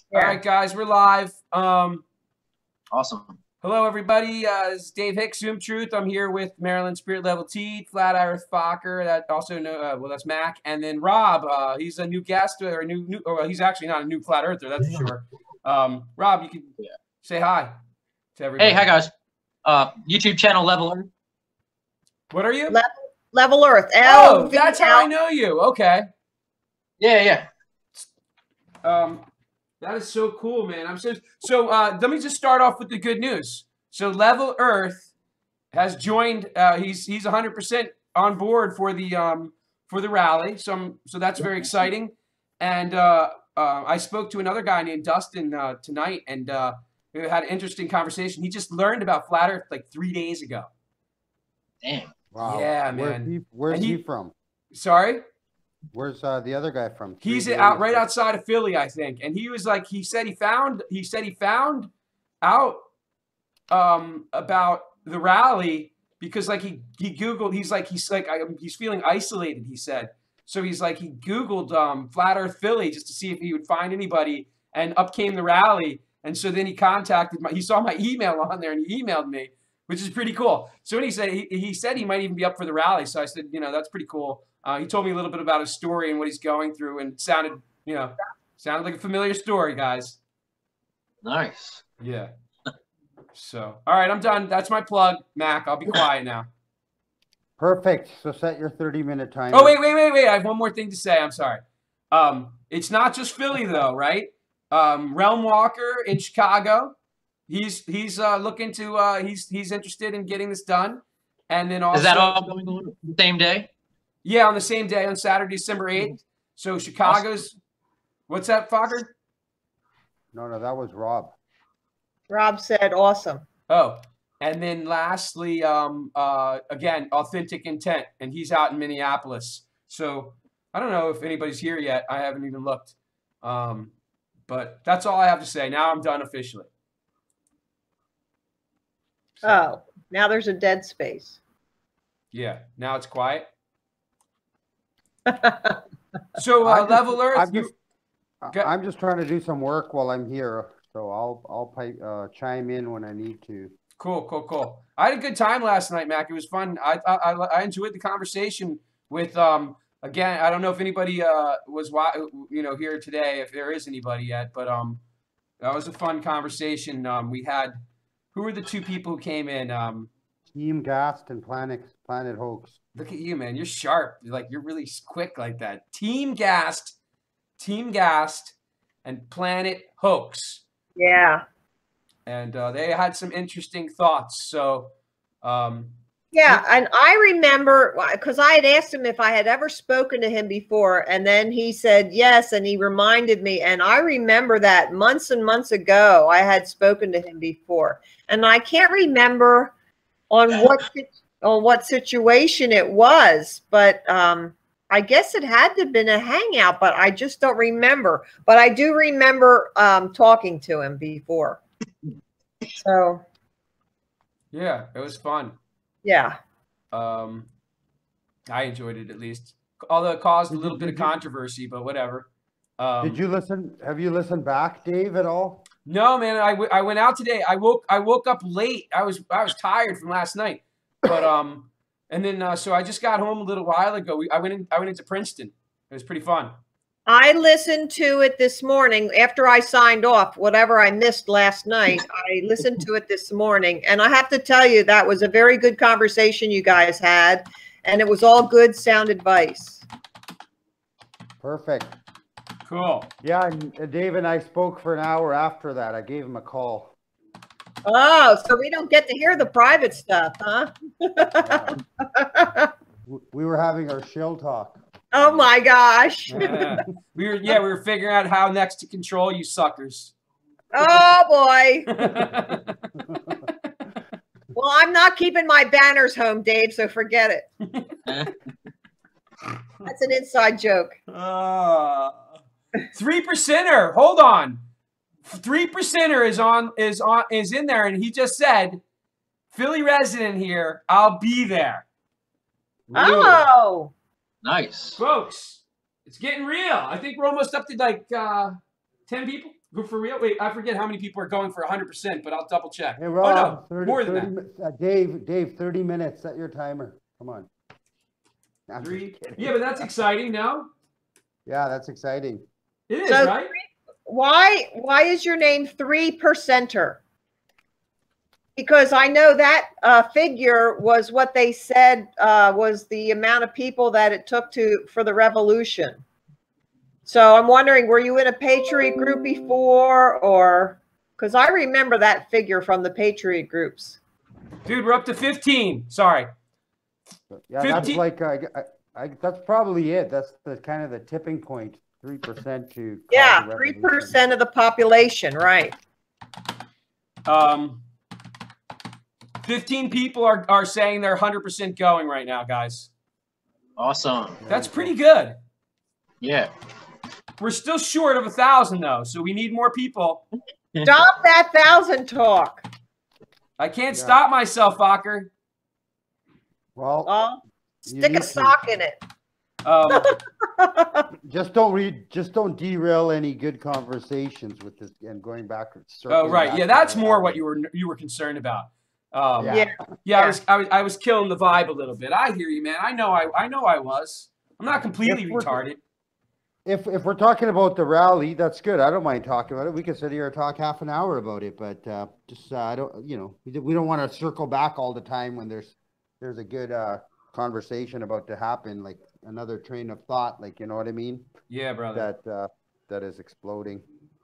All Yeah. right, guys, we're live. Awesome. Hello, everybody. This is Dave Hicks, Zoom Truth. I'm here with Maryland Spirit Level T, Flat Earth Fokker. That also know. Well, that's Mac, and then Rob. He's a new guest, or a new. Well, he's actually not a new flat earther, that's for sure. Rob, you can say hi to everybody. Hey, hi guys. YouTube channel Level Earth. What are you? Level Earth. Oh, that's how I know you. Okay. Yeah. That is so cool, man. So. Let me just start off with the good news. So Level Earth has joined. He's 100% on board for the rally. So that's very exciting. And I spoke to another guy named Dustin tonight, and we had an interesting conversation. He just learned about Flat Earth like 3 days ago. Damn. Wow. Yeah, man. Where's he from? Sorry? Where's the other guy from? He's out right outside of Philly, I think. And he was like, he said he found out about the rally because like he Googled, he's feeling isolated, he said. So he's like, he Googled Flat Earth Philly just to see if he would find anybody, and up came the rally. And so then he he saw my email on there and he emailed me, which is pretty cool. So when he said he might even be up for the rally. So I said, that's pretty cool. He told me a little bit about his story and what he's going through, and it sounded like a familiar story, guys. Nice. Yeah. So, all right, I'm done. That's my plug, Mac. I'll be quiet now. Perfect. So set your 30-minute timer. Oh, wait. I have one more thing to say. I'm sorry. It's not just Philly though, right? Realm Walker in Chicago. He's looking to he's interested in getting this done. And then also, is that all going on the same day? Yeah, on the same day, on Saturday, December 8th. So Chicago's awesome. What's that, Fokker? No, that was Rob. Rob said awesome. Oh, and then lastly, again, Authentic Intent, and he's out in Minneapolis. So I don't know if anybody's here yet. I haven't even looked. But that's all I have to say. Now I'm done officially. So, oh, now there's a dead space. Yeah, now it's quiet. So Level Earth. I'm just trying to do some work while I'm here, so I'll chime in when I need to. Cool. I had a good time last night, Mac. It was fun. I enjoyed the conversation with again. I don't know if anybody was here today, if there is anybody yet, but that was a fun conversation. We had, who were the two people who came in? Team Gast and Planet Hoax. Look at you, man. You're sharp. You're really quick like that. Team Gast, and Planet Hoax. Yeah. And they had some interesting thoughts. So, yeah, and I remember because I had asked him if I had ever spoken to him before, and then he said yes, and he reminded me, and I remember that months and months ago I had spoken to him before, and I can't remember on what situation it was, but I guess it had to have been a hangout, but I just don't remember. But I do remember talking to him before. So yeah, it was fun. Yeah. I enjoyed it at least, although it caused a little bit of controversy, but whatever. Did you listen? Have you listened back, Dave, at all? No, man. I went out today. I woke up late. I was tired from last night, but and then so I just got home a little while ago. I went into Princeton. It was pretty fun. I listened to it this morning after I signed off. Whatever I missed last night, I listened to it this morning, and I have to tell you that was a very good conversation you guys had, and it was all good sound advice. Perfect. Cool. Yeah, and Dave and I spoke for an hour after that. I gave him a call. Oh, so we don't get to hear the private stuff, huh? We were having our shill talk. Oh my gosh. We were figuring out how next to control you suckers. Oh boy. Well, I'm not keeping my banners home, Dave, so forget it. That's an inside joke. 3%er. Hold on. 3%er is in there, and he just said, Philly resident here, I'll be there. Oh. Nice. Folks, it's getting real. I think we're almost up to like 10 people? For real? Wait, I forget how many people are going for 100%, but I'll double check. Hey, Oh, Rob, no, more than that. Dave, 30 minutes. Set your timer. Come on. I'm just 3. kidding. Yeah, but that's exciting now. Yeah, that's exciting. It is, So right? why is your name 3%er? Because I know that figure was what they said was the amount of people that it took for the revolution. So I'm wondering, were you in a Patriot group before, or because I remember that figure from the Patriot groups. Dude, we're up to 15. Sorry. Yeah, 15. that's like that's probably it. That's the kind of the tipping point. 3% to Yeah, 3% of the population, right? 15 people are saying they're 100% going right now, guys. Awesome. That's pretty good. Yeah. We're still short of 1,000 though, so we need more people. Stop that 1,000 talk. I can't stop myself, Fokker. Well, stick a sock in it. Just don't derail any good conversations with this and going back. Oh, right. Yeah, that's more what you were concerned about. Yeah. I was killing the vibe a little bit. I hear you, man. I know I was. I'm not completely retarded. If we're talking about the rally, that's good. I don't mind talking about it. We can sit here and talk half an hour about it, but I don't, we don't want to circle back all the time when there's a good conversation about to happen, like another train of thought, like, you know what I mean? Yeah, brother. That is exploding.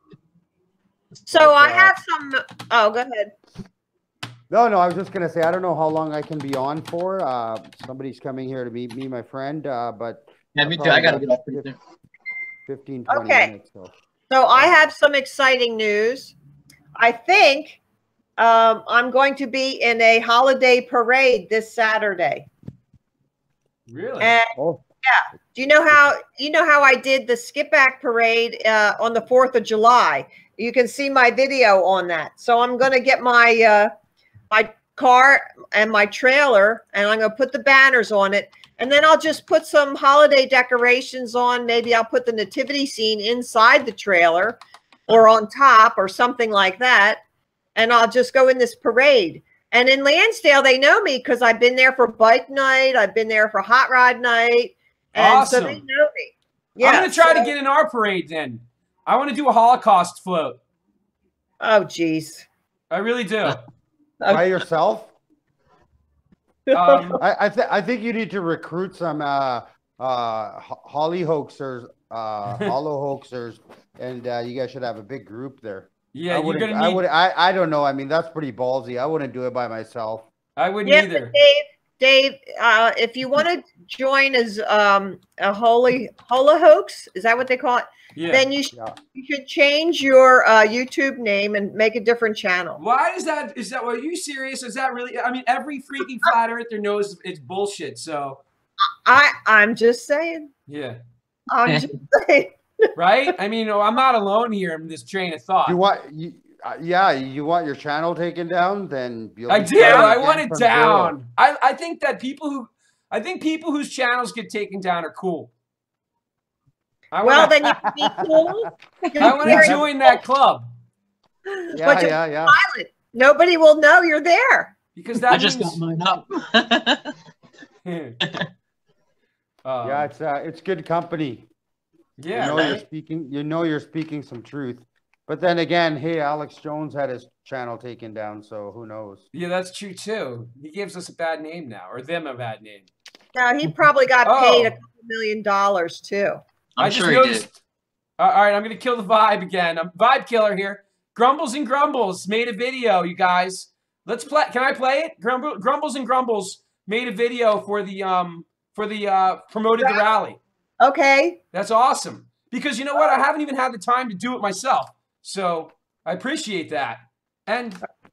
So I have some. Oh, go ahead. No, I was just gonna say I don't know how long I can be on for. Somebody's coming here to meet me, my friend. But yeah, me too. I gotta get off pretty soon. 15, 20 minutes. So I have some exciting news. I think I'm going to be in a holiday parade this Saturday. Really? And, yeah. Do you know how I did the Skip Back parade on the 4th of July? You can see my video on that. So I'm going to get my my car and my trailer, and I'm going to put the banners on it. And then I'll just put some holiday decorations on. Maybe I'll put the nativity scene inside the trailer or on top or something like that. And I'll just go in this parade. And in Lansdale, they know me because I've been there for bike night. I've been there for hot rod night. And awesome. So they know me. Yeah, I'm going to try to get in our parade then. I want to do a Holocaust float. Oh, geez. I really do. By yourself? I think you need to recruit some holly hoaxers, hollow hoaxers, and you guys should have a big group there. Yeah, I don't know. I mean, that's pretty ballsy. I wouldn't do it by myself. I wouldn't either. Dave, if you want to join as a hola hoax, is that what they call it? Yeah. Then you should change your YouTube name and make a different channel. Why is that? Are you serious? Is that really? I mean, every freaking flat earther knows it's bullshit. So I'm just saying. Yeah. I'm just saying. Right? I mean, I'm not alone here in this train of thought. You want your channel taken down? Then I do. I want it down. I think that people whose channels get taken down are cool. Then you can be cool. I want to join that club. Yeah. Silent. Nobody will know you're there. Because that I just got mine up. It's good company. Yeah, you know you're speaking some truth. But then again, hey, Alex Jones had his channel taken down, so who knows? Yeah, that's true too. He gives us a bad name now, or them a bad name. No, he probably got paid $2 million too. I'm sure he did. All right, I'm gonna kill the vibe again. I'm vibe killer here. Grumbles and Grumbles made a video, you guys. Let's play. Can I play it? Grumbles and Grumbles made a video for the promoted the rally. Okay. That's awesome. Because you know what? I haven't even had the time to do it myself. So I appreciate that. And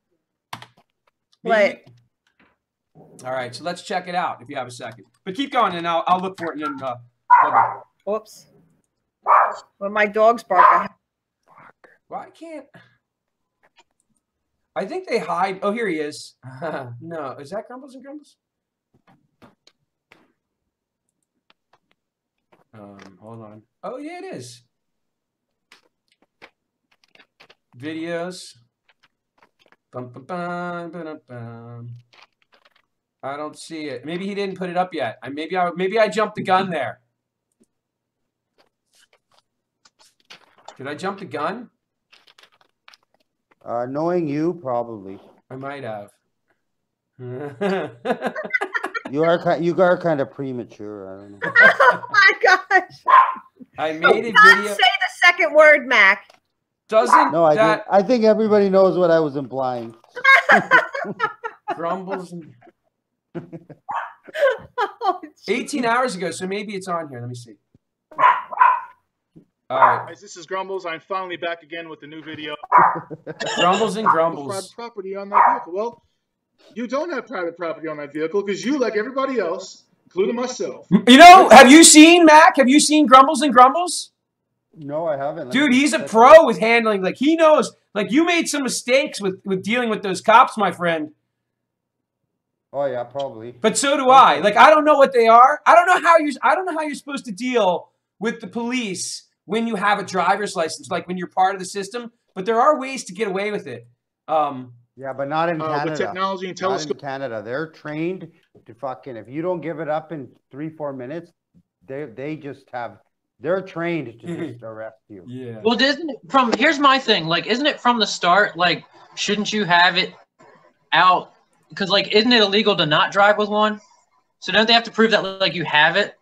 all right, so let's check it out if you have a second. But keep going, and I'll look for it. And then, whoops. When my dogs bark. Well, I can't. I think they hide. Oh, here he is. No, is that Grumbles and Grumbles? Hold on. Oh, yeah, it is. Videos. Bum, bum, bum, bum, bum. I don't see it. Maybe he didn't put it up yet. Maybe I jumped the gun there. Did I jump the gun? Knowing you, probably. I might have. You are kind of premature. I don't know. Oh my gosh! I made a Don't video. say the second word, Mac. Doesn't No, that I think everybody knows what I was implying. Grumbles and Oh, 18 hours ago, so maybe it's on here. Let me see. All right. Guys, this is Grumbles. I'm finally back again with a new video. Grumbles and Private grumbles. property on that vehicle. Well, you don't have private property on that vehicle because you, like everybody else, including myself. You know, have you seen, Mac? Have you seen Grumbles and Grumbles? No, I haven't. Dude, he's a pro with handling. Like, he knows. Like, you made some mistakes with dealing with those cops, my friend. Oh yeah, probably. But so do I. Like, I don't know what they are. I don't know how you're supposed to deal with the police when you have a driver's license, like when you're part of the system. But there are ways to get away with it. Yeah, but not in Canada. With technology and Not in telescope. Canada, they're trained to fucking. If you don't give it up in 3-4 minutes, they're trained to just arrest you. Yeah. Well, here's my thing. Like, isn't it from the start? Like, shouldn't you have it out? Because, like, isn't it illegal to not drive with one? So don't they have to prove that, like, you have it?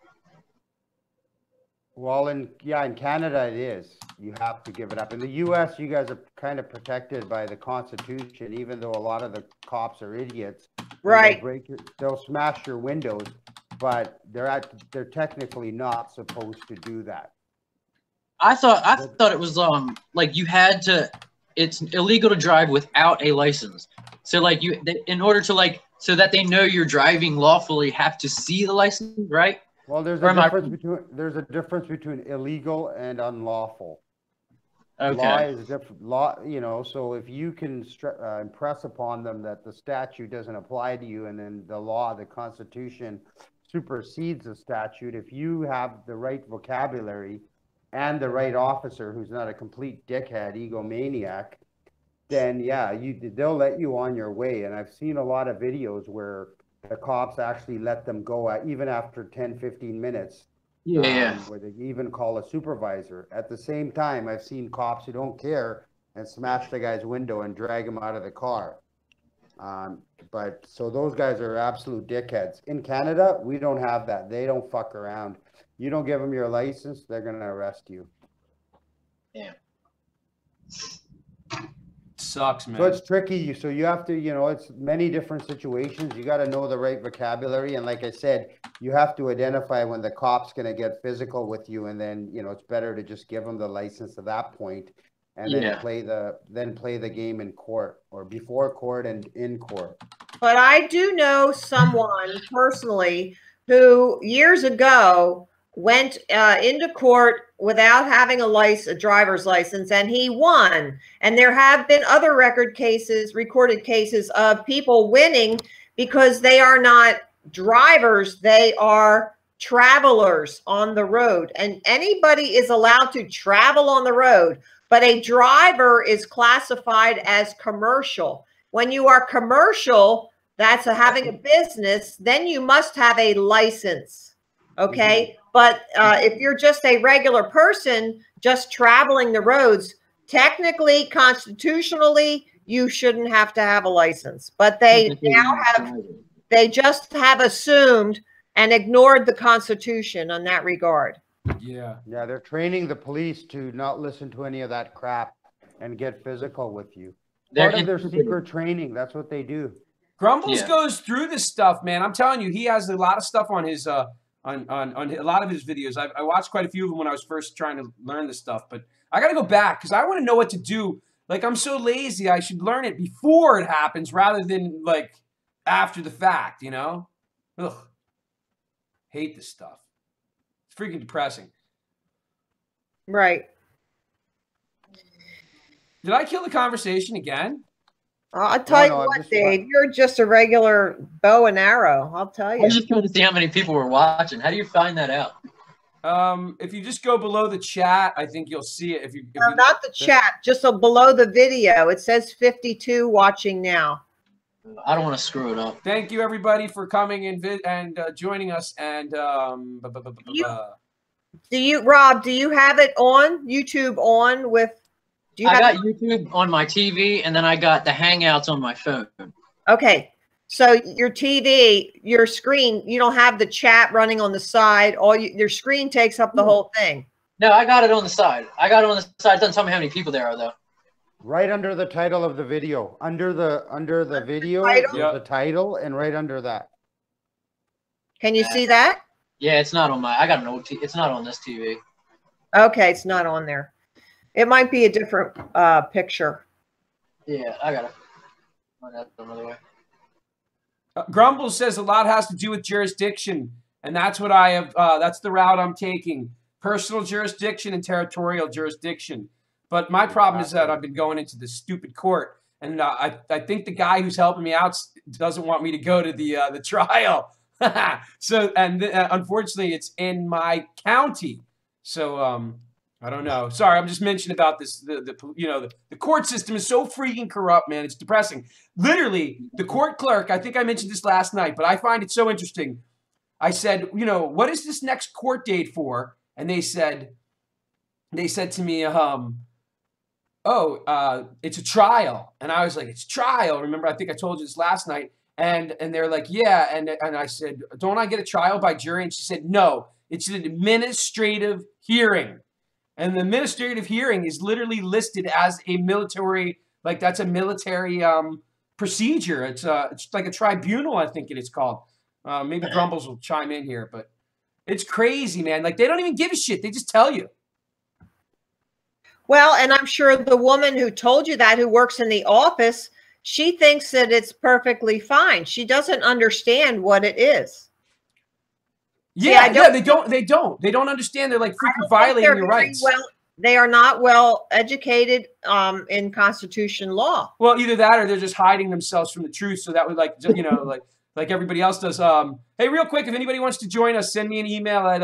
Well, in Canada it is. You have to give it up. In the U.S., you guys are kind of protected by the Constitution, even though a lot of the cops are idiots. right. They'll smash your windows, but they're technically not supposed to do that. I thought it was like you had to. It's illegal to drive without a license. So like in order to like so that they know you're driving lawfully, have to see the license, right? Well, there's a difference between illegal and unlawful. Okay. Law is different. Law, so if you can impress upon them that the statute doesn't apply to you, and then the Constitution supersedes the statute, if you have the right vocabulary and the right officer who's not a complete dickhead, egomaniac, then yeah, they'll let you on your way. And I've seen a lot of videos where the cops actually let them go even after 10-15 minutes. Yeah. Where they even call a supervisor. At the same time, I've seen cops who don't care and smash the guy's window and drag him out of the car. But so those guys are absolute dickheads. In Canada, we don't have that. They don't fuck around. You don't give them your license, they're going to arrest you. Yeah. Sucks, man. So it's tricky. So you have to, it's many different situations. You got to know the right vocabulary. And like I said, you have to identify when the cop's going to get physical with you. And then, it's better to just give them the license at that point and then play the game in court or before court and in court. But I do know someone personally who years ago went into court without having a driver's license, and he won. And there have been other recorded cases of people winning because they are not drivers, they are travelers on the road. And anybody is allowed to travel on the road, but a driver is classified as commercial. When you are commercial, that's having a business, then you must have a license. Okay. But if you're just a regular person just traveling the roads, technically, constitutionally, you shouldn't have to have a license. But they just have assumed and ignored the Constitution on that regard. Yeah. Yeah, they're training the police to not listen to any of that crap and get physical with you. Part of their secret training, that's what they do. Grumbles goes through this stuff, man. I'm telling you, he has a lot of stuff on his on a lot of his videos. I watched quite a few of them when I was first trying to learn this stuff, but I got to go back because I want to know what to do. Like, I'm so lazy. I should learn it before it happens rather than like after the fact, Ugh. Hate this stuff. It's freaking depressing. Right. Did I kill the conversation again? I'll tell you what, Dave, you're just a regular bow and arrow. I'll tell you. I was just trying to see how many people were watching. How do you find that out? If you just go below the chat, I think you'll see it. No, not the chat, just below the video. It says 52 watching now. I don't want to screw it up. Thank you, everybody, for coming and joining us. And Rob, do you have it on YouTube on with? Do you I have got YouTube on my TV, and then I got the Hangouts on my phone. Okay, so your TV, your screen, you don't have the chat running on the side. Your screen takes up the whole thing. No, I got it on the side. I got it on the side. It doesn't tell me how many people there are, though. Right under the title of the video, under the video, the title, and right under that. Can you see that? Yeah, it's not on my. I got an old. It's not on this TV. Okay, it's not on there. It might be a different picture. Yeah, I got it. Another way. Grumble says a lot has to do with jurisdiction, and that's what I have. That's the route I'm taking: personal jurisdiction and territorial jurisdiction. But my problem is that I've been going into this stupid court, and I think the guy who's helping me out doesn't want me to go to the trial. So, and unfortunately, it's in my county. So I don't know. Sorry, I'm just mentioning about this. The court system is so freaking corrupt, man. It's depressing. Literally, the court clerk. I think I mentioned this last night, but I find it so interesting. I said, what is this next court date for? And they said to me, it's a trial. And I was like, it's trial. Remember, I think I told you this last night. And they're like, yeah. And I said, don't I get a trial by jury? And she said, no, it's an administrative hearing. And the administrative hearing is literally listed as a military, like that's a military procedure. It's like a tribunal, I think it is called. Maybe Grumbles will chime in here, but it's crazy, man. Like they don't even give a shit. They just tell you. Well, and I'm sure the woman who told you that, who works in the office, she thinks that it's perfectly fine. She doesn't understand what it is. Yeah, they don't understand. They're like freaking violating your rights. They are not well educated in Constitution law. Well, either that or they're just hiding themselves from the truth. So that would like everybody else does. Hey, real quick, if anybody wants to join us, send me an email at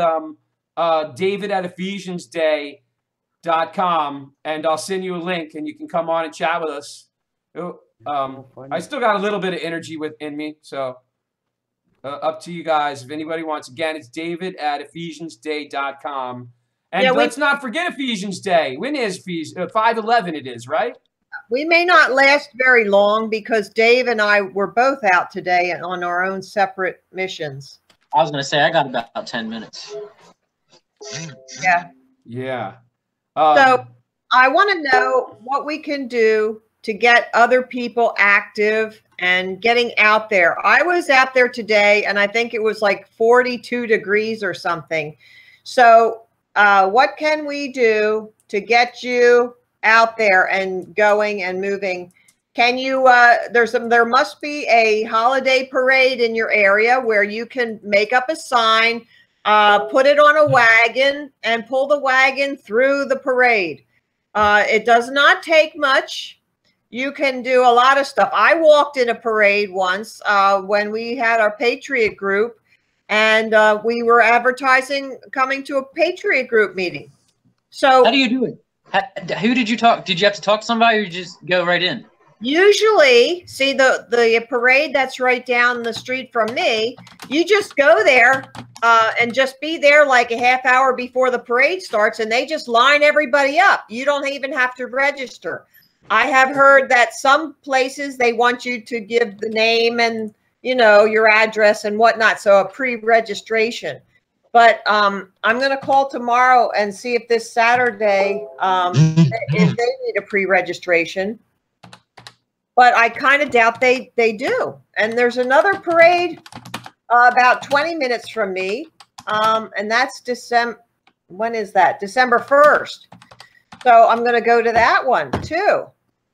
david@ephesiansday.com, and I'll send you a link, and you can come on and chat with us. I still got a little bit of energy within me, so up to you guys. If anybody wants, again, it's david@ephesiansday.com. And let's not forget Ephesians Day. When is 5/11? It is, right? We may not last very long because Dave and I were both out today on our own separate missions. I was going to say, I got about 10 minutes. Yeah. Yeah. So I want to know what we can do to get other people active and getting out there. I was out there today, and I think it was like 42 degrees or something. So what can we do to get you out there and going and moving? Can you, there must be a holiday parade in your area where you can make up a sign, put it on a wagon, and pull the wagon through the parade. It does not take much. You can do a lot of stuff. I walked in a parade once when we had our Patriot group, and we were advertising coming to a Patriot group meeting. So how do you do it? Who did you talk? Did you have to talk to somebody, or you just go right in? Usually, see the parade that's right down the street from me, you just go there and just be there like a half hour before the parade starts, and they just line everybody up. You don't even have to register. I have heard that some places they want you to give the name and, your address and whatnot. So a pre-registration. But I'm going to call tomorrow and see if this Saturday, if they need a pre-registration. But I kind of doubt they do. And there's another parade about 20 minutes from me. And that's December. When is that? December 1st. So I'm going to go to that one too.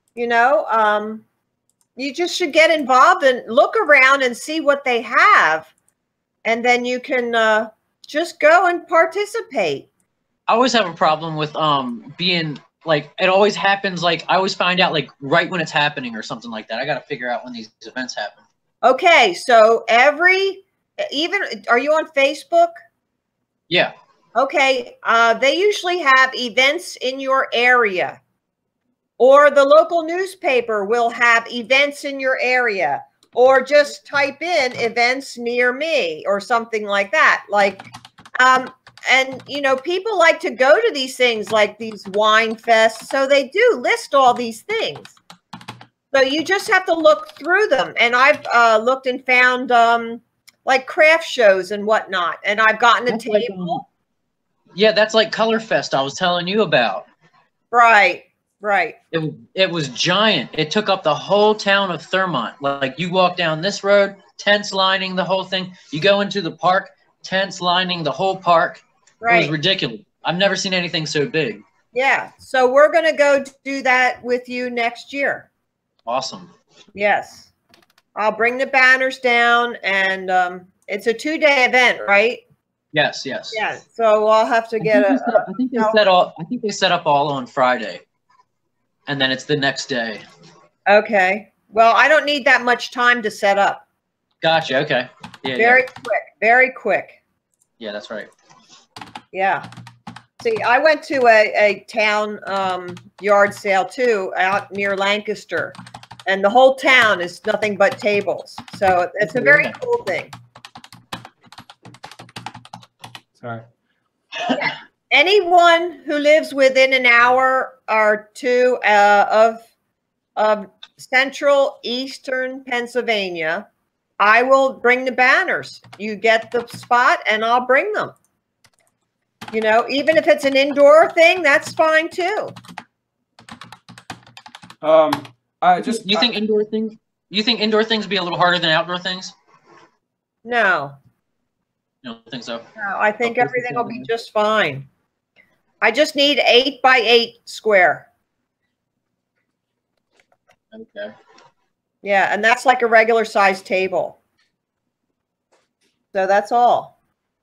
You just should get involved and look around and see what they have. And then you can just go and participate. I always have a problem with being like, it always happens. Like I always find out like right when it's happening or something like that. I got to figure out when these events happen. Okay. So are you on Facebook? Yeah. Okay, they usually have events in your area, or the local newspaper will have events in your area, or just type in events near me or something like that. Like, and you know, people like to go to these things like these wine fests, so they do list all these things. So you just have to look through them. And I've looked and found like craft shows and whatnot, and I've gotten a That's table. Yeah, that's like Color Fest I was telling you about. Right, right. It was giant. It took up the whole town of Thurmont. Like you walk down this road, tents lining the whole thing. You go into the park, tents lining the whole park. Right. It was ridiculous. I've never seen anything so big. Yeah. So we're going to go do that with you next year. Awesome. Yes. I'll bring the banners down, and it's a 2-day event, right? Yes, yes. Yeah. So I'll have to get I think they set up all on Friday, and then it's the next day. Okay. Well, I don't need that much time to set up. Gotcha. Okay. Yeah. Very quick. Very quick. Yeah, that's right. Yeah. See, I went to a town yard sale too out near Lancaster, and the whole town is nothing but tables. So it's a very cool thing. Sorry. Anyone who lives within an hour or two of central eastern Pennsylvania, I will bring the banners. You get the spot and I'll bring them. You know, even if it's an indoor thing, that's fine too. You think indoor things? You think indoor things be a little harder than outdoor things? No. You don't think so? No, I think everything will be just fine. I just need 8 by 8 square. Okay. Yeah, and that's like a regular size table. So that's all.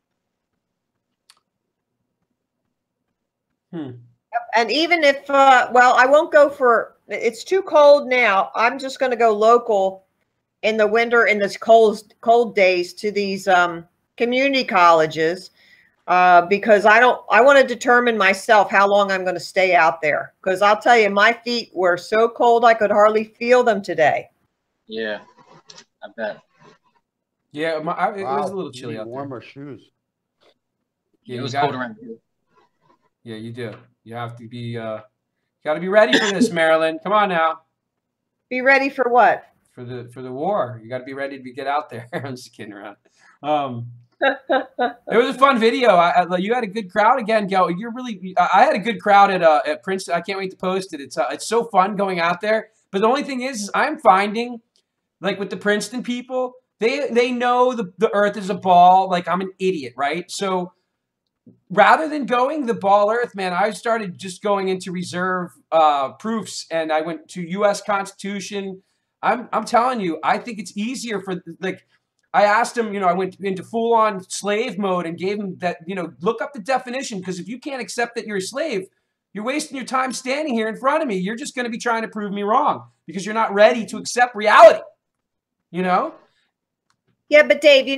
And even if, well, I won't go for, it's too cold now. I'm just going to go local in the winter, in this cold days, to these community colleges, because I want to determine myself how long I'm going to stay out there. Because I'll tell you, my feet were so cold I could hardly feel them today. Yeah, I bet. Yeah, it was a little chilly out there. Warmer shoes. Yeah, it was cold around here. Yeah, you do. You have to be, got to be ready for this, Marilyn. Come on now. Be ready for what? For the war. You got to be ready to get out there. I'm just kidding around. It was a fun video. You had a good crowd again, Gil. You're really. I had a good crowd at Princeton. I can't wait to post it. It's so fun going out there. But the only thing is I'm finding, like with the Princeton people, they know the Earth is a ball. Like I'm an idiot, right? So rather than going the ball Earth, man, I started just going into reserve proofs, and I went to U.S. Constitution. I'm telling you, I think it's easier for like. I asked him, I went into full-on slave mode and gave him that, look up the definition, because if you can't accept that you're a slave, you're wasting your time standing here in front of me. You're just going to be trying to prove me wrong because you're not ready to accept reality, Yeah, but Dave,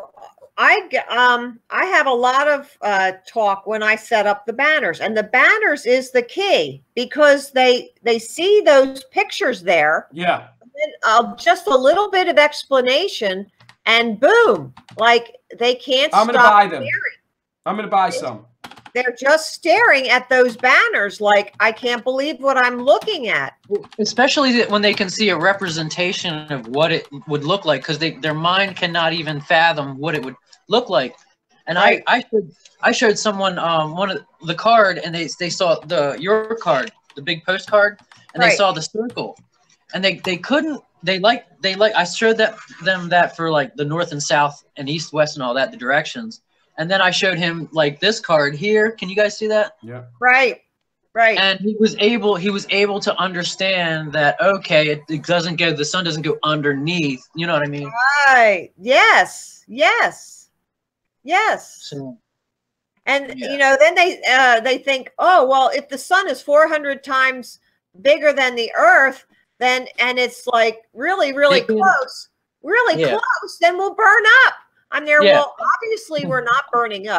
I have a lot of talk when I set up the banners, and the banners is the key because they see those pictures there. Yeah. And then, just a little bit of explanation. And boom, like they can't stop buy them. staring. I'm going to buy some. They're just staring at those banners like, I can't believe what I'm looking at. Especially when they can see a representation of what it would look like, because their mind cannot even fathom what it would look like. And right. I showed someone one of the card, and they saw your card, the big postcard, and right. They saw the circle, and they couldn't. I showed them that for like the north and south and east, west and all that, the directions. And then I showed him like this card here. Can you guys see that? Yeah. Right. Right. And he was able to understand that, okay, the sun doesn't go underneath. You know what I mean? Right. Yes. Yes. Yes. So, and then they think, oh, well, if the sun is 400 times bigger than the earth, and it's like really, really close, then we'll burn up. I'm there. Yeah. Well, obviously we're not burning up.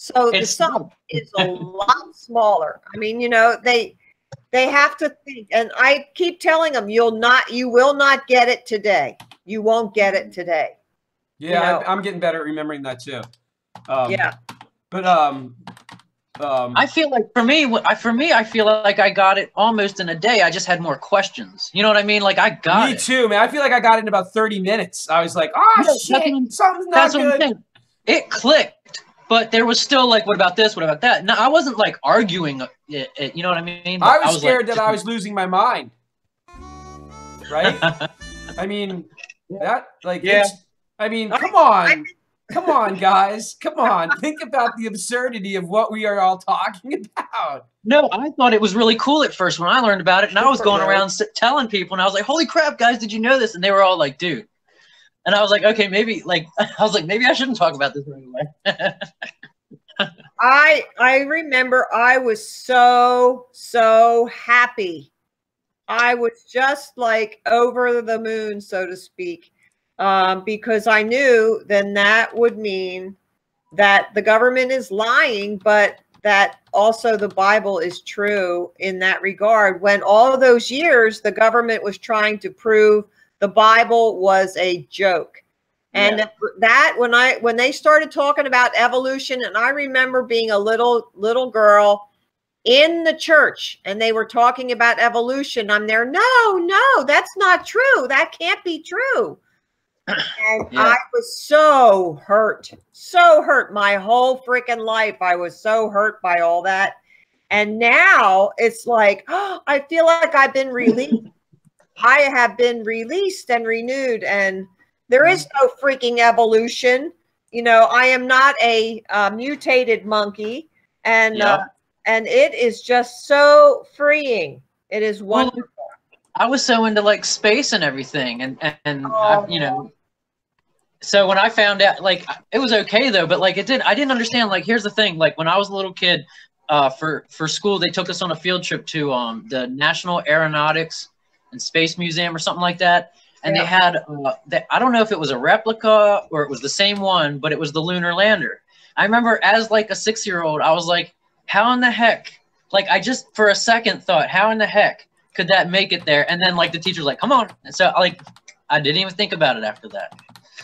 So the It's sun not. is a lot smaller. I mean, you know, they have to think, and I keep telling them, you will not get it today. You won't get it today. Yeah, You know. I'm getting better at remembering that too. Yeah. But I feel like for me, I feel like I got it almost in a day. I just had more questions. You know what I mean? Like I got me it. too, man. I feel like I got it in about 30 minutes. I was like, oh Yeah, that's shit, what I'm- something's not That's what I'm good. saying. It clicked, but there was still like, what about this? What about that? No, I wasn't like arguing it, you know what I mean? I But was scared like, that I was losing my mind. Right? I mean, that like Yeah. I mean, come on. Come on, guys. Come on. Think about the absurdity of what we are all talking about. No, I thought it was really cool at first when I learned about it, and I was going Right. around telling people, and I was like, "Holy crap, guys! Did you know this?" And they were all like, "Dude." And I was like, "Okay, maybe." Like, I was like, "Maybe I shouldn't talk about this right away." I remember I was so happy. I was just like over the moon, so to speak, because I knew then that would mean that the government is lying, but that also the Bible is true in that regard. When all those years the government was trying to prove the Bible was a joke. And Yeah. that when they started talking about evolution, and I remember being a little girl in the church and they were talking about evolution, I'm there, no, that's not true. That can't be true. And Yeah. I was so hurt my whole freaking life. I was so hurt by all that. And now it's like, oh, I feel like I've been released. I have been released and renewed, and there is no freaking evolution. You know, I am not a mutated monkey, and Yeah. and it is just so freeing. It is wonderful. I was so into like space and everything, and Oh. you know. So when I found out, like, it was okay though, but like I didn't understand. Like, here's the thing: like when I was a little kid, for school, they took us on a field trip to the National Aeronautics and Space Museum or something like that, and Yeah. they had I don't know if it was a replica or it was the same one, but it was the lunar lander. I remember as like a 6-year-old, I was like, how in the heck? Like I just for a second thought, how in the heck could that make it there? And then like the teacher's like, come on. And so like I didn't even think about it after that.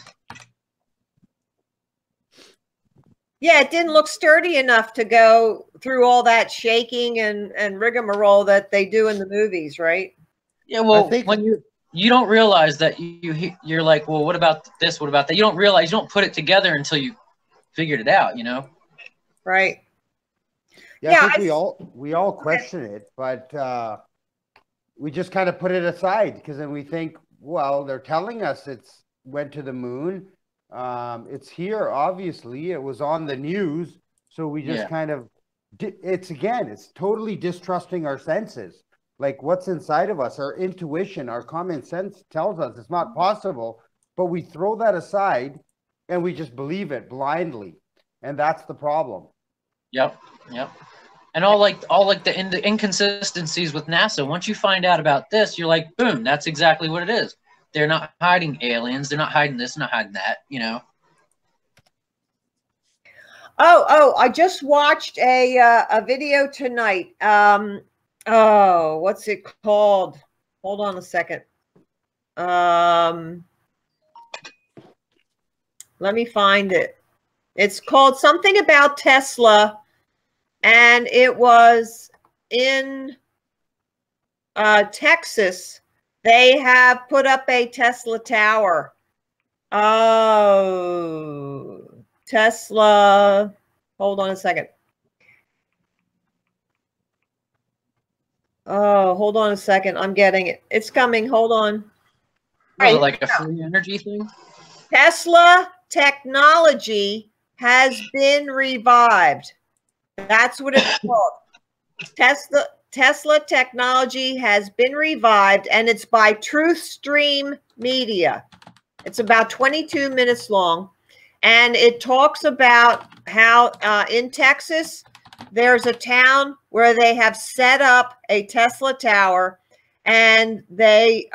Yeah, it didn't look sturdy enough to go through all that shaking and rigmarole that they do in the movies, right? Yeah, well, I think- when you don't realize that you're like, well, what about this? What about that? You don't realize, you don't put it together until you figured it out, you know? Right. Yeah, Yeah, I think we all question it, but we just kind of put it aside because then we think, well, they're telling us it's went to the moon. It's here, obviously. It was on the news, so we just kind of. It's totally distrusting our senses. Like what's inside of us, our intuition, our common sense tells us it's not possible, but we throw that aside and we just believe it blindly, and that's the problem. Yep. And all the inconsistencies with NASA. Once you find out about this, you're like, boom, that's exactly what it is. They're not hiding aliens. They're not hiding this, not hiding that, you know. Oh, I just watched a video tonight. Oh, what's it called? Hold on a second. Let me find it. It's called something about Tesla, and it was in Texas. They have put up a Tesla tower. Oh, Tesla. Hold on a second. Oh, hold on a second. I'm getting it. It's coming. Hold on. Was it like a free energy thing? Tesla technology has been revived. That's what it's called. Tesla technology has been revived, and it's by TruthStream Media. It's about 22 minutes long, and it talks about how in Texas, there's a town where they have set up a Tesla tower, and they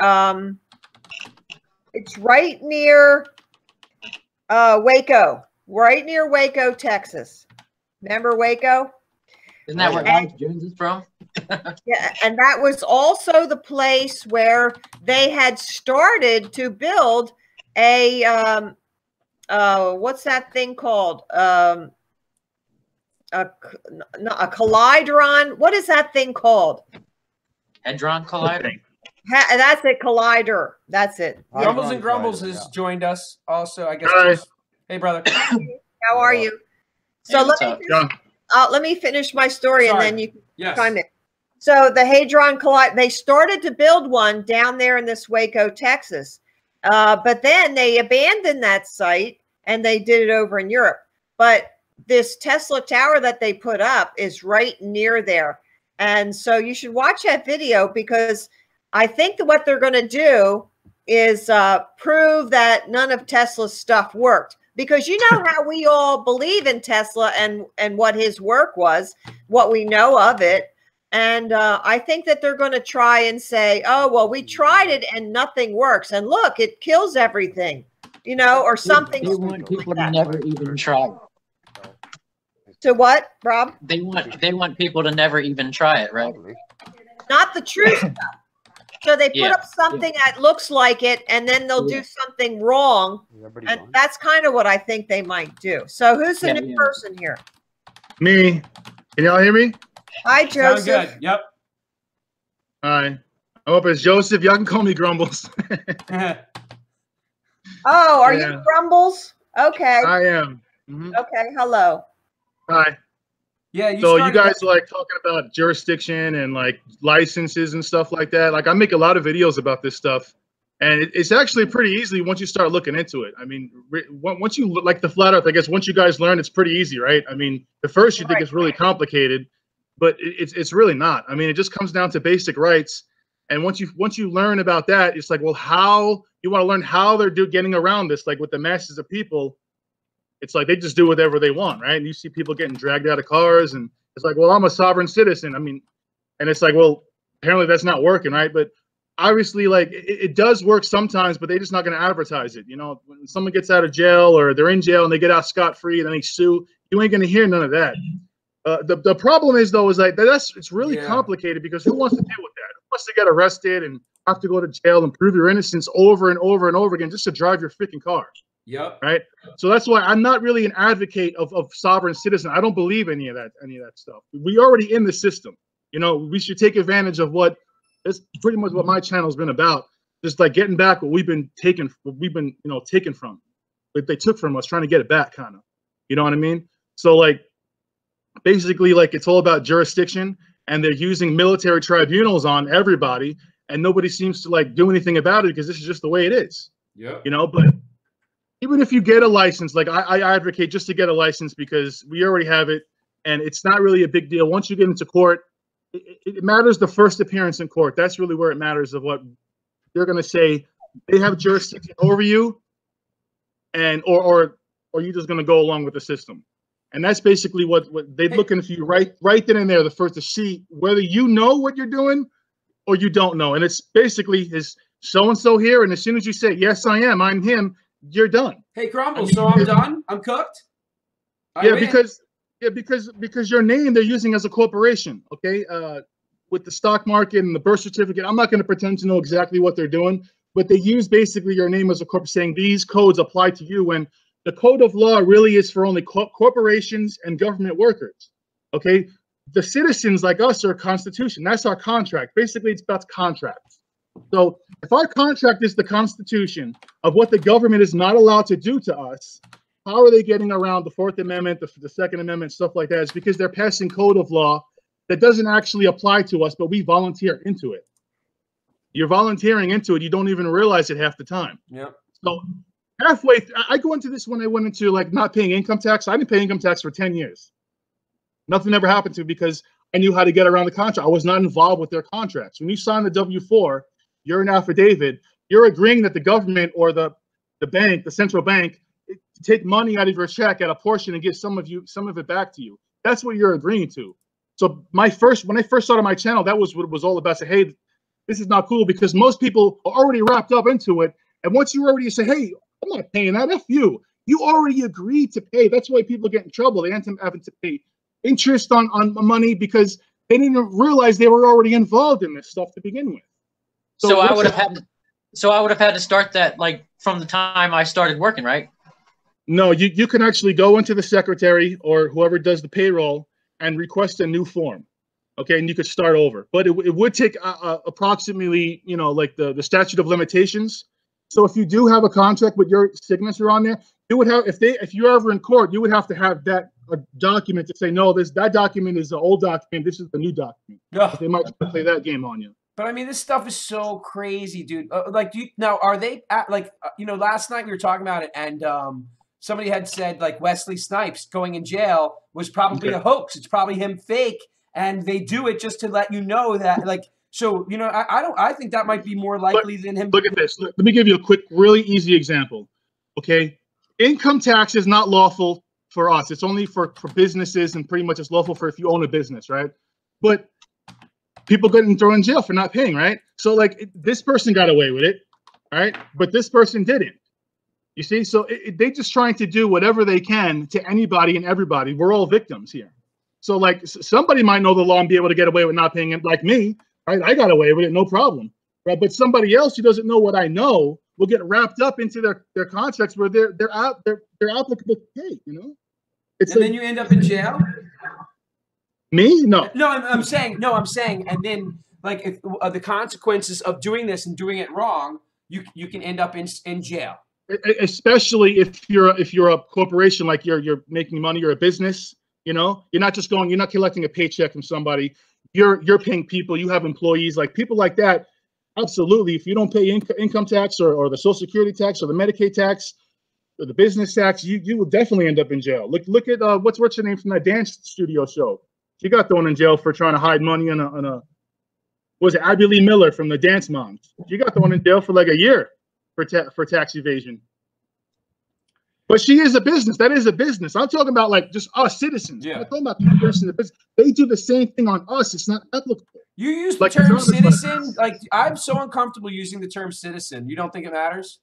it's right near Waco, Texas. Remember Waco? Isn't that where Alex Jones is from? Yeah, and that was also the place where they had started to build a what's that thing called? A collidron. What is that thing called? Hadron Collider. That's it, collider. That's it. Grumbles and Grumbles has joined us also. I guess. Hi. Hey, brother. How are you? So let me finish my story, Sorry. and then you Yes. can chime in. So the Hadron Collider, they started to build one down there in this Waco, Texas. But then they abandoned that site and they did it over in Europe. But this Tesla tower that they put up is right near there. And so you should watch that video, because I think that what they're going to do is prove that none of Tesla's stuff worked. Because you know how we all believe in Tesla and what his work was, what we know of it. And I think that they're going to try and say, oh, well, we tried it and nothing works. And look, it kills everything, you know, or something. They want people to never even try. To what, Rob? They want people to never even try it, right? Not the true stuff. So they put up something that looks like it, and then they'll do something wrong. And that's kind of what I think they might do. So who's the new person here? Me. Can y'all hear me? Hi, Joseph. Sound good. Yep. Hi. I hope it's Joseph. Y'all can call me Grumbles. Oh, are you Grumbles? Okay. I am. Mm-hmm. Okay. Hello. Hi. Yeah. So you guys like talking about jurisdiction and like licenses and stuff like that. Like I make a lot of videos about this stuff, and it's actually pretty easy once you start looking into it. I mean, once you like the flat earth, I guess once you guys learn, it's pretty easy, right? I mean, at first you think it's really complicated, but it's really not. I mean, it just comes down to basic rights. And once you learn about that, it's like, well, how you want to learn how they're getting around this, like with the masses of people. It's like they just do whatever they want, right? And you see people getting dragged out of cars, and it's like, well, I'm a sovereign citizen. I mean, and it's like, well, apparently that's not working, right? But obviously, like it does work sometimes, but they're just not going to advertise it. You know, when someone gets out of jail or they're in jail and they get out scot-free and then they sue, you ain't going to hear none of that. The problem is though, is like it's really complicated, because who wants to deal with that? Who wants to get arrested and have to go to jail and prove your innocence over and over and over again just to drive your freaking car? Yep. Right. So that's why I'm not really an advocate of sovereign citizen. I don't believe any of that stuff. We already in the system. You know, we should take advantage of what that's pretty much what my channel's been about. Just like getting back what we've been taken from. Like they took from us, trying to get it back, kind of. You know what I mean? So like basically like it's all about jurisdiction, and they're using military tribunals on everybody, and nobody seems to like do anything about it because this is just the way it is. Yeah. You know, but even if you get a license, like I advocate just to get a license, because we already have it, and it's not really a big deal. Once you get into court, it matters the first appearance in court. That's really where it matters of what they're going to say. They have jurisdiction over you, and or you're just going to go along with the system. And that's basically what they're looking for you right then and there, the first, to see whether you know what you're doing or you don't know. And it's basically is so-and-so here, and as soon as you say, yes, I am, I'm him, you're done. Hey, Grumble, so I'm done? I'm cooked? Because your name they're using as a corporation, okay? With the stock market and the birth certificate, I'm not going to pretend to know exactly what they're doing, but they use basically your name as a corp, saying these codes apply to you, when the code of law really is for only corporations and government workers, okay? The citizens like us are a constitution. That's our contract. Basically, it's about contracts. So if our contract is the Constitution of what the government is not allowed to do to us, how are they getting around the Fourth Amendment, the Second Amendment, stuff like that? It's because they're passing code of law that doesn't actually apply to us, but we volunteer into it. You're volunteering into it. You don't even realize it half the time. Yeah. So halfway, I go into this when I went into like not paying income tax. I didn't pay income tax for 10 years. Nothing ever happened to me because I knew how to get around the contract. I was not involved with their contracts. When you sign the W-4, you're an affidavit. You're agreeing that the government or the bank, the central bank, take money out of your check at a portion and give some of it back to you. That's what you're agreeing to. So when I first started my channel, that was what it was all about. Say, hey, this is not cool, because most people are already wrapped up into it. And once you already say, hey, I'm not paying that, F you. You already agreed to pay. That's why people get in trouble. They end up having to pay interest on money because they didn't realize they were already involved in this stuff to begin with. So I would have had to start that like from the time I started working, right? No, you can actually go into the secretary or whoever does the payroll and request a new form. Okay, and you could start over. But it would take approximately, you know, like the statute of limitations. So if you do have a contract with your signature on there, you would have, if you're ever in court, you would have to have that document to say, no, that document is the old document, this is the new document. Ugh. They might play that game on you. But I mean, this stuff is so crazy, dude. Like, now are they you know, last night we were talking about it, and somebody had said like Wesley Snipes going in jail was probably a hoax. It's probably him fake, and they do it just to let you know that, like, so, you know, I think that might be more likely than him. Look at this. Let me give you a quick, really easy example. Okay, income tax is not lawful for us. It's only for businesses, and pretty much it's lawful for if you own a business, right? But people getting thrown in jail for not paying, right? So like this person got away with it, right? But this person didn't. You see, so they just trying to do whatever they can to anybody and everybody. We're all victims here. So like somebody might know the law and be able to get away with not paying it, like me, right? I got away with it, no problem, right? But somebody else who doesn't know what I know will get wrapped up into their contracts where they're applicable to pay, you know? It's and then you end up in jail? Me? No. No, I'm saying, and then like if the consequences of doing this and doing it wrong, you can end up in jail. Especially if you're a corporation, like you're making money, you're a business, you know, you're not collecting a paycheck from somebody. You're paying people, you have employees, like people like that. Absolutely. If you don't pay income tax or the Social Security tax or the Medicaid tax or the business tax, you will definitely end up in jail. Look at what's her name from that dance studio show. She got thrown in jail for trying to hide money on a was it Abby Lee Miller from the Dance Moms? She got thrown in jail for like a year for tax evasion. But she is a business. That is a business. I'm talking about like just us citizens. Yeah. I'm talking about the person in the business. They do the same thing on us. It's not applicable. You use the Like, term it's not- citizen. Like, I'm so uncomfortable using the term citizen. You don't think it matters?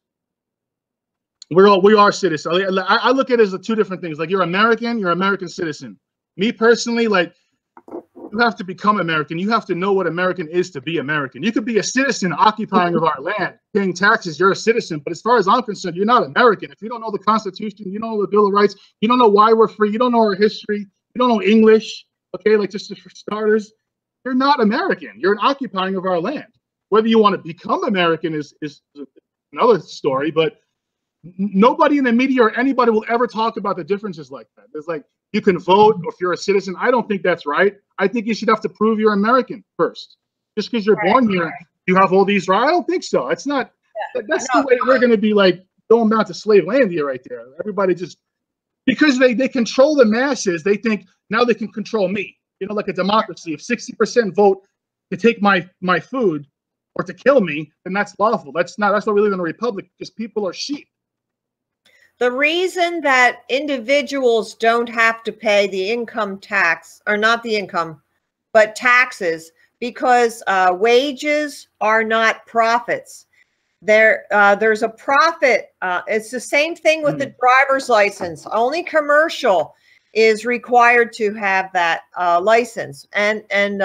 We are citizens. I look at it as two different things. Like you're American citizen. Me personally, like you have to become American. You have to know what American is to be American. You could be a citizen occupying of our land, paying taxes. You're a citizen. But as far as I'm concerned, you're not American. If you don't know the Constitution, you don't know the Bill of Rights, you don't know why we're free, you don't know our history, you don't know English, okay, like just for starters, you're not American. You're an occupying of our land. Whether you want to become American is another story, but nobody in the media or anybody will ever talk about the differences like that. There's like, you can vote if you're a citizen. I don't think that's right. I think you should have to prove you're American first. Just because you're born here, you have all these rights. I don't think so. It's not. That's the way we're going to be like going back to Slavelandia right there. Everybody just, because they control the masses, they think now they can control me. You know, like a democracy. If 60% vote to take my food or to kill me, then that's lawful. That's not we live in a republic because people are sheep. The reason that individuals don't have to pay the income tax, or not the income, but taxes, because wages are not profits. There's a profit. It's the same thing with the driver's license. Only commercial is required to have that license, and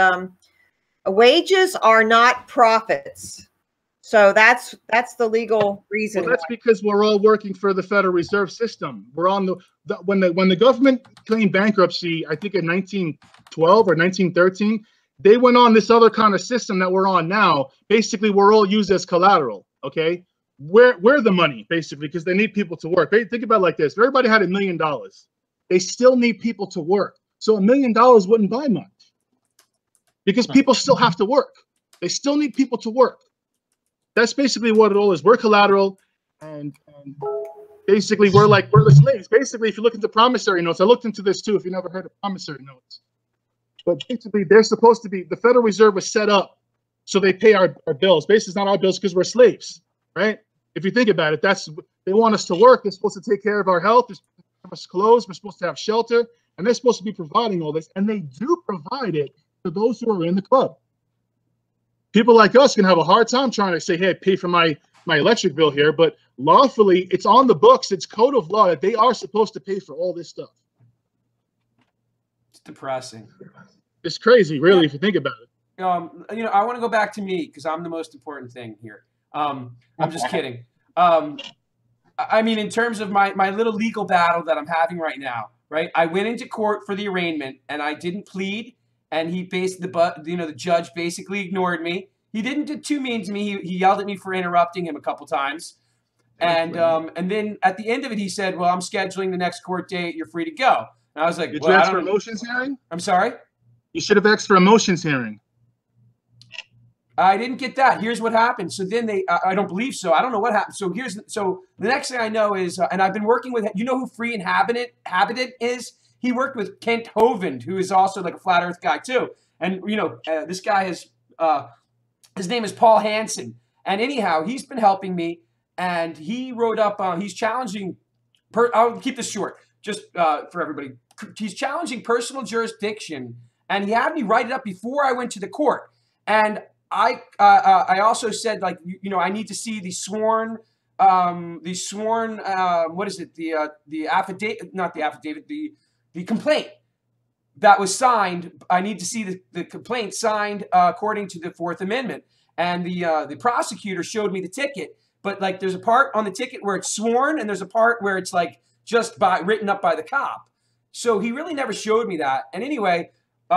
wages are not profits. So that's the legal reason. Well, that's because we're all working for the Federal Reserve System. We're on when the government claimed bankruptcy, I think in 1912 or 1913, they went on this other kind of system that we're on now. Basically, we're all used as collateral. Okay, we're the money basically because they need people to work. Think about it like this: if everybody had $1 million, they still need people to work. So $1 million wouldn't buy much because people still have to work. They still need people to work. That's basically what it all is. We're collateral, and basically we're the slaves. Basically, if you look into promissory notes, I looked into this too. If you never heard of promissory notes, but basically they're supposed to be, the Federal Reserve was set up so they pay our bills. Basically, it's not our bills because we're slaves, right? If you think about it, they want us to work. They're supposed to take care of our health. They're supposed to have us clothes. We're supposed to have shelter, and they're supposed to be providing all this, and they do provide it to those who are in the club. People like us can have a hard time trying to say, hey, pay for my electric bill here, but lawfully, it's on the books, it's code of law that they are supposed to pay for all this stuff. depressing. It's crazy, really, if you think about it. You know, I want to go back to me because I'm the most important thing here. I'm just kidding. I mean, in terms of my little legal battle that I'm having right now, right? I went into court for the arraignment and I didn't plead, and he the judge basically ignored me. He didn't do too mean to me. He yelled at me for interrupting him a couple times. And then at the end of it, he said, "Well, I'm scheduling the next court date. You're free to go." And I was like, Did well, you ask for a motions hearing? I'm sorry? You should have asked for a motions hearing. I didn't get that. Here's what happened. So then I don't believe so. I don't know what happened. So the next thing I know is, and I've been working with, you know who Free Inhabitant is? He worked with Kent Hovind, who is also like a flat earth guy too. And, you know, this guy has, his name is Paul Hansen. And anyhow, he's been helping me, and he wrote up, he's challenging, I'll keep this short, just for everybody. He's challenging personal jurisdiction, and he had me write it up before I went to the court. And I also said, like, you know, I need to see the sworn, what is it? The affidavit, not the affidavit, the complaint that was signed. I need to see the complaint signed according to the Fourth Amendment. And the prosecutor showed me the ticket, but like there's a part on the ticket where it's sworn, and there's a part where it's like just written up by the cop. So he really never showed me that. And anyway,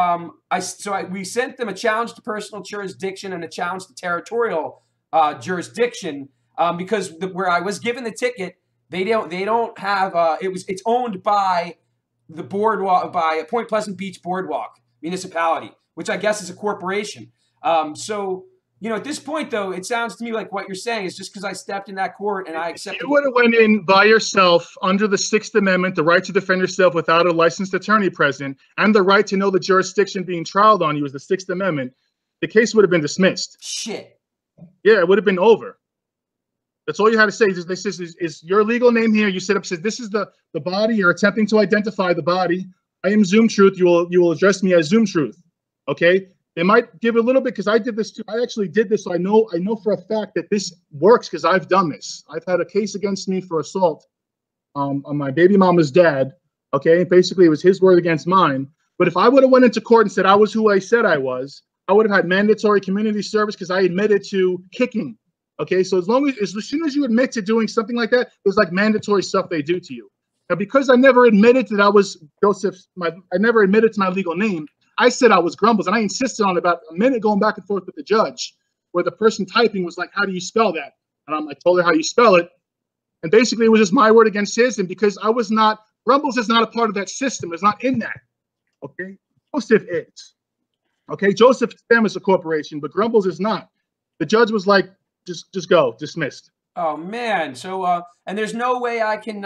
we sent them a challenge to personal jurisdiction and a challenge to territorial jurisdiction because where I was given the ticket, they don't have it's owned by the boardwalk, by Point Pleasant Beach Boardwalk Municipality, which I guess is a corporation. So, you know, at this point, though, it sounds to me like what you're saying is just because I stepped in that court and I accepted. You would have went in by yourself under the Sixth Amendment, the right to defend yourself without a licensed attorney present, and the right to know the jurisdiction being trialed on you is the Sixth Amendment. The case would have been dismissed. Shit. Yeah, it would have been over. That's all you had to say. This is your legal name here. You set up, says this is the body. You're attempting to identify the body. I am Zoom Truth. You will address me as Zoom Truth. Okay. They might give a little bit because I did this too. I actually did this, so I know for a fact that this works because I've done this. I've had a case against me for assault on my baby mama's dad. Okay, basically it was his word against mine. But if I would have went into court and said I was who I said I was, I would have had mandatory community service because I admitted to kicking. Okay, so as soon as you admit to doing something like that, there's like mandatory stuff they do to you. Now, because I never admitted that I was I never admitted to my legal name. I said I was Grumbles, and I insisted on about a minute going back and forth with the judge, where the person typing was like, "How do you spell that?" And I told her how you spell it, and basically it was just my word against his. And because I was not, Grumbles is not a part of that system. It's not in that. Okay, Joseph is. Okay, Joseph Stem is a corporation, but Grumbles is not. The judge was like, "Just go, dismissed." Oh man, so and there's no way I can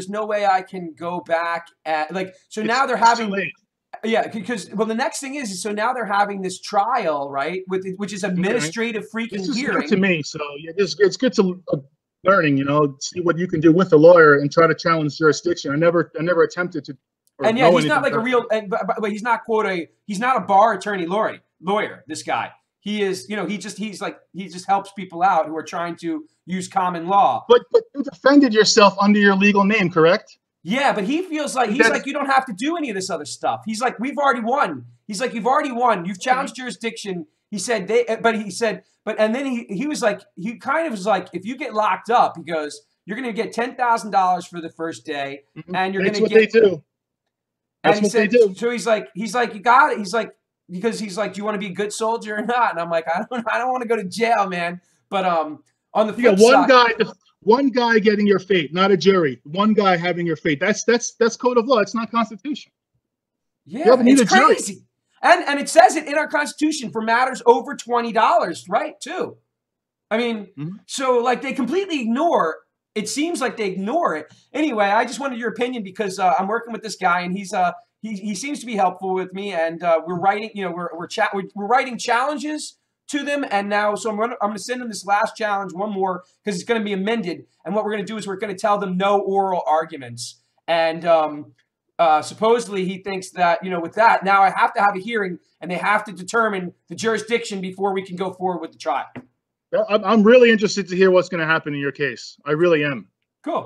go back at like so now they're having. Yeah, because the next thing is so now they're having this trial, right? Which is administrative freaking this is hearing. Good to me, so yeah, it's good to learning, you know, see what you can do with a lawyer and try to challenge jurisdiction. I never attempted to. And yeah, he's not like a real, but he's not he's not a bar attorney lawyer. This guy, he is, you know, he just helps people out who are trying to use common law. But you defended yourself under your legal name, correct? Yeah, but he feels like he's like, you don't have to do any of this other stuff. He's like, we've already won. He's like, you've already won. You've challenged jurisdiction. He said, and then he was like, he kind of was like, if you get locked up, he goes, you're going to get $10,000 for the first day, and you're going to get. That's what they do. That's what they do. So he's like, you got it. He's like, because he's like, do you want to be a good soldier or not? And I'm like, I don't want to go to jail, man. But on the flip side, one guy getting your fate, not a jury. One guy having your fate. That's code of law. It's not constitution. Yeah, it's crazy. And it says it in our Constitution for matters over $20, right? Too. I mean, so like they completely ignore. It seems like they ignore it. Anyway, I just wanted your opinion because I'm working with this guy and he seems to be helpful with me. And we're writing, you know, we're writing challenges to them, and now so I'm gonna send them this last challenge, one more, because it's gonna be amended. And what we're gonna do is we're gonna tell them no oral arguments. And supposedly he thinks that, you know, with that now I have to have a hearing, and they have to determine the jurisdiction before we can go forward with the trial. I'm really interested to hear what's gonna happen in your case. I really am. Cool.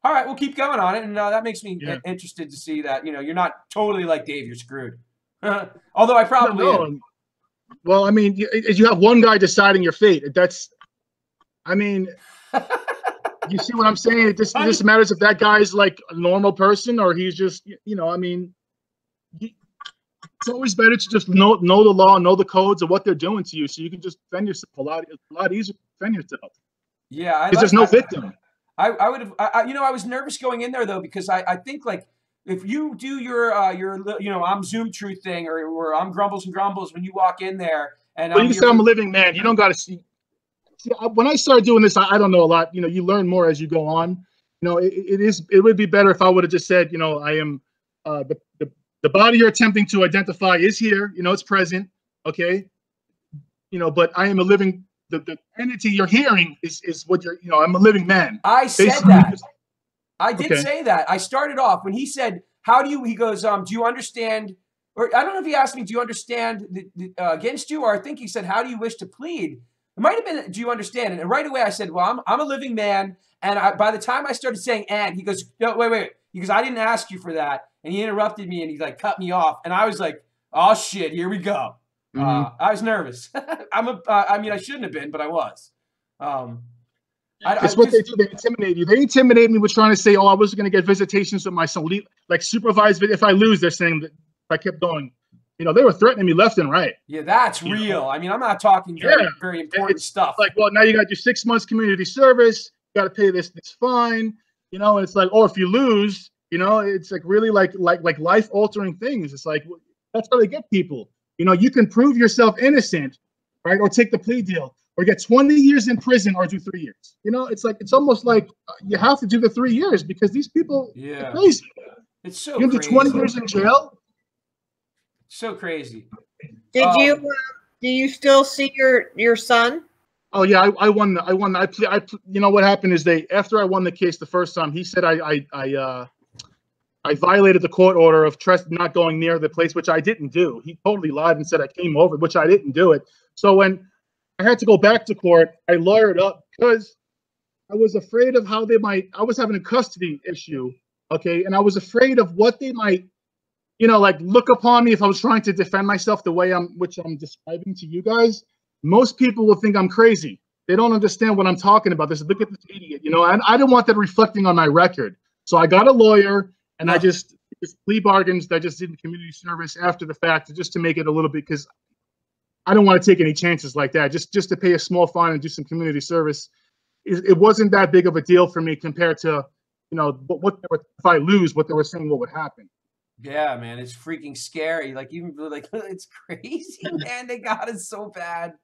All right, we'll keep going on it, and that makes me Yeah. interested to see that you're not totally like Dave. You're screwed. Although I probably am. Well, I mean, you have one guy deciding your fate. That's, I mean, you see what I'm saying? It just matters if that guy's like a normal person or he's just, I mean, it's always better to just know the law, know the codes of what they're doing to you, so you can just defend yourself a lot easier to defend yourself. Yeah, because there's no victim. I would have, I was nervous going in there though, because I think like if you do your I'm Zoom Truth thing or I'm Grumbles and Grumbles when you walk in there and well, you can say I'm a living man. You don't got to see. When I started doing this, I don't know a lot. You learn more as you go on. It would be better if I would have just said, I am the body you're attempting to identify is here. It's present. Okay. But I am a living. The entity you're hearing is what you're. I'm a living man. I said that. I did say that. I started off when he said, "How do you?" He goes, "Do you understand?" Or I don't know if he asked me, "Do you understand against you?" Or I think he said, "How do you wish to plead?" It might have been, "Do you understand?" And right away I said, "Well, I'm a living man." And by the time I started saying "and," he goes, "No, wait." He goes, "I didn't ask you for that." And he interrupted me and he like cut me off. And I was like, "Oh shit, here we go." I was nervous. I mean, I shouldn't have been, but I was. That's what they do. They intimidate you. They intimidate me with trying to say, "Oh, I was going to get visitations with my son." Like supervised. If I lose, they're saying that if I kept going. They were threatening me left and right. Yeah, that's real. I mean, I'm not talking very important stuff. Like, well, now you got your 6 months community service. You got to pay this fine. And it's like, or if you lose, it's like really like life altering things. It's like that's how they get people. You can prove yourself innocent, right? Or take the plea deal, or get 20 years in prison, or do 3 years. It's almost like you have to do the 3 years because these people are crazy. It's so you do 20 years in jail. So crazy. Do you still see your son? Oh yeah, I won. What happened is after I won the case the first time, he said I violated the court order of not going near the place, which I didn't do. He totally lied and said I came over, which I didn't do it. So when I had to go back to court, I lawyered up because I was afraid of how I was having a custody issue, okay? And I was afraid of what they might, look upon me if I was trying to defend myself the way which I'm describing to you guys. Most people will think I'm crazy. They don't understand what I'm talking about. They say, look at this idiot, and I didn't want that reflecting on my record. So I got a lawyer. And I just plea bargains that I just did in community service after the fact, just to make it a little bit, because I don't want to take any chances like that. Just to pay a small fine and do some community service, it wasn't that big of a deal for me compared to, if I lose, what they were saying, what would happen. Yeah, man, it's freaking scary. Like it's crazy, man. They got it so bad.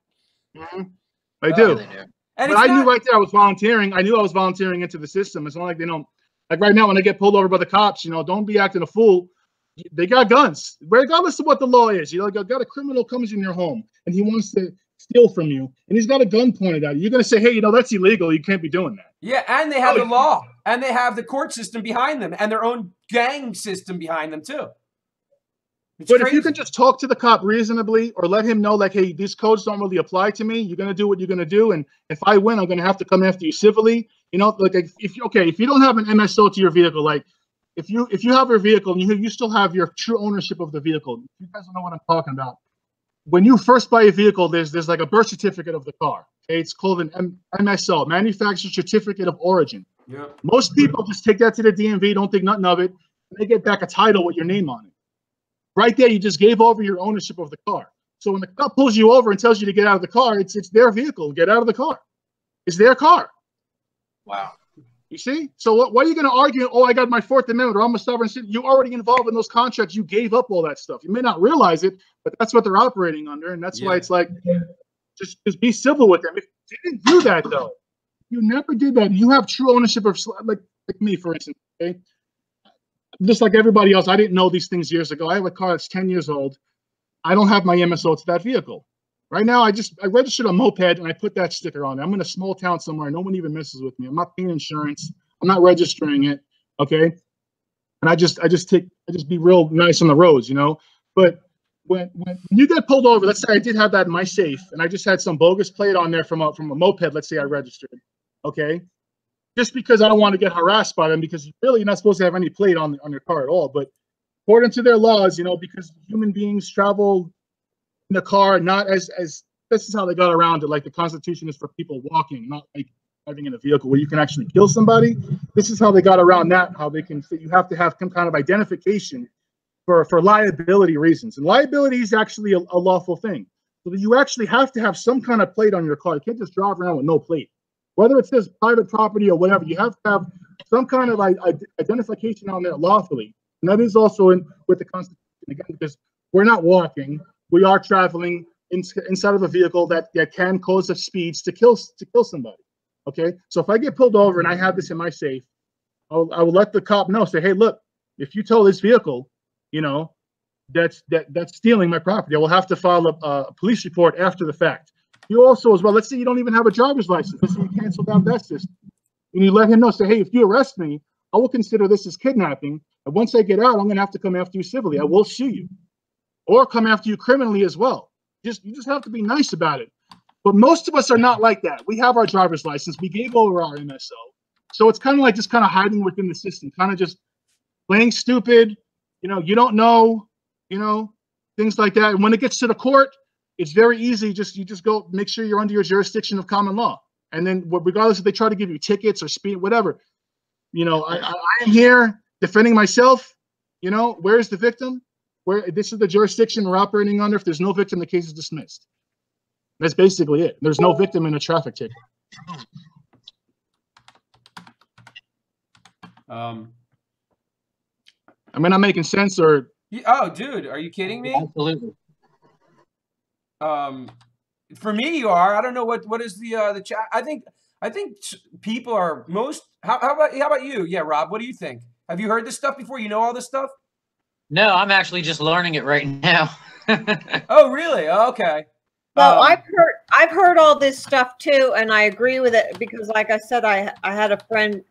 I do. And I knew right there I was volunteering. I knew I was volunteering into the system. It's not like they don't. Like right now, when I get pulled over by the cops, don't be acting a fool. They got guns, regardless of what the law is. Got a criminal comes in your home and he wants to steal from you, and he's got a gun pointed at you. You're going to say, "Hey, that's illegal. You can't be doing that." Yeah, and they have the law, and they have the court system behind them, and their own gang system behind them too. It's crazy. If you can just talk to the cop reasonably, or let him know, like, "Hey, these codes don't really apply to me. You're going to do what you're going to do, and if I win, I'm going to have to come after you civilly." Like if you don't have an MSO to your vehicle, like if you have your vehicle and you still have your true ownership of the vehicle, you guys don't know what I'm talking about. When you first buy a vehicle, there's like a birth certificate of the car. Okay, it's called an MSO, Manufacturer Certificate of Origin. Yeah. Most people just take that to the DMV, don't think nothing of it, and they get back a title with your name on it. Right there, you just gave over your ownership of the car. So when the cop pulls you over and tells you to get out of the car, it's their vehicle. Get out of the car. It's their car. Wow. You see? So what are you going to argue? "Oh, I got my Fourth Amendment," or "I'm a sovereign citizen." You're already involved in those contracts. You gave up all that stuff. You may not realize it, but that's what they're operating under. And that's why it's like, just be civil with them. If you didn't do that, though, you never did that. You have true ownership of, like me, for instance, okay? Just like everybody else, I didn't know these things years ago. I have a car that's 10 years old. I don't have my MSO to that vehicle. Right now, I registered a moped and I put that sticker on it. I'm in a small town somewhere. No one even messes with me. I'm not paying insurance. I'm not registering it. Okay. And I just be real nice on the roads, But when you get pulled over, let's say I did have that in my safe and I just had some bogus plate on there from a moped. Let's say I registered. Okay. just because I don't want to get harassed by them, because really you're not supposed to have any plate on your car at all. But according to their laws, you know, because human beings travel in a car, not as this is how they got around it. Like the Constitution is for people walking, not like driving in a vehicle where you can actually kill somebody. This is how they got around that. How they can, you have to have some kind of identification for liability reasons. And liability is actually a lawful thing. So you actually have to have some kind of plate on your car. You can't just drive around with no plate. Whether it says private property or whatever, you have to have some kind of identification on there lawfully. And that is also with the Constitution, again, because we're not walking. We are traveling inside of a vehicle that can cause the speeds to kill somebody. Okay, so if I get pulled over and I have this in my safe, I will let the cop know. Say, hey, look, if you tow this vehicle, you know, that's stealing my property. I will have to file a police report after the fact. You also, as well, let's say you don't even have a driver's license. Let's say you canceled out that system, and you let him know. Say, hey, if you arrest me, I will consider this as kidnapping. And once I get out, I'm going to have to come after you civilly. I will sue you, or come after you criminally as well. You just have to be nice about it. But most of us are not like that. We have our driver's license. We gave over our MSO. So it's kind of like just kind of hiding within the system, kind of just playing stupid. You know, you don't know, you know, things like that. And when it gets to the court, it's very easy. You just go make sure you're under your jurisdiction of common law. And then regardless if they try to give you tickets or speed, whatever, you know, I am here defending myself. You know, where's the victim? This is the jurisdiction we're operating under. If there's no victim, the case is dismissed. That's basically it. There's no victim in a traffic ticket. Am I not making sense, or? Oh, dude, are you kidding me? Absolutely. For me, you are. I don't know what is the chat. I think people are most. How about you? Yeah, Rob. What do you think? Have you heard this stuff before? You know all this stuff? No, I'm actually just learning it right now. Oh, really? Okay. Well, I've heard all this stuff too, and I agree with it because, like I said, I had a friend,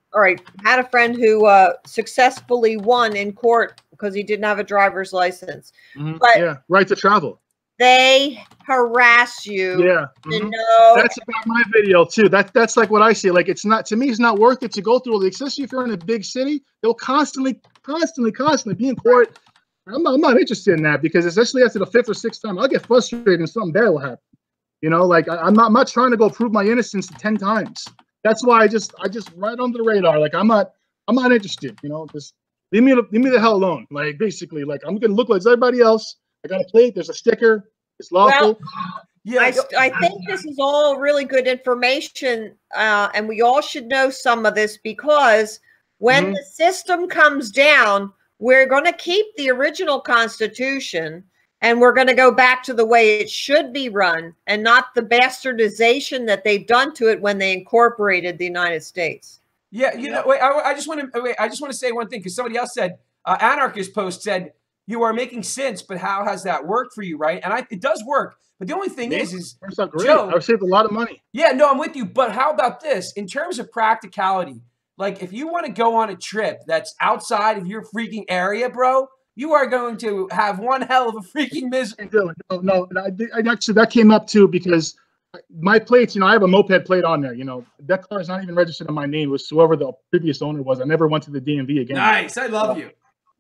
who successfully won in court because he didn't have a driver's license. Mm-hmm. But yeah, right to travel. They harass you. Yeah, to know. That's about my video too. That's like what I see. Like it's not, to me, it's not worth it to go through all the, especially if you're in a big city. They'll constantly be in court. I'm not interested in that, because especially after the 5th or 6th time, I'll get frustrated and something bad will happen. You know, like I'm not trying to go prove my innocence 10 times. That's why I just right under the radar. Like I'm not interested. You know, just leave me the hell alone. Like basically, like I'm gonna look like everybody else. I got a plate. There's a sticker. It's lawful. Well, yeah, I think this is all really good information, and we all should know some of this, because when the system comes down, we're going to keep the original Constitution, and we're going to go back to the way it should be run, and not the bastardization that they've done to it when they incorporated the United States. Yeah, you know, wait. I just want to say one thing, because somebody else said, Anarchist Post said, you are making sense, but how has that worked for you, right? And it does work, but the only thing is that's not great. Joe, I've saved a lot of money. Yeah, no, I'm with you. But how about this? In terms of practicality, like if you want to go on a trip that's outside of your freaking area, bro, you are going to have one hell of a freaking misery. No, I actually, that came up too, because my plates, you know, I have a moped plate on there. You know, that car is not even registered in my name. It was whoever the previous owner was. I never went to the DMV again. Nice, I love you.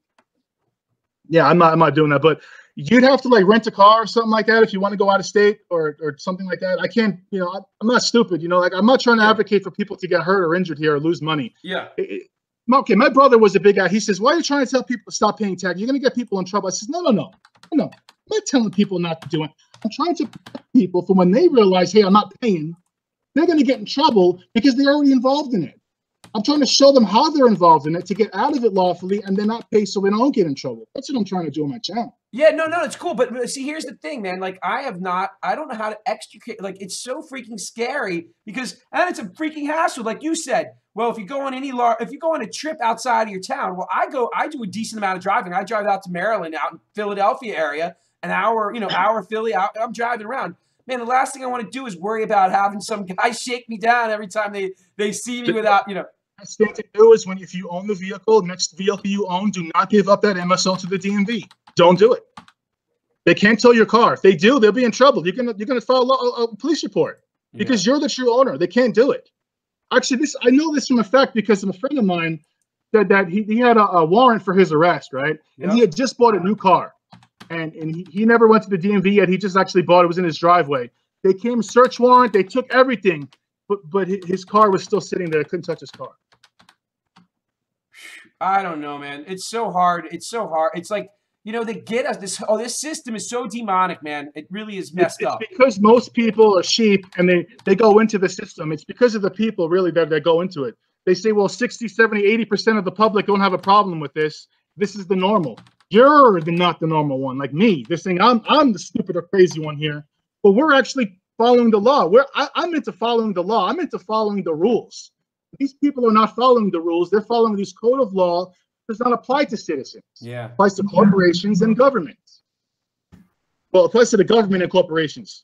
Yeah, I'm not doing that. But you'd have to like rent a car or something like that if you want to go out of state or something like that. I can't, you know, I'm not stupid. You know, like I'm not trying to advocate for people to get hurt or injured here or lose money. Yeah. Okay, my brother was a big guy. He says, why are you trying to tell people to stop paying tax? You're going to get people in trouble. I says, no. I'm not telling people not to do it. I'm trying to protect people from when they realize, hey, I'm not paying, they're going to get in trouble because they're already involved in it. I'm trying to show them how they're involved in it to get out of it lawfully and then not pay so they don't get in trouble. That's what I'm trying to do on my channel. Yeah, no, it's cool. But see, here's the thing, man. Like, I don't know how to extricate. Like, it's so freaking scary and it's a freaking hassle. Like you said, well, if you go on a trip outside of your town, well, I do a decent amount of driving. I drive out to Maryland, out in Philadelphia area, an hour Philly, I'm driving around. Man, the last thing I want to do is worry about having some guy shake me down every time they see me without, you know. Best thing to do is if you own the vehicle, next vehicle you own, do not give up that MSO to the DMV. Don't do it. They can't tow your car. If they do, they'll be in trouble. You're gonna file a police report because you're the true owner. They can't do it. actually, I know this from a fact because a friend of mine said that he had a warrant for his arrest, right? And he had just bought a new car, and he never went to the DMV yet. He just actually bought it. It was in his driveway. They came search warrant. They took everything, but his car was still sitting there. I couldn't touch his car. I don't know, man. It's so hard. It's so hard. It's like, you know, they get us this system is so demonic, man. It really is messed up. It's because most people are sheep and they go into the system. It's because of the people really that go into it. They say, well, 60, 70, 80% of the public don't have a problem with this. This is the normal. You're not the normal one, like me. They're saying I'm the stupid or crazy one here. But we're actually following the law. I'm into following the law. I'm into following the rules. These people are not following the rules. They're following this code of law. Does not apply to citizens. Yeah. It applies to corporations and governments. Well, it applies to the government and corporations.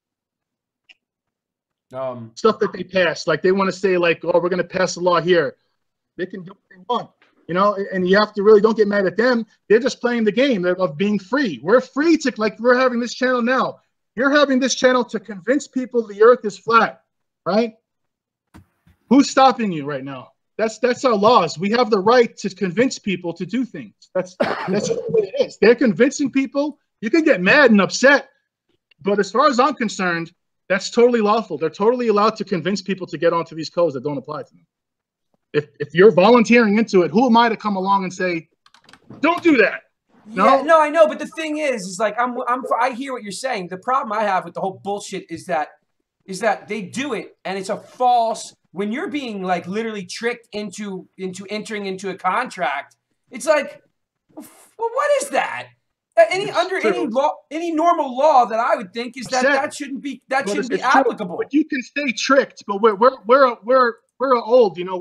Stuff that they pass, like they want to say, like, oh, we're going to pass a law here. They can do what they want, you know. And you have to really don't get mad at them. They're just playing the game of being free. We're free to, like, we're having this channel now. You're having this channel to convince people the Earth is flat, right? Who's stopping you right now? That's our laws. We have the right to convince people to do things. That's just what it is. They're convincing people. You can get mad and upset, but as far as I'm concerned, that's totally lawful. They're totally allowed to convince people to get onto these codes that don't apply to them. If you're volunteering into it, who am I to come along and say, don't do that? No, yeah, no, I know, but the thing is like I hear what you're saying. The problem I have with the whole bullshit is that they do it and it's a false. When you're being like literally tricked into entering into a contract, it's like, well, what is that? Any normal law that I would think is that shouldn't be applicable. But you can stay tricked. But we're old, you know.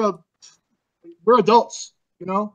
We're adults, you know.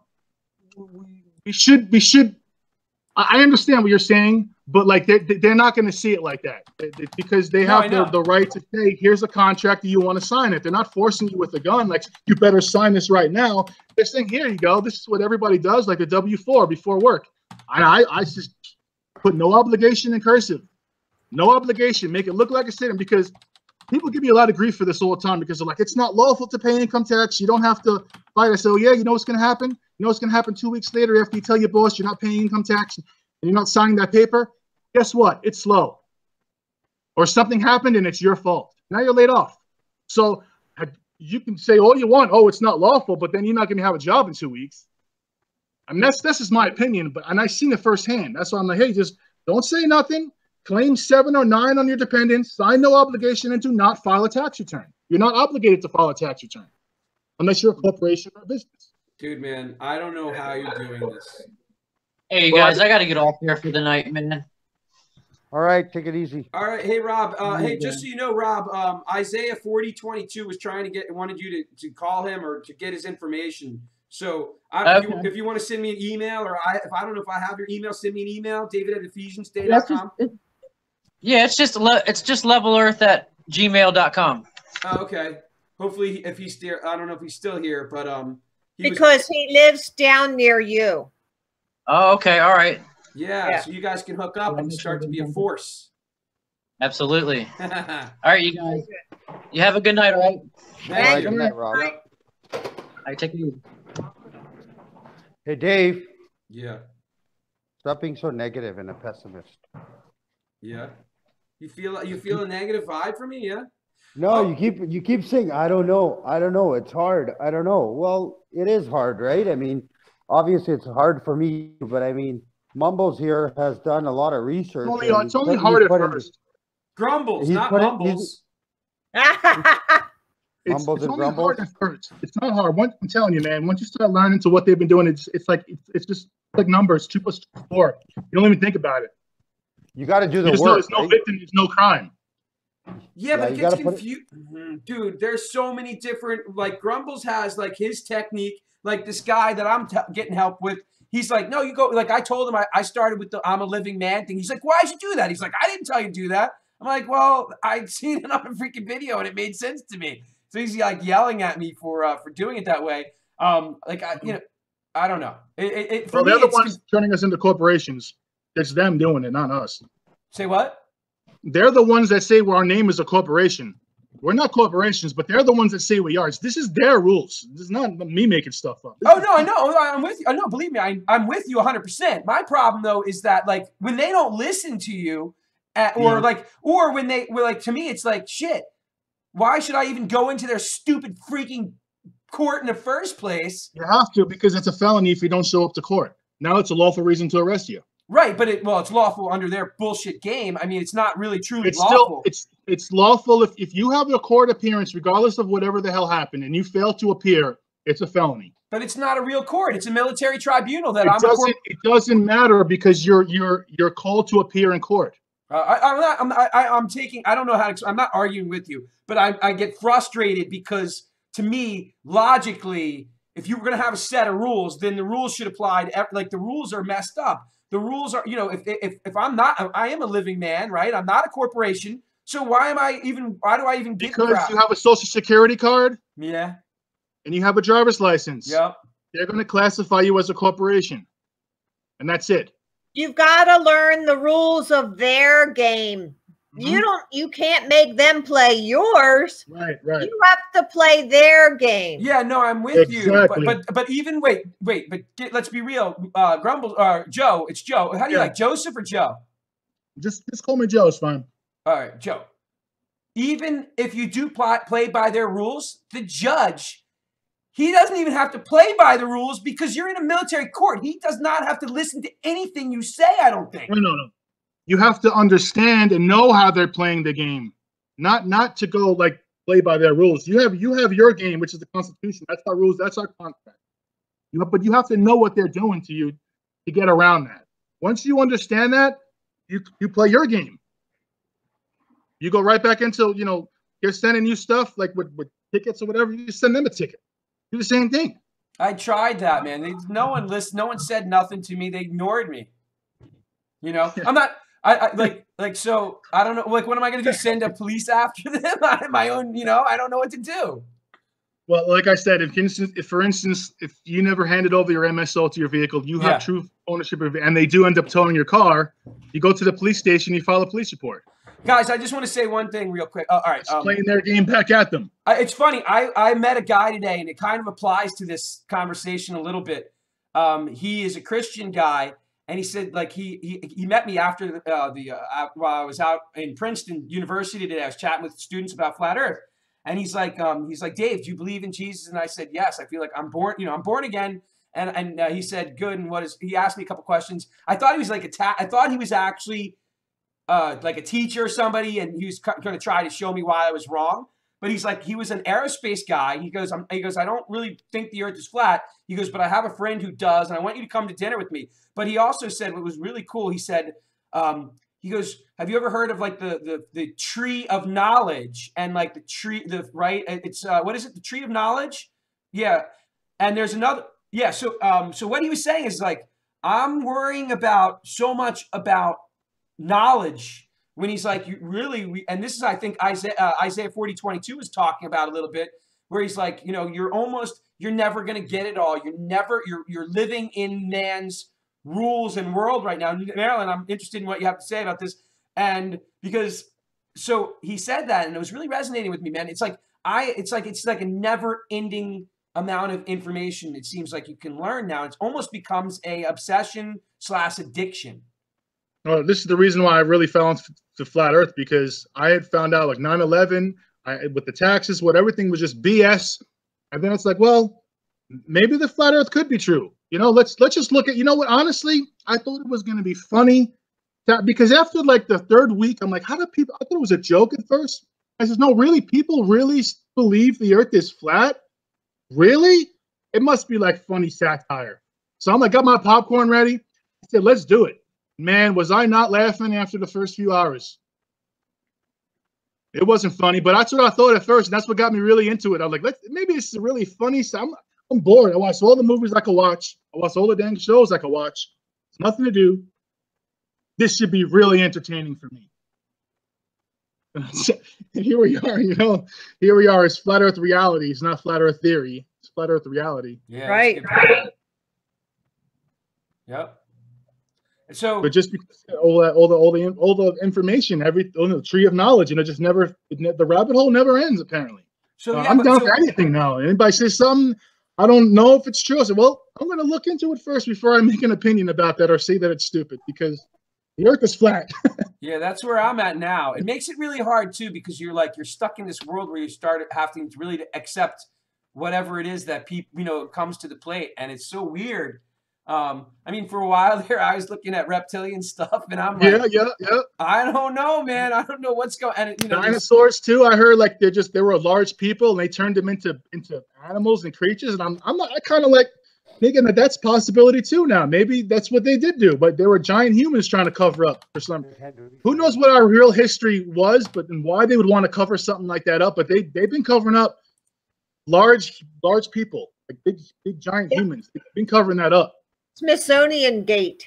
We should. I understand what you're saying, but like they're not going to see it like that because they have the right to say, here's a contract, do you want to sign it? They're not forcing you with a gun, like you better sign this right now. They're saying, here you go. This is what everybody does, like a W-4 before work. I just put no obligation in cursive, no obligation. Make it look like a statement because people give me a lot of grief for this all the time because they're like, it's not lawful to pay income tax. You don't have to fight. I say, oh yeah, you know what's going to happen? You know what's going to happen 2 weeks later after you tell your boss you're not paying income tax and you're not signing that paper? Guess what? It's slow. Or something happened and it's your fault. Now you're laid off. So you can say all you want, oh, it's not lawful, but then you're not going to have a job in 2 weeks. I mean, that's just my opinion, and I've seen it firsthand. That's why I'm like, hey, just don't say nothing. Claim 7 or 9 on your dependents. Sign no obligation and do not file a tax return. You're not obligated to file a tax return unless you're a corporation or a business. Dude, man, I don't know how you're doing this. Hey, guys, I got to get off here for the night, man. All right, take it easy. All right, hey Rob. Hey, just so you know, Rob, Isaiah 4022 was trying to wanted you to call him or to get his information. So if you want to send me an email, or if I don't know if I have your email, send me an email, David@EphesiansDay.com. Yeah, it's just levelearth@gmail.com. Oh, okay. Hopefully, if he's still, I don't know if he's still here, but because he lives down near you. Oh, okay, all right. Yeah, so you guys can hook up and start to be a force. Absolutely. All right, you guys. You have a good night, all right? All right, good night, Rob. All right, take it easy. Hey, Dave. Yeah. Stop being so negative and a pessimist. Yeah. You feel a negative vibe from me, yeah? No, you keep saying I don't know. It's hard. I don't know. Well, it is hard, right? I mean, obviously it's hard for me, but I mean, Mumbles here has done a lot of research. It's only hard at first. Grumbles, not mumbles. It's only hard at first. It's not hard. I'm telling you, man. Once you start learning to what they've been doing, it's just like numbers. 2 + 2 = 4. You don't even think about it. You got to do the work. There's no victim. There's no crime. Yeah, but it gets confused. Dude, there's so many different, like Grumbles has like his technique, like this guy that I'm getting help with. He's like, no, you go, like I told him I started with the I'm a living man thing. He's like, why'd you do that? He's like, I didn't tell you to do that. I'm like, well, I'd seen it on a freaking video and it made sense to me. So he's like yelling at me for doing it that way. I don't know. They're the ones turning us into corporations. It's them doing it, not us. Say what? They're the ones that say, well, our name is a corporation. We're not corporations, but they're the ones that say we are. This is their rules. This is not me making stuff up. Oh no, I know. I'm with you. I know. Believe me, I'm with you 100%. My problem though is that like when they don't listen to you, or when they were like to me, it's like shit. Why should I even go into their stupid freaking court in the first place? You have to, because it's a felony if you don't show up to court. Now it's a lawful reason to arrest you. Right, but it's lawful under their bullshit game. I mean, it's not really truly lawful. It's lawful if you have a court appearance, regardless of whatever the hell happened, and you fail to appear, it's a felony. But it's not a real court. It's a military tribunal that it doesn't matter because you're called to appear in court. I'm not arguing with you, but I get frustrated because to me, logically, if you were going to have a set of rules, then the rules should apply to like the rules are messed up. The rules are, if I am a living man, right? I'm not a corporation. So why do I even get because crap? You have a social security card? Yeah. And you have a driver's license. Yep. They're going to classify you as a corporation. And that's it. You've got to learn the rules of their game. You can't make them play yours. Right. You have to play their game. Yeah, no, I'm with you. But even wait, let's be real. Joe, it's Joe. How do you like, Joseph or Joe? Just call me Joe, it's fine. All right, Joe. Even if you do play by their rules, the judge, he doesn't even have to play by the rules because you're in a military court. He does not have to listen to anything you say, I don't think. No. You have to understand and know how they're playing the game, not to go like play by their rules. You have your game, which is the Constitution. That's our rules. That's our contract. But you have to know what they're doing to you to get around that. Once you understand that, you play your game. You go right back into they're sending you stuff like with tickets or whatever. You send them a ticket. Do the same thing. I tried that, man. No one listened. No one said nothing to me. They ignored me. I'm not. So I don't know. Like, what am I going to do? Send a police after them? My own, I don't know what to do. Well, like I said, if for instance, if you never handed over your MSO to your vehicle, you have true ownership of it, and they do end up towing your car, you go to the police station, you file a police report. Guys, I just want to say one thing real quick. All right. Playing their game back at them. It's funny. I met a guy today, and it kind of applies to this conversation a little bit. He is a Christian guy. And he said, like, he met me after while I was out in Princeton University today. I was chatting with students about flat Earth, and he's like, Dave, do you believe in Jesus? And I said, yes. I feel like I'm born again. And he said, good. And he asked me a couple questions. I thought he was like I thought he was actually like a teacher or somebody, and he was going to try to show me why I was wrong. But he was an aerospace guy. He goes, I don't really think the Earth is flat. He goes, but I have a friend who does, and I want you to come to dinner with me. But he also said what was really cool. He said, he goes, have you ever heard of like the tree of knowledge and like right? It's what is it? The tree of knowledge? Yeah. And there's another. Yeah. So what he was saying is like, I'm worrying about so much about knowledge. When he's like, and this is, I think, Isaiah 40:22 is talking about a little bit, where he's like, you're never going to get it all. You're living in man's rules and world right now. Marilyn, I'm interested in what you have to say about this. And so he said that, and it was really resonating with me, man. It's like a never ending amount of information. It seems like you can learn now. It almost becomes a obsession/addiction. Well, this is the reason why I really fell into flat Earth, because I had found out like 9/11, with the taxes, everything was just BS. And then it's like, well, maybe the flat Earth could be true. Let's just look at, honestly, I thought it was going to be funny because after like the third week, I'm like, I thought it was a joke at first. I said, no, really? People really believe the Earth is flat? Really? It must be like funny satire. So I'm like, got my popcorn ready. I said, let's do it. Man, was I not laughing after the first few hours. It wasn't funny, but that's what I thought at first, and that's what got me really into it. I was like, maybe this is really funny. So I'm bored. I watched all the movies I could watch. I watched all the dang shows I could watch. There's nothing to do. This should be really entertaining for me. And here we are, Here we are. It's flat Earth reality. It's not flat Earth theory. It's flat Earth reality. Yeah. Right. Yep. So, But just because all the information, the tree of knowledge, just never, the rabbit hole never ends. Apparently, so yeah, I'm but down so, for anything now. Anybody says something, I don't know if it's true. I say, well, I'm going to look into it first before I make an opinion about that or say that it's stupid, because the Earth is flat. yeah, that's where I'm at now. It makes it really hard too, because you're stuck in this world where you start having to really accept whatever it is that people, comes to the plate, and it's so weird. I mean, for a while there, I was looking at reptilian stuff, and I'm like, yeah. I don't know, man. I don't know what's going. And Dinosaurs too. I heard like they were large people, and they turned them into animals and creatures. And I kind of like thinking that that's a possibility too. Now maybe that's what they did do, but they were giant humans trying to cover up for some. Who knows what our real history was, but and why they would want to cover something like that up? But they've been covering up large people, like big giant humans. They've been covering that up. Smithsonian Gate.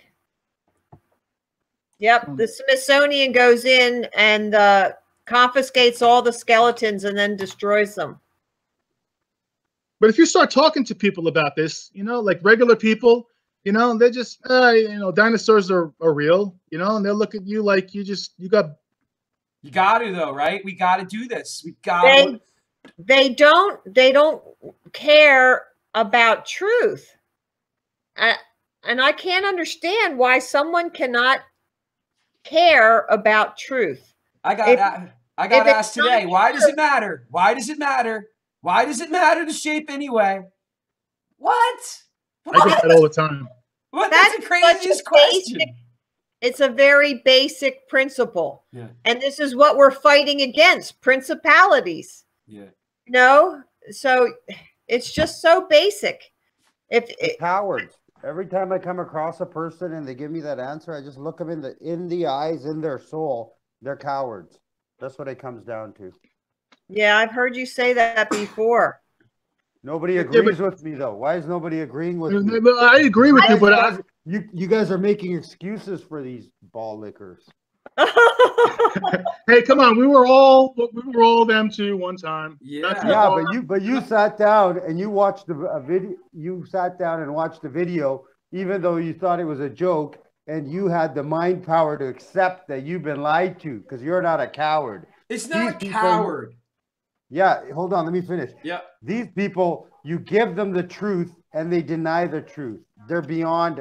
Yep, the Smithsonian goes in and confiscates all the skeletons and then destroys them. But if you start talking to people about this, like regular people, they just, dinosaurs are real, and they'll look at you like you got to though, right? We got to do this. We got to. They don't care about truth. And I can't understand why someone cannot care about truth. I got asked today, why does it matter? Why does it matter? Why does it matter the shape anyway? What? I get that all the time. What? That's the craziest question. It's a very basic principle. Yeah. And this is what we're fighting against, principalities. Yeah. So it's just so basic. Cowards. Every time I come across a person and they give me that answer, I just look them in the eyes, in their soul. They're cowards. That's what it comes down to. Yeah, I've heard you say that before. Nobody agrees with me, though. Why is nobody agreeing with me? I agree with you, but you guys are making excuses for these ball lickers. Hey, come on! We were all them too one time. Yeah, but you sat down and you watched the video. You sat down and watched the video, even though you thought it was a joke, and you had the mind power to accept that you've been lied to, because you're not a coward. It's not a coward. Yeah, hold on. Let me finish. Yeah. These people, you give them the truth and they deny the truth. They're beyond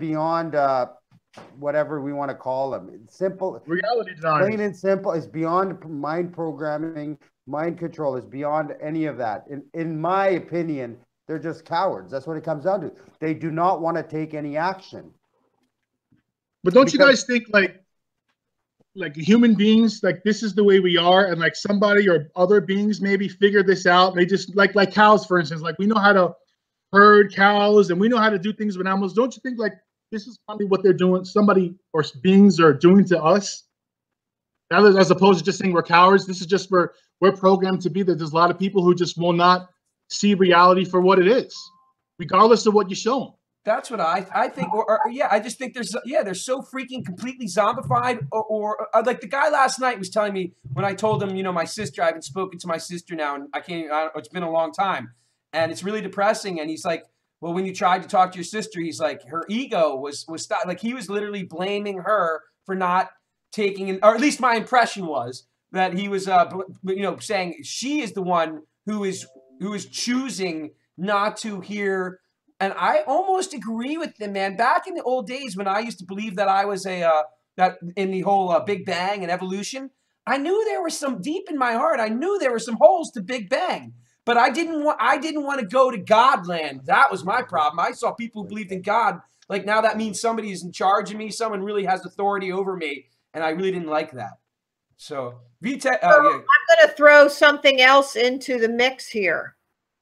whatever we want to call them. It's simple. Reality design. Plain and simple. It's beyond mind programming, mind control. It's beyond any of that. In my opinion, they're just cowards. That's what it comes down to. They do not want to take any action. But don't you guys think like human beings, like this is the way we are, and like somebody or other beings maybe figure this out. They just like cows, for instance, like we know how to herd cows and we know how to do things with animals. Don't you think like this is probably what they're doing? Somebody or beings are doing to us, as opposed to just saying we're cowards. This is just we're programmed to be that. There's a lot of people who just will not see reality for what it is, regardless of what you show them. That's what I think, I just think they're so freaking completely zombified, or like the guy last night was telling me when I told him, my sister, I haven't spoken to my sister now, and it's been a long time, and it's really depressing, and he's like, well, when you tried to talk to your sister, he's like, her ego was like, he was literally blaming her for not taking, or at least my impression was that he was, saying she is the one who is choosing not to hear. And I almost agree with them, man. Back in the old days when I used to believe that I was that in the whole Big Bang and evolution, I knew there was some deep in my heart. I knew there were some holes to Big Bang, but I didn't want to go to Godland. That was my problem. I saw people who believed in God. Like now that means somebody is in charge of me. Someone really has authority over me, and I really didn't like that. So, I'm going to throw something else into the mix here.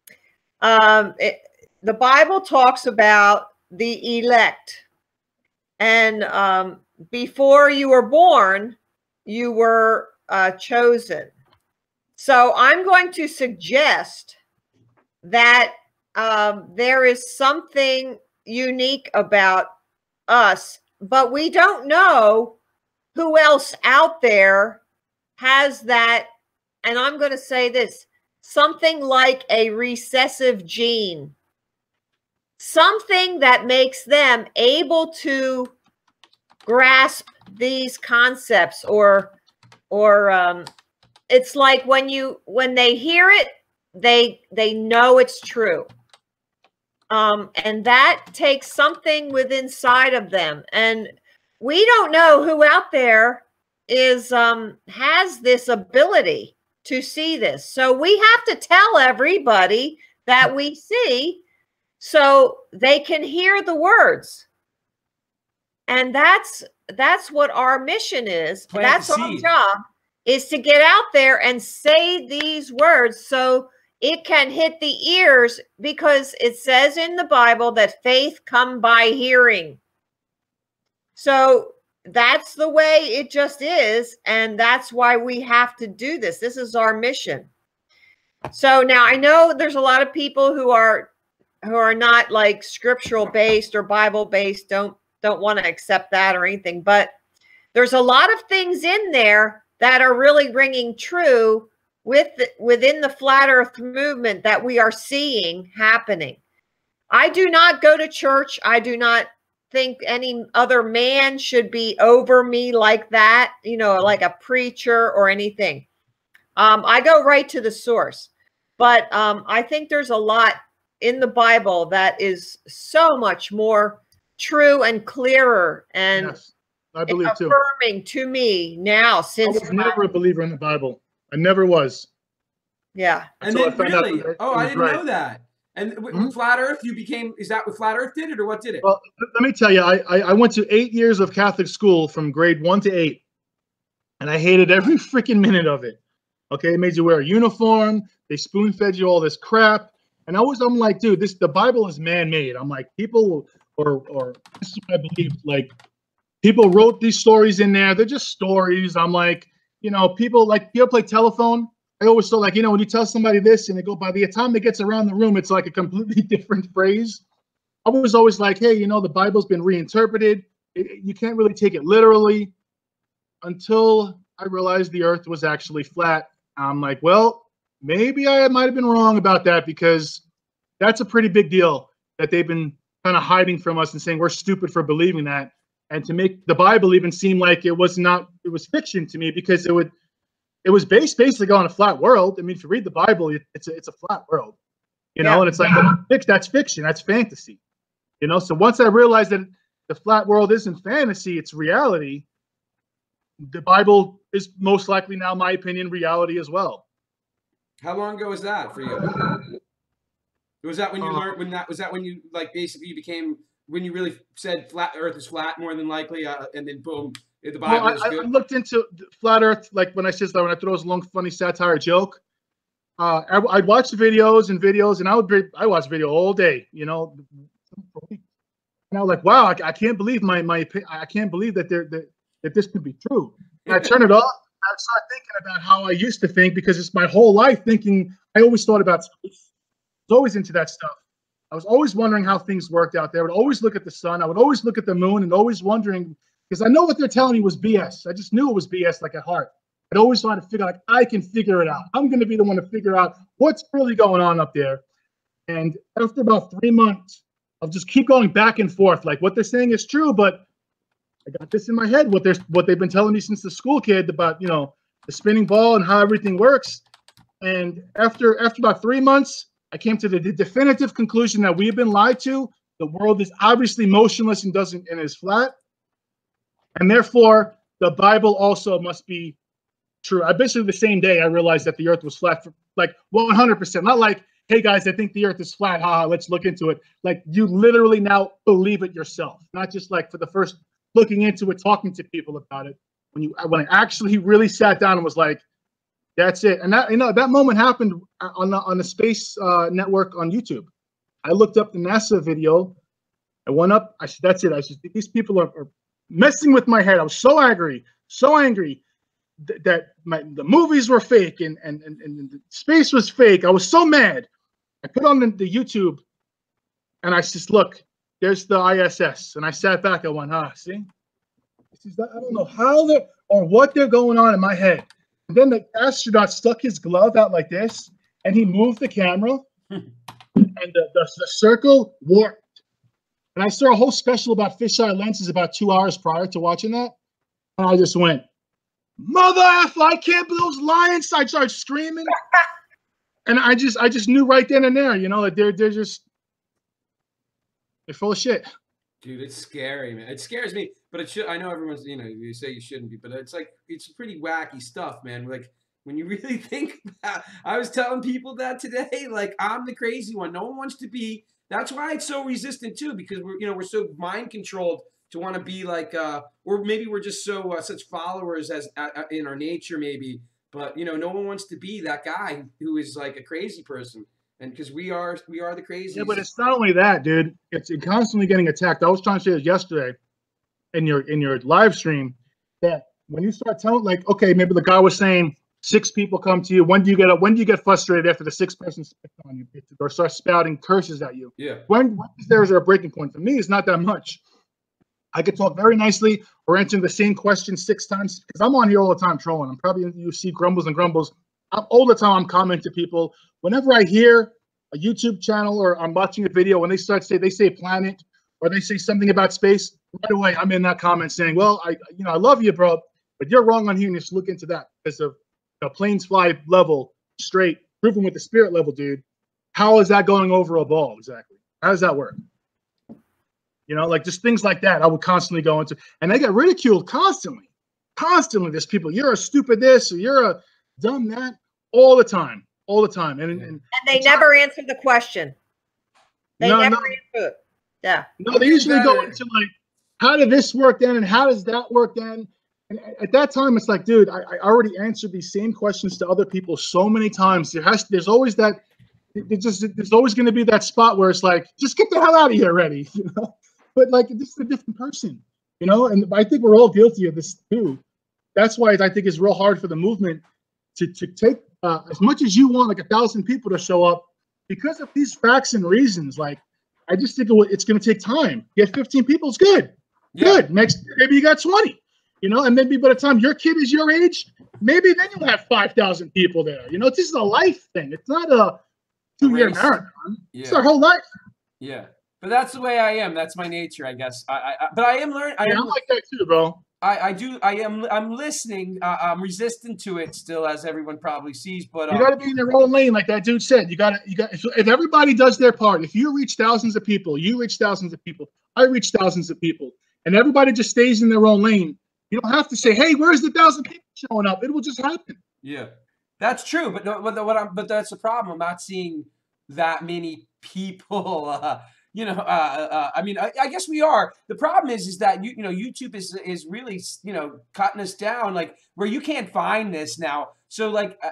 The Bible talks about the elect, and before you were born, you were chosen. So I'm going to suggest that there is something unique about us, but we don't know who else out there has that. And I'm going to say this, something like a recessive gene. Something that makes them able to grasp these concepts, or it's like when they hear it, they know it's true. And that takes something within inside of them. And we don't know who out there is has this ability to see this. So we have to tell everybody that we see so they can hear the words. And that's what our mission is. That's our job, is to get out there and say these words so it can hit the ears, because it says in the Bible that faith comes by hearing. So that's the way it just is. And that's why we have to do this. This is our mission. So now I know there's a lot of people who are not like scriptural based or Bible based, don't want to accept that or anything, but there's a lot of things in there that are really ringing true within the flat earth movement that we are seeing happening. I do not go to church. I do not think any other man should be over me like that, you know, like a preacher or anything. I go right to the source. But I think there's a lot in the Bible that is so much more true and clearer and yes, I believe affirming to me now. Since I was never a believer in the Bible. I never was. Yeah. And then really, I didn't know that. And Flat Earth, you became, is that what Flat Earth did it, or what did it? Well, let me tell you, I went to 8 years of Catholic school from grade 1 to 8, and I hated every freaking minute of it. Okay, they made you wear a uniform, they spoon-fed you all this crap, and I'm like, dude, the Bible is man-made. I'm like, people, or this is what I believe, like, people wrote these stories in there. They're just stories. I'm like, you know, people, like, you ever play telephone? I always thought, like, you know, when you tell somebody this and they go, by the time it gets around the room, it's like a completely different phrase. I was always like, hey, you know, the Bible's been reinterpreted. You can't really take it literally, until I realized the earth was actually flat. I'm like, well, maybe I might have been wrong about that, because that's a pretty big deal that they've been kind of hiding from us and saying we're stupid for believing that. And to make the Bible even seem like it was fiction to me, because it was based basically on a flat world. I mean, if you read the Bible, it's a flat world, you know, and it's like, that's fiction, that's fantasy, you know. So once I realized that the flat world isn't fantasy, it's reality, the Bible is most likely now, my opinion, reality as well. How long ago was that for you? Was that when you learned, was that when you, like, basically you became, when you really said flat Earth is flat, more than likely, and then boom, the Bible is good? I looked into flat Earth, like when I said that, when I thought it was a long, funny satire joke. I'd watch the videos, and I watch video all day, you know, and I was like, wow, I can't believe I can't believe that that this could be true. And I turn it off. I start thinking about how I used to think, because it's my whole life thinking. I always thought about space. I was always into that stuff. I was always wondering how things worked out there. I would always look at the sun. I would always look at the moon, and always wondering, because I know what they're telling me was BS. I just knew it was BS, like at heart. I'd always wanted to figure out, like, I can figure it out. I'm going to be the one to figure out what's really going on up there. And after about 3 months, I'll just keep going back and forth. Like, what they're saying is true, but I got this in my head, what they've been telling me since the school kid about, you know, the spinning ball and how everything works. And after about 3 months, I came to the definitive conclusion that we have been lied to. The world is obviously motionless and is flat. And therefore, the Bible also must be true. I basically the same day I realized that the earth was flat, for like 100%. Not like, hey guys, I think the earth is flat. Haha, let's look into it. Like, you literally now believe it yourself. Not just like for the first looking into it, talking to people about it. When I actually really sat down and was like, that's it. And that, you know, that moment happened on the Space Network on YouTube. I looked up the NASA video. I went up. I said, that's it. I said, these people are messing with my head. I was so angry that the movies were fake and space was fake. I was so mad. I put on the YouTube, and I just, look, there's the ISS. And I sat back. I went, see? I don't know how or what they're going on in my head. And then the astronaut stuck his glove out like this, and he moved the camera, and the circle warped. And I saw a whole special about fisheye lenses about 2 hours prior to watching that. And I just went, mother F, I can't believe those lions. I started screaming. And I just knew right then and there, you know, that they're full of shit. Dude, it's scary, man. It scares me, but it should. I know everyone's, you know, you say you shouldn't be, but it's like it's pretty wacky stuff, man. Like when you really think about, I was telling people that today, like I'm the crazy one. No one wants to be. That's why it's so resistant too, because we're so mind controlled to want to be like, or maybe we're just so such followers as in our nature, maybe. But no one wants to be that guy who is like a crazy person. And because we are the crazies. Yeah, but it's not only that, dude. It's constantly getting attacked. I was trying to say this yesterday in your live stream, that when you start telling, like, okay, maybe the guy was saying 6 people come to you. When do you get frustrated after the 6th person spits on you or starts spouting curses at you? Yeah. When is there a breaking point? For me, it's not that much. I could talk very nicely or answering the same question 6 times because I'm on here all the time trolling. I'm probably you see grumbles and grumbles. All the time I'm commenting to people. Whenever I hear a YouTube channel or I'm watching a video, when they say planet or they say something about space, right away I'm in that comment saying, well, I love you, bro, but you're wrong on here and just look into that because of planes fly level, straight, proven with the spirit level, dude. How is that going over a ball exactly? How does that work? Like just things like that I would constantly go into, and I get ridiculed constantly. There's people, you're a stupid this or you're a dumb that, all the time. And they never answer the question. They never answer it. Yeah. No, they usually go into like, how did this work then? And how does that work then? And at that time, it's like, dude, I already answered these same questions to other people so many times. There's always that, there's always going to be that spot where it's like, just get the hell out of here already, But like, this is a different person, And I think we're all guilty of this too. That's why I think it's real hard for the movement to take as much as you want, like 1,000 people to show up because of these facts and reasons. Like, I just think it's going to take time. Get 15 people is good. Yeah. Good. Next, maybe you got 20, and maybe by the time your kid is your age, maybe then you'll have 5,000 people there. This is a life thing. It's not a 2-year marathon. Yeah. It's our whole life. Yeah. But that's the way I am. That's my nature, I guess. But I am learning. I'm like that too, bro. I'm listening. I'm resistant to it still, as everyone probably sees. But you got to be in your own lane, like that dude said. You got. If everybody does their part, if you reach thousands of people, you reach thousands of people. I reach thousands of people, and everybody just stays in their own lane. You don't have to say, "Hey, where's the 1,000 people showing up?" It will just happen. Yeah, that's true. But that's the problem. I'm not seeing that many people. I mean, I guess we are. The problem is that YouTube is really cutting us down, like where you can't find this now. So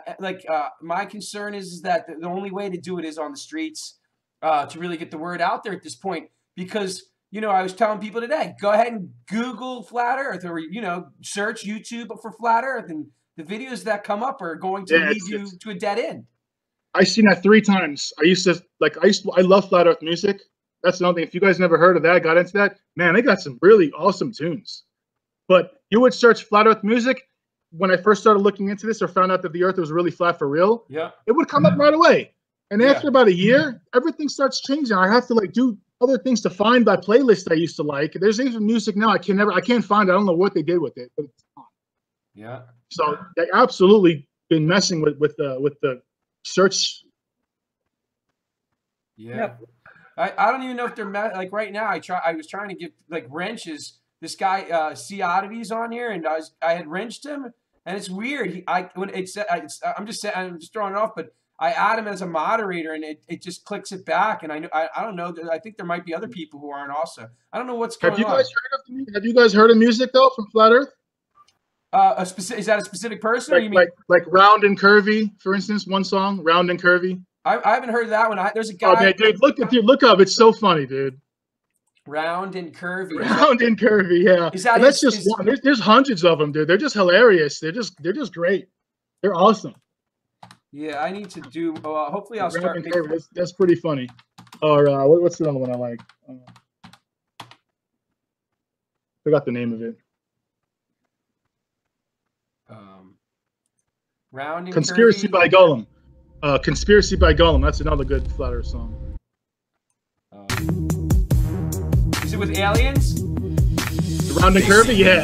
my concern is that the only way to do it is on the streets, to really get the word out there at this point. Because I was telling people today, go ahead and Google flat Earth, or search YouTube for flat Earth, and the videos that come up are going to lead you to a dead end. I've seen that 3 times. I love flat Earth music. That's another thing. If you guys never heard of that, got into that, man, they got some really awesome tunes. But you would search flat Earth music. When I first started looking into this or found out that the Earth was really flat for real, it would come up right away. And after about a year, everything starts changing. I have to do other things to find that playlist I used to like. There's even music now I can't find. I don't know what they did with it, but it's gone. Yeah. So they absolutely been messing with the search. Yeah. Yep. I don't even know if they're like right now. I was trying to give like wrenches. This guy C Oddities on here, and I had wrenched him, and it's weird. I'm just throwing it off, but I add him as a moderator, and it just clicks it back. And I don't know. I think there might be other people who aren't also. I don't know what's going on. Have you guys heard of music though from Flat Earth? Is that a specific person? Or you mean like Round and Curvy, for instance? One song, Round and Curvy. I haven't heard that one. There's a guy. Oh, man, dude, look up. It's so funny, dude. Round and Curvy. Round and Curvy, yeah. That's just one. There's hundreds of them, dude. They're just hilarious. They're just great. They're awesome. Yeah, I need to do. Hopefully, I'll start. That's pretty funny. Or what's the other one I like? Forgot the name of it. Round and Conspiracy Curvy. by Gollum. Conspiracy by Gollum. That's another good Flat Earth song. Is it with aliens? Round and curvy, yeah.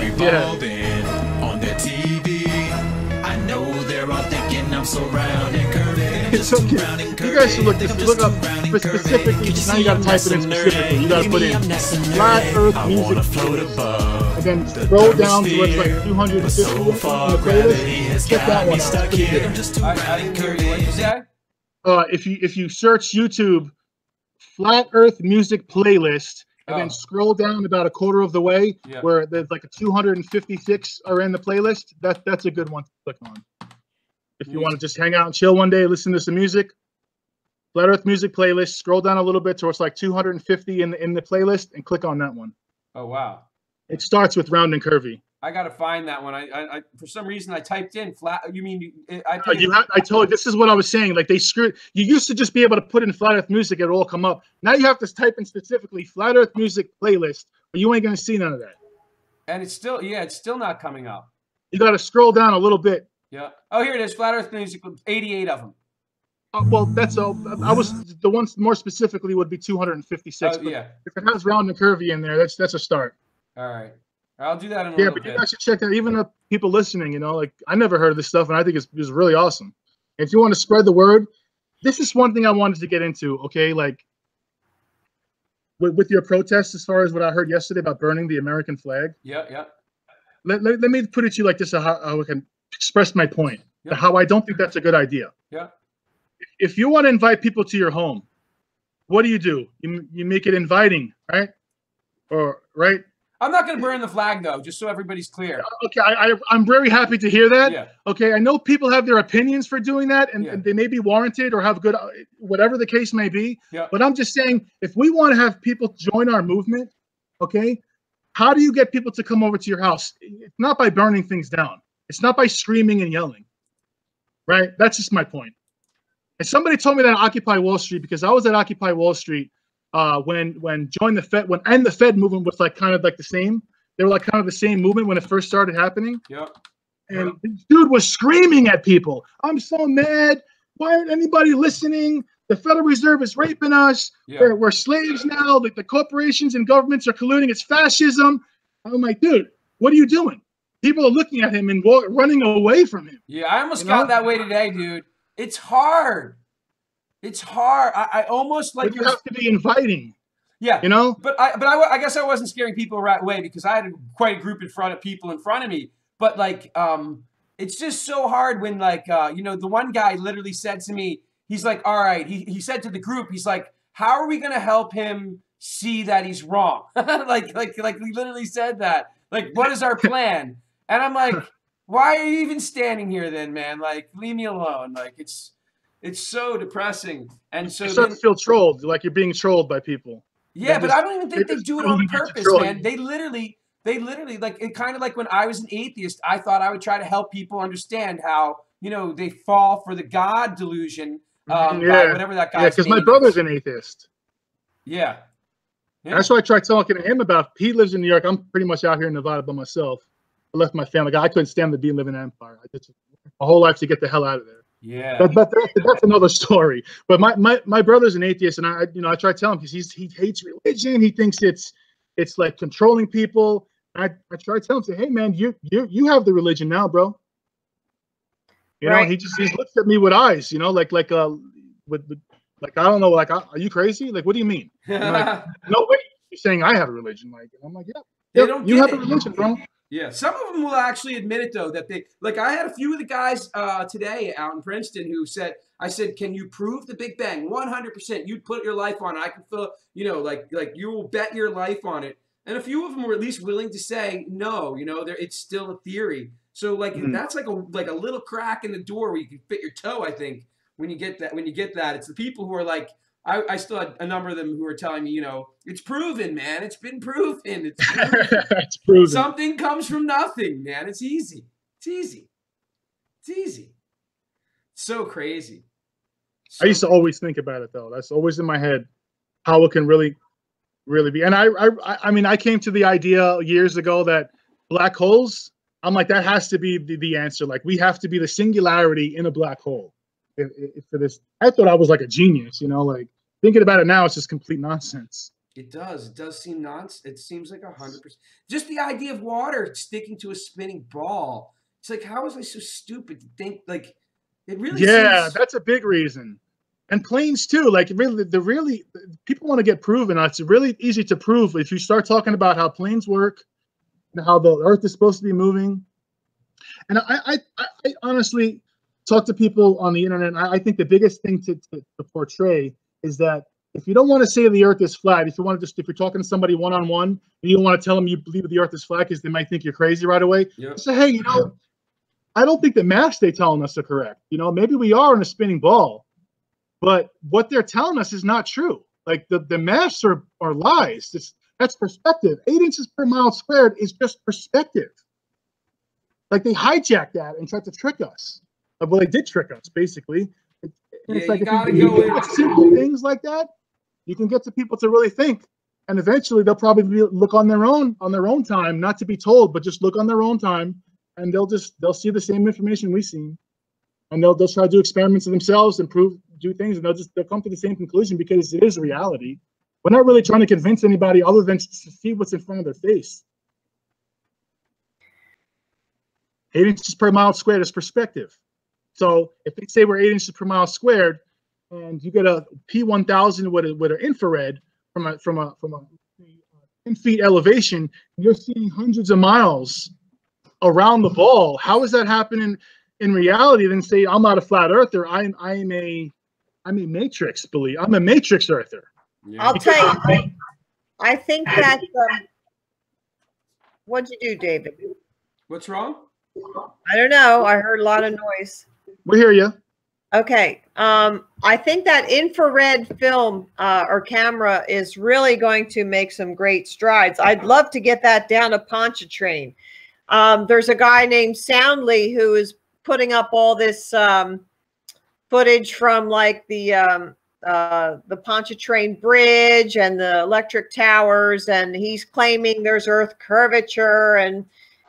On their TV. I know they're all thinking I'm so round and curvy. It's okay. You guys should look up specifically. Now you gotta type it in specifically. You gotta put in Flat Earth Music Playlist. And then scroll down to what's like 250 on the playlist. Check that one out. I didn't hear you. What you say? If you search YouTube, Flat Earth Music Playlist, and then scroll down about a quarter of the way, where there's like a 256 are in the playlist. That's a good one to click on. If you want to just hang out and chill one day, listen to some music. Flat Earth Music Playlist. Scroll down a little bit to it's like 250 in the playlist, and click on that one. Oh wow! It starts with Round and Curvy. I gotta find that one. I for some reason I typed in flat. You mean I told you this is what I was saying. Like they screwed. You used to just be able to put in Flat Earth Music, it'll all come up. Now you have to type in specifically Flat Earth Music Playlist, but you ain't gonna see none of that. And it's still not coming up. You got to scroll down a little bit. Yeah. Oh, here it is. Flat Earth Music. 88 of them. Well, that's all. I was the ones more specifically would be 256. Oh, yeah. If it has Round and Curvy in there, that's a start. All right. I'll do that in a little bit. Yeah, but you guys should check that. Even the people listening, you know, like I never heard of this stuff, and I think it's really awesome. If you want to spread the word, this is one thing I wanted to get into. Okay, like with your protest, as far as what I heard yesterday about burning the American flag. Yeah. Let me put it to you like this: how I can express my point. How I don't think that's a good idea. Yeah. If you want to invite people to your home, what do? You make it inviting, right? Or right? I'm not going to burn the flag, though, just so everybody's clear. Okay, I'm very happy to hear that. Yeah. Okay, I know people have their opinions for doing that, and they may be warranted or have good, whatever the case may be. Yeah. But I'm just saying, if we want to have people join our movement, okay, how do you get people to come over to your house? It's not by burning things down. It's not by screaming and yelling, right? That's just my point. And somebody told me that at Occupy Wall Street, because I was at Occupy Wall Street when Join the Fed, and the Fed movement was like kind of like the same. They were like kind of the same movement when it first started happening. Yeah. And the dude was screaming at people. I'm so mad. Why aren't anybody listening? The Federal Reserve is raping us. Yeah. We're slaves now. The corporations and governments are colluding. It's fascism. I'm like, dude, what are you doing? People are looking at him and running away from him. Yeah, I almost got that way today, dude. It's hard. It's hard. I almost like you have to be inviting. Yeah, you know. But I guess I wasn't scaring people right away because I had quite a group in front of me. But like, it's just so hard when like, you know, the one guy literally said to me, he's like, all right, he said to the group, he's like, how are we gonna help him see that he's wrong? like he literally said that. Like, what is our plan? And I'm like, why are you even standing here then, man? Like, leave me alone. Like, it's so depressing. And so you start to feel trolled, like you're being trolled by people. Yeah, but I don't even think they do it on purpose, man. They literally, like, it kind of like when I was an atheist, I thought I would try to help people understand how, you know, they fall for the God delusion, by whatever that guy's name is. Because my brother's an atheist. Yeah. That's why I tried talking to him about. He lives in New York. I'm pretty much out here in Nevada by myself. I left my family. I couldn't stand the live in Empire. I just my whole life to get the hell out of there. Yeah. But that's another story. But my brother's an atheist, and I try to tell him because he hates religion. He thinks it's like controlling people. I try to tell him, say, hey man, you have the religion now, bro. You know, he looks at me with eyes, you know, like I don't know, like, are you crazy? Like, what do you mean? Like, no way, you're saying I have a religion. Like, and I'm like, yeah, you have a religion, bro. Yeah, some of them will actually admit it though, that they, like, I had a few of the guys today out in Princeton who said, I said, can you prove the Big Bang? 100%. You'd put your life on it. I can feel, you know, like you will bet your life on it. And a few of them were at least willing to say, no, you know, it's still a theory. So like that's like a little crack in the door where you can fit your toe, I think, when you get that. It's the people who are like, I still had a number of them who were telling me, you know, it's proven, man. It's been proven. It's proven. It's proven. Something comes from nothing, man. It's easy. It's easy. It's easy. It's so crazy. I used to always think about it though. That's always in my head, how it can really be. And I mean, I came to the idea years ago that black holes, I'm like, that has to be the answer. Like, we have to be the singularity in a black hole. For this, I thought I was like a genius, you know, like thinking about it now, it's just complete nonsense. It does. It does seem nonsense. It seems like 100%. Just the idea of water sticking to a spinning ball. It's like, how was I so stupid to think like it really? Yeah, seems... that's a big reason. And planes too. Like really, people want to get proven. It's really easy to prove if you start talking about how planes work and how the Earth is supposed to be moving. And I honestly talk to people on the internet. And I think the biggest thing to portray is that if you don't want to say the Earth is flat, if you're talking to somebody one-on-one, and you don't want to tell them you believe the Earth is flat because they might think you're crazy right away, say, hey, I don't think the maps they're telling us are correct. Maybe we are in a spinning ball, but what they're telling us is not true. Like the maps are lies. That's perspective. 8 inches per mile squared is just perspective. Like they hijacked that and tried to trick us. Well, they did trick us, basically. It's like if you get simple things like that, you can get to people to really think, and eventually they'll probably look on their own time, not to be told, but just look on their own time, and they'll see the same information we've seen, and they'll try to do experiments themselves and do things, and they'll come to the same conclusion because it is a reality. We're not really trying to convince anybody other than to see what's in front of their face. 8 inches per mile squared is perspective. So if they say we're 8 inches per mile squared, and you get a P1000 with an infrared from a 10 feet elevation, you're seeing hundreds of miles around the ball. How is that happening in reality? Then say I'm not a flat earther. I'm a matrix believer. I'm a matrix earther. Yeah. I'll tell you. I think that. What'd you do, David? What's wrong? I don't know. I heard a lot of noise. We hear you. Okay. I think that infrared film or camera is really going to make some great strides. I'd love to get that down to Pontchartrain. There's a guy named Soundly who is putting up all this footage from like the Pontchartrain Bridge and the electric towers, and he's claiming there's Earth curvature, and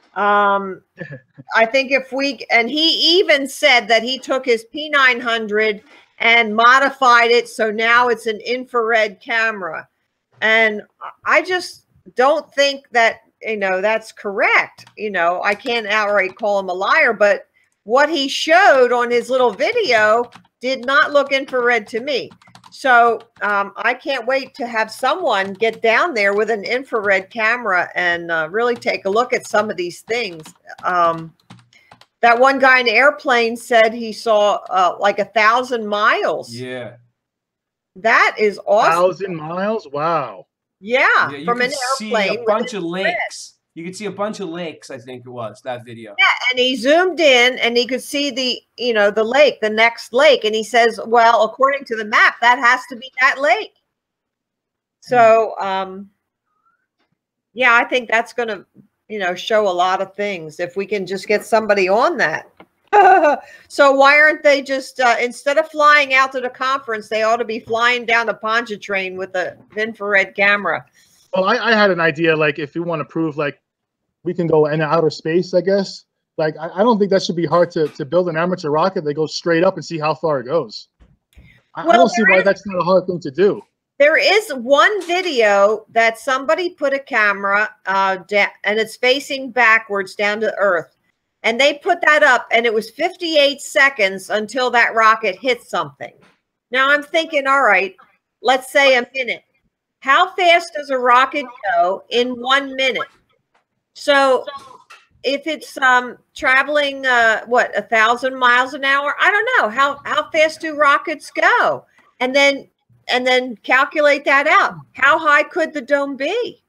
I think and he even said that he took his P900 and modified it so now it's an infrared camera, and I just don't think that that's correct. I can't outright call him a liar, but what he showed on his little video did not look infrared to me. So I can't wait to have someone get down there with an infrared camera and really take a look at some of these things. That one guy in an airplane said he saw like 1,000 miles. Yeah. That is awesome. 1,000 miles? Wow. Yeah, you from an airplane. See a bunch of lakes. You could see a bunch of lakes, I think it was, that video. Yeah, and he zoomed in and he could see the lake, the next lake. And he says, well, according to the map, that has to be that lake. So, yeah, I think that's going to, show a lot of things if we can just get somebody on that. So why aren't they just, instead of flying out to the conference, they ought to be flying down to Pontchartrain with an infrared camera. Well, I had an idea, like, if you want to prove, like, we can go in outer space, I guess. Like, I don't think that should be hard to build an amateur rocket that goes straight up and see how far it goes. I don't see why that's not a hard thing to do. There is one video that somebody put a camera down, and it's facing backwards down to Earth. And they put that up, and it was 58 seconds until that rocket hit something. Now, I'm thinking, all right, let's say a minute. How fast does a rocket go in 1 minute? So if it's traveling, 1,000 miles an hour? I don't know. How fast do rockets go? And then calculate that out. How high could the dome be?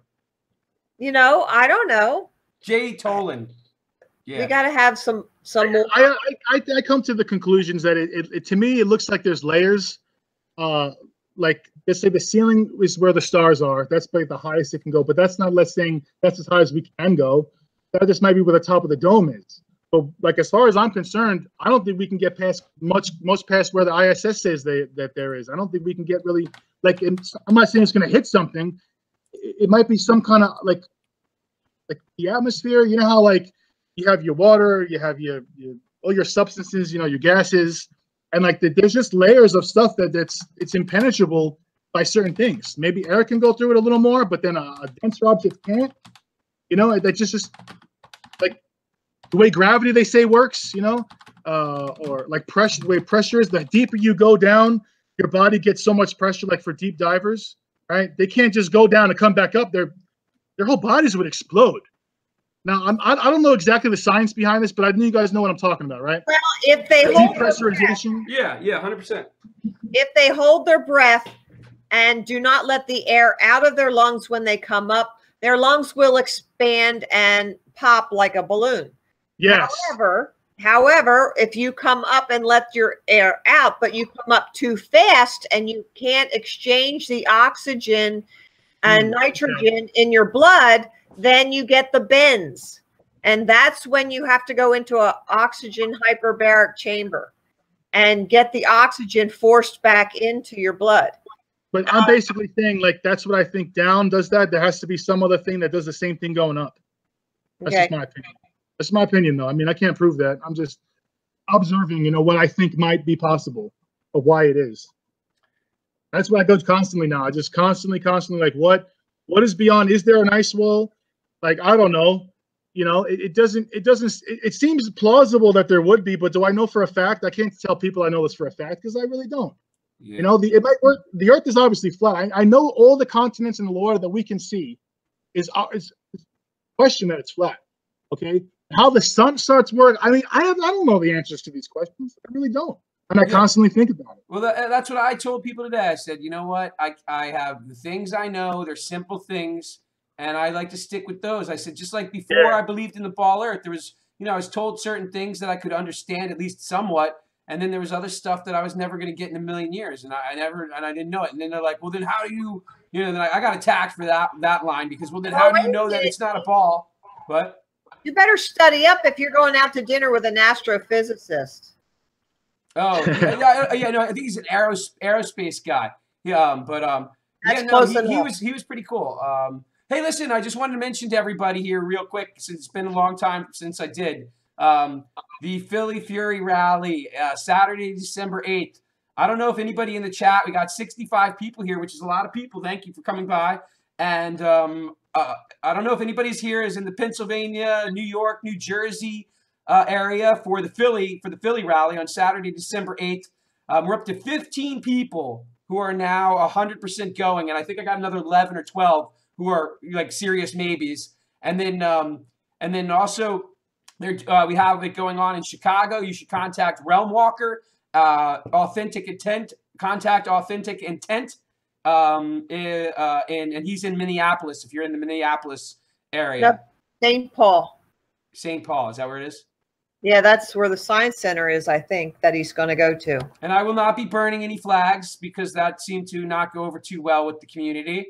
I don't know. Jay Tolan. Yeah. We got to have some more. I come to the conclusions that it to me, it looks like there's layers. Like, let's say the ceiling is where the stars are. That's like the highest it can go. But that's not, let's say, that's as high as we can go. That just might be where the top of the dome is. But like, as far as I'm concerned, I don't think we can get past much past where the ISS says that there is. I don't think we can get really, like, I'm not saying it's going to hit something. It might be some kind of like the atmosphere. You know how, like, you have your water, you have your all your substances, your gases. And like there's just layers of stuff it's impenetrable by certain things. Maybe air can go through it a little more, but then a denser object can't. You know, that just like the way gravity they say works. You know, or like pressure. The way pressure is, the deeper you go down, your body gets so much pressure. Like for deep divers, right? They can't just go down and come back up. Their whole bodies would explode. Now, I don't know exactly the science behind this, but I know you guys know what I'm talking about, right? Well, if they hold depressurization. Yeah, 100%. if they hold their breath and do not let the air out of their lungs when they come up, their lungs will expand and pop like a balloon. Yes. However, if you come up and let your air out, but you come up too fast and you can't exchange the oxygen and nitrogen in your blood, then you get the bends. And that's when you have to go into an oxygen hyperbaric chamber and get the oxygen forced back into your blood. But I'm basically saying, like, that's what I think down does that. There has to be some other thing that does the same thing going up. That's just my opinion. That's my opinion, though. I mean, I can't prove that. I'm just observing, you know, what I think might be possible of why it is. That's why I go constantly now. I just constantly, like, what is beyond? Is there an ice wall? Like, I don't know. You know, it seems plausible that there would be, but do I know for a fact? I can't tell people I know this for a fact because I really don't. Yeah. You know, it might work. The Earth is obviously flat. I know all the continents in the world that we can see is question that it's flat. Okay, how the sun starts work? I mean, I don't know the answers to these questions. I really don't, and I constantly think about it. Well, that's what I told people today. I said, you know what? I have the things I know. They're simple things. And I like to stick with those. I said, just like before I believed in the ball earth, there was, you know, I was told certain things that I could understand at least somewhat. And then there was other stuff that I was never going to get in a million years. And I didn't know it. And then they're like, well, then how do you know, then I got attacked for that line because, well, then how do you know that it's not a ball? What? You better study up if you're going out to dinner with an astrophysicist. Oh, yeah, no, I think he's an aerospace guy. Yeah, but That's yeah, no, close enough. he was pretty cool. Hey, listen, I just wanted to mention to everybody here real quick, since it's been a long time since I did, the Philly Fury Rally, Saturday, December 8th. I don't know if anybody in the chat, we got 65 people here, which is a lot of people. Thank you for coming by. And I don't know if anybody's here is in the Pennsylvania, New York, New Jersey area for the Philly Rally on Saturday, December 8th. We're up to 15 people who are now 100% going, and I think I got another 11 or 12 who are like serious maybes. And then also there we have it going on in Chicago. You should contact Realm Walker, Authentic Intent, contact Authentic Intent. And he's in Minneapolis, if you're in the Minneapolis area. Yep. St. Paul. St. Paul, is that where it is? Yeah, that's where the Science Center is, I think, that he's going to go to. And I will not be burning now because that seemed to not go over too well with the community.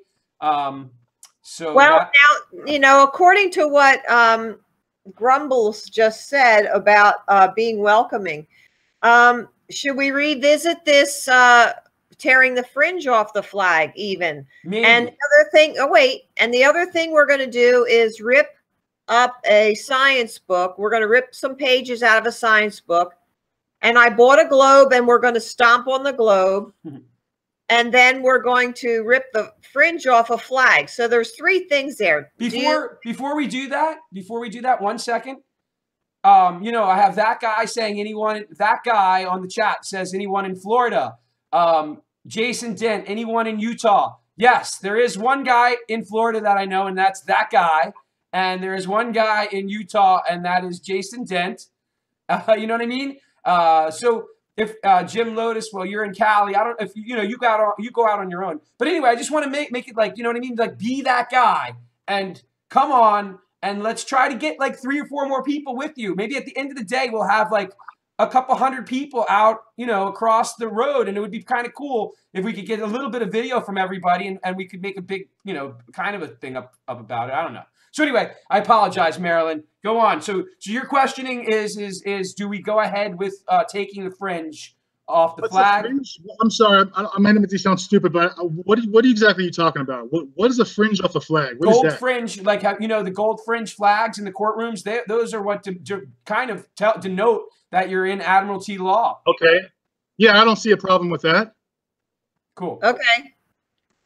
Now, you know, according to what Grumbles just said about being welcoming, should we revisit this tearing the fringe off the flag even? Maybe. And the other thing, and the other thing we're going to do is rip up a science book. We're going to rip some pages out of a science book. And I bought a globe, and we're going to stomp on the globe. And then we're going to rip the fringe off a flag. So there's three things there. Before we do that, 1 second. You know, I have that guy saying that guy on the chat says anyone in Florida. Jason Dent, anyone in Utah? Yes, there is one guy in Florida that I know, and that's that guy. And there is one guy in Utah, and that is Jason Dent. You know what I mean? So if Jim Lotus, well, you're in Cali. I don't. If you know, you go out on your own. But anyway, I just want to make it like, you know what I mean? Like, be that guy and come on, and let's try to get like 3 or 4 more people with you. Maybe at the end of the day, we'll have like a couple hundred people out, you know, across the road, and it would be kind of cool if we could get a little bit of video from everybody, and we could make a big, you know, kind of a thing up about it. I don't know. So anyway, I apologize, Marilyn. Go on. So your questioning is do we go ahead with taking the fringe off the flag? I'm sorry, I might make this sound stupid, but what exactly are you talking about? What is a fringe off the flag? What gold is that? Fringe, like how, you know, the gold fringe flags in the courtrooms. Those are what to kind of denote that you're in Admiralty law. Okay. Yeah, I don't see a problem with that. Cool. Okay.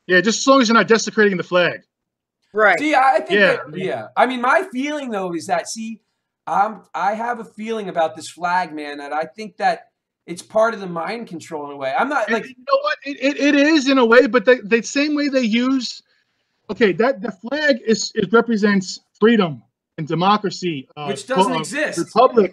Yeah, just as long as you're not desecrating the flag. Right. See, I think Yeah. yeah. I mean, my feeling though is that I have a feeling about this flag, man, that I think that it's part of the mind control in a way. I'm not And like you know what? It is in a way, but the same way they use. Okay, that the flag it represents freedom and democracy, which doesn't exist. republic.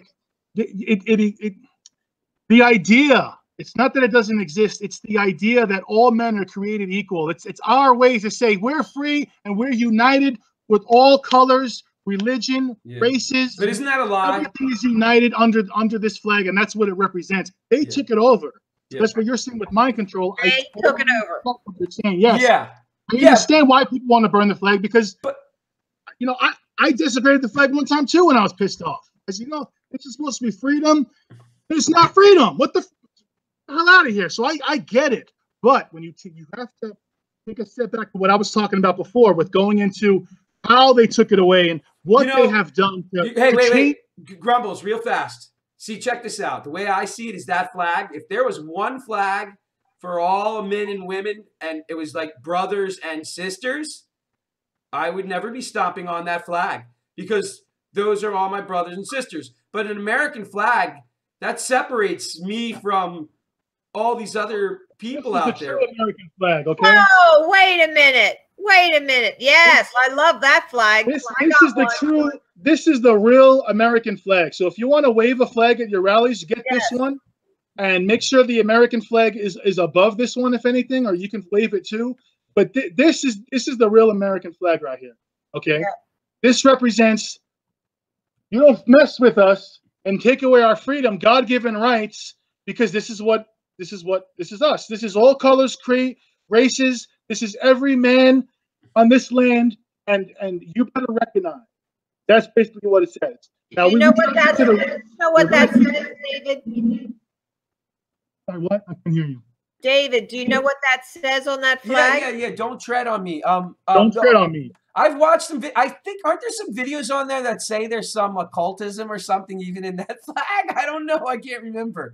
The idea. It's not that it doesn't exist. It's the idea that all men are created equal. It's our way to say we're free and we're united with all colors, religion, Yeah. races. But isn't that a lie? Everything is united under this flag, and that's what it represents. They Yeah. took it over. Yeah. That's what you're saying with mind control. They took it over. What you're saying. Yes. Yeah. I Yeah. understand why people want to burn the flag because, But- you know, I desecrated the flag one time too when I was pissed off. I said, you know, this is supposed to be freedom. It's not freedom. What the hell out of here? So I get it, but when you have to take a step back to what I was talking about before with going into how they took it away and what You know, they have done. Hey, wait. Grumbles, real fast. See, check this out. The way I see it is that flag. If there was one flag for all men and women, and it was like brothers and sisters, I would never be stomping on that flag because those are all my brothers and sisters. But an American flag, that separates me from all these other people This is out the there. true American flag, okay? Oh, wait a minute. Wait a minute. Yes, I love that flag. This I got is the one. true. This is the real American flag. So if you want to wave a flag at your rallies, get Yes. this one, and make sure the American flag is above this one, if anything, or you can wave it too. But this is the real American flag right here. Okay, Yeah. This represents. You don't mess with us and take away our freedom, God-given rights, because this is us. This is all colors, creed, races. This is every man on this land, and you better recognize. That's basically what it says. Now You know what that says, David? Sorry, what? I can hear you. David, do you know what that says on that flag? Yeah. Don't tread on me. Don't tread on me. I've watched some. I think aren't there some videos on there that say there's some occultism or something even in that flag? I don't know. I can't remember.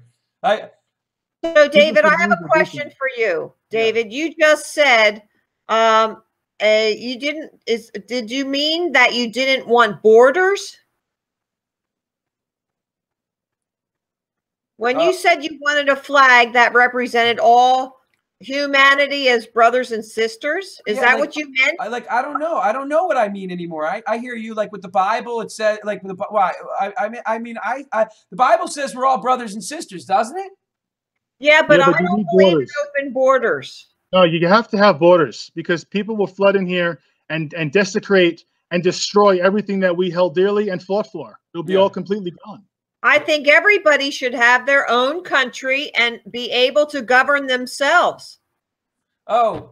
So, David, I have a question for you. David, you just said did you mean that you didn't want borders? When you said you wanted a flag that represented all humanity as brothers and sisters, is that what you meant? I don't know. I don't know what I mean anymore. I hear you like with the Bible. It said like with the why. The Bible says we're all brothers and sisters, doesn't it? Yeah, but Yeah, I but you don't need believe in borders. open borders. No, you have to have borders because people will flood in here and desecrate and destroy everything that we held dearly and fought for. It'll be all completely gone. I think everybody should have their own country and be able to govern themselves. Oh.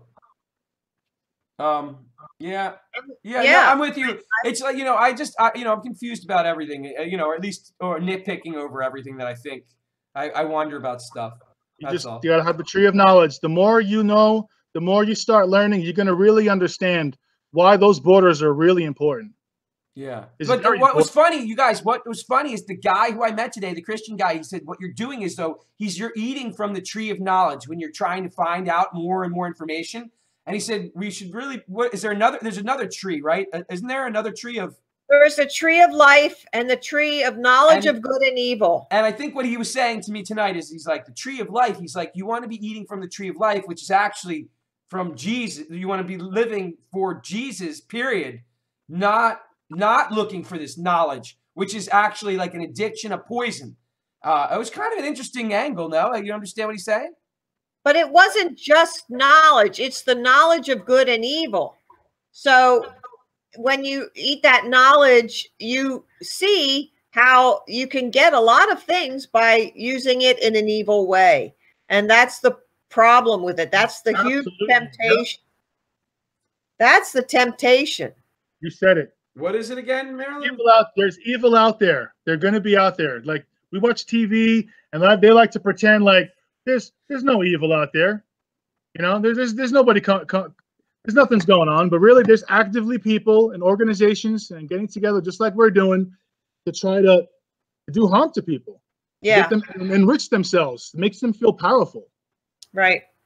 Yeah. No, I'm with you. It's like, I'm confused about everything, or at least, or nitpicking over everything that I think. I wonder about stuff. That's all. You gotta have the tree of knowledge. The more you know, the more you start learning, you're gonna really understand why those borders are really important. Yeah. It's But very what was funny, you guys, what was funny is the guy who I met today, the Christian guy, he said, what you're doing is you're eating from the tree of knowledge when you're trying to find out more and more information. And he said, we should really, there's another tree, right? Isn't there another tree of? There's a tree of life and the tree of knowledge of good and evil. And I think what he was saying to me tonight is he's like, the tree of life. He's like, you want to be eating from the tree of life, which is actually from Jesus. You want to be living for Jesus, period. Not looking for this knowledge, which is actually like an addiction, a poison. It was kind of an interesting angle, no? You understand what he's saying? But it wasn't just knowledge. It's the knowledge of good and evil. So when you eat that knowledge, you see how you can get a lot of things by using it in an evil way. And that's the problem with it. That's the huge temptation. That's the temptation. You said it. What is it again, Marilyn? There's evil out there. They're going to be out there. Like we watch TV, and they like to pretend like there's no evil out there. There's nobody. There's nothing's going on, but really, there's actively people and organizations and getting together, just like we're doing, to try to do harm to people. Yeah. Get them enrich themselves, makes them feel powerful. Right.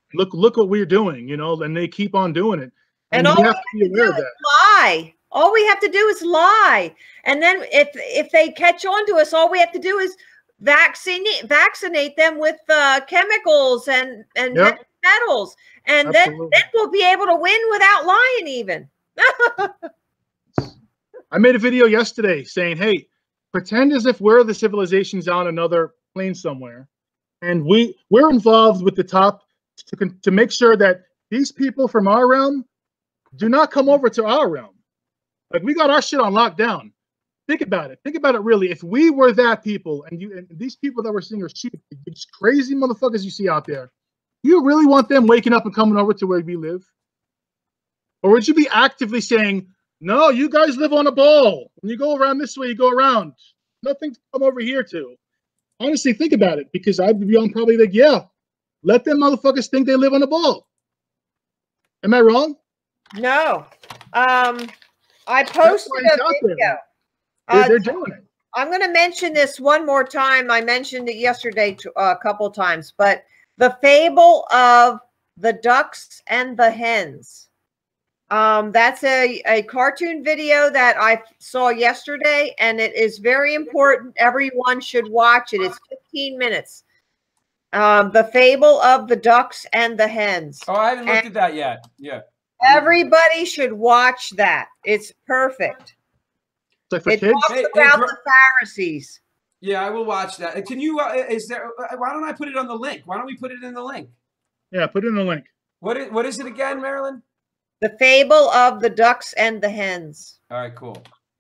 Look what we're doing, you know, and they keep on doing it. And And all we we have to be aware of is that. lie. All we have to do is lie. And then if they catch on to us, all we have to do is vaccinate them with chemicals and Yep. metals. And Absolutely. then we'll be able to win without lying even. I made a video yesterday saying, hey, pretend as if we're the civilizations on another plane somewhere, and we're involved with the top to make sure that these people from our realm do not come over to our realm. Like, we got our shit on lockdown. Think about it. Think about it really. If we were that people, and these people that we're seeing are sheep, these crazy motherfuckers you see out there, you really want them waking up and coming over to where we live? Or would you be actively saying, no, you guys live on a ball. When you go around this way, you go around. Nothing to come over here to. Honestly, think about it, because I'd be on probably like, yeah, let them motherfuckers think they live on a ball. Am I wrong? No. I That's posted why it's a out there. video. They're doing it. I'm going to mention this one more time. I mentioned it yesterday a couple times, but the fable of the ducks and the hens. That's a cartoon video that I saw yesterday, and it is very important. Everyone should watch it. It's 15 minutes. The fable of the ducks and the hens. Oh, I haven't looked at that yet. Yeah. Everybody should watch that. It's perfect. It's like for It kids. talks Hey, about bro- the Pharisees. Yeah, I will watch that. Can you? Is there? Why don't I put it on the link? Why don't we put it in the link? Yeah, put it in the link. What is it again, Marilyn? The fable of the ducks and the hens. All right, cool.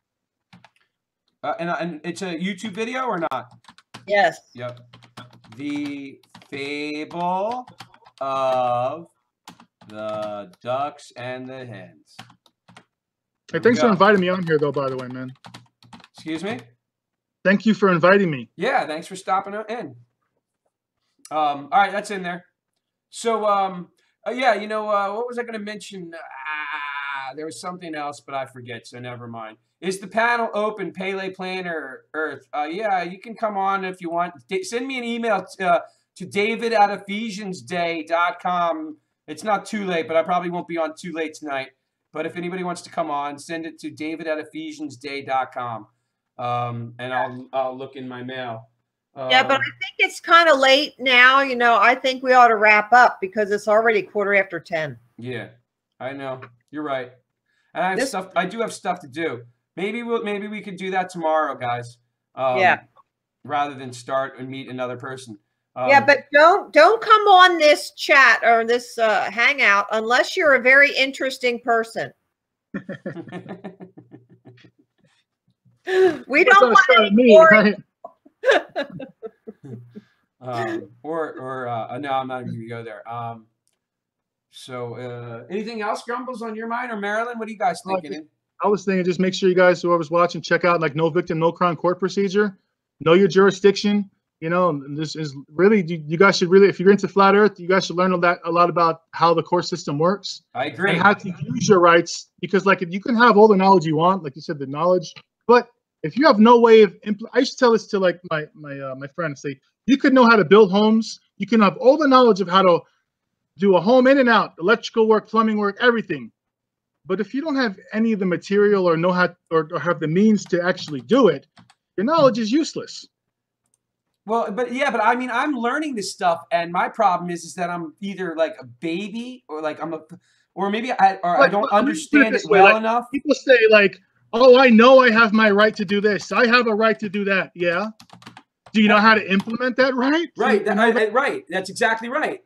And it's a YouTube video or not? Yes. Yep. The fable of the ducks and the hens. Hey, thanks for go. inviting me on here, though, by the way, man. Excuse me? Thank you for inviting me. Yeah, thanks for stopping in. All right, that's in there. So, yeah, you know, what was I going to mention? There was something else, but I forget, so never mind. Is the panel open, Pele Planner Earth? Yeah, you can come on if you want. Send me an email to david@ephesiansday.com. It's not too late, but I probably won't be on too late tonight. But if anybody wants to come on, send it to david@ephesiansday.com. And I'll look in my mail. Yeah, but I think it's kind of late now. You know, I think we ought to wrap up because it's already 10:15. Yeah, I know. You're right. And I have stuff. I do have stuff to do. Maybe we could do that tomorrow, guys. Yeah. Rather than start and meet another person. Yeah, but don't come on this chat or this hangout unless you're a very interesting person. We don't want any boring. Right? No, I'm not even gonna go there. So anything else, Grumbles, on your mind, or Marilyn? What are you guys thinking? I was thinking, just make sure you guys, whoever's watching, check out like No Victim, No Crime Court Procedure. Know your jurisdiction. You know, this is really, you guys should really, if you're into flat Earth, you guys should learn a lot about how the court system works. I agree. And how to use your rights, because like you can have all the knowledge you want, like you said, the knowledge, but if you have no way of I used to tell this to like my friend, say, you could know how to build homes, you can have all the knowledge of how to do a home in and out, electrical work, plumbing work, everything. But if you don't have any of the material or know how or have the means to actually do it, your knowledge is useless. Well, but I mean, I'm learning this stuff, and my problem is that I'm either like a baby, or like or maybe I don't understand it well enough. People say like, "Oh, I know I have my right to do this. I have a right to do that." Yeah. Do you know how to implement that right? Right. Right. That's exactly right.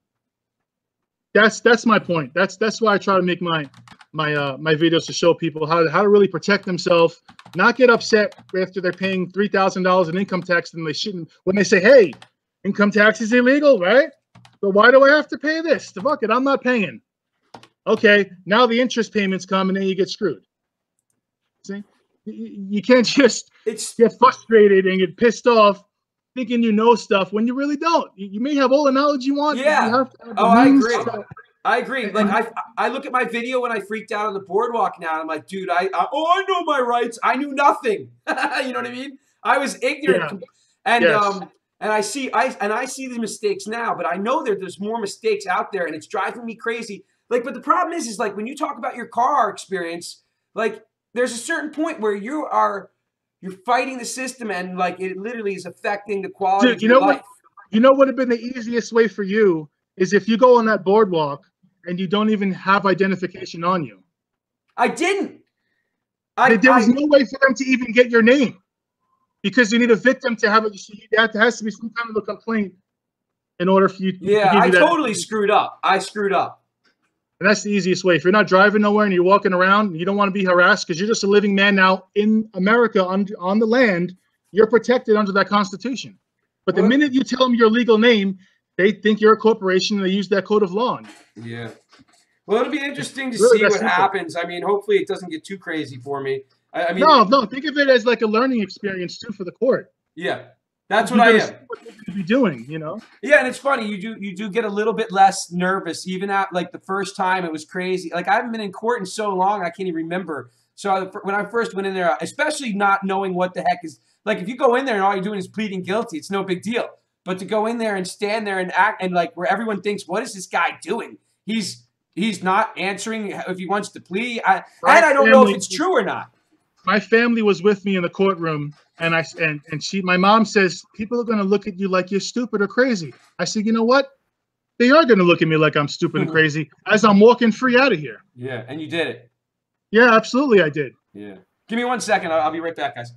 That's my point. That's why I try to make my videos to show people how to really protect themselves, not get upset after they're paying $3,000 in income tax and they shouldn't, when they say, hey, income tax is illegal, right? So why do I have to pay this? Fuck it, I'm not paying. Okay, now the interest payments come and then you get screwed. See, you can't just get frustrated and get pissed off thinking you know stuff when you really don't. You may have all the knowledge you want. Yeah. You have to have the I means agree. to- I agree. Like I look at my video when I freaked out on the boardwalk now, and I'm like, dude, I know my rights. I knew nothing. You know what I mean? I was ignorant. Yeah. And Yes. And I see these mistakes now, but I know there's more mistakes out there, and it's driving me crazy. Like, but the problem is like when you talk about your car experience, like there's a certain point where you're fighting the system, and like it literally is affecting the quality of your life. You know what would have been the easiest way for you is if you go on that boardwalk and you don't even have identification on you. I didn't. There was no way for them to even get your name, because you need a victim to have it. There has to be some kind of a complaint in order for you. Yeah, I totally screwed up. I screwed up. And that's the easiest way. If you're not driving nowhere and you're walking around, you don't want to be harassed because you're just a living man now in America on the land. You're protected under that Constitution. But the minute you tell them your legal name, they think you're a corporation and they use that code of law. Yeah. Well, it'll be interesting to see what happens. I mean, hopefully it doesn't get too crazy for me. I mean, no. Think of it as like a learning experience too for the court. Yeah, that's what I am. What you're gonna be doing, you know. Yeah, and it's funny. You do get a little bit less nervous, even at like the first time. It was crazy. Like I haven't been in court in so long, I can't even remember. So when I first went in there, especially not knowing what the heck is like, if you go in there and all you're doing is pleading guilty, it's no big deal. But to go in there and stand there and act and like where everyone thinks, what is this guy doing? He's not answering if he wants to plea. I don't know if it's true or not. My family was with me in the courtroom, and my mom says people are going to look at you like you're stupid or crazy. I said, you know what? They are going to look at me like I'm stupid and crazy as I'm walking free out of here. Yeah, and you did it. Yeah, absolutely, I did. Yeah. Give me 1 second. I'll be right back, guys.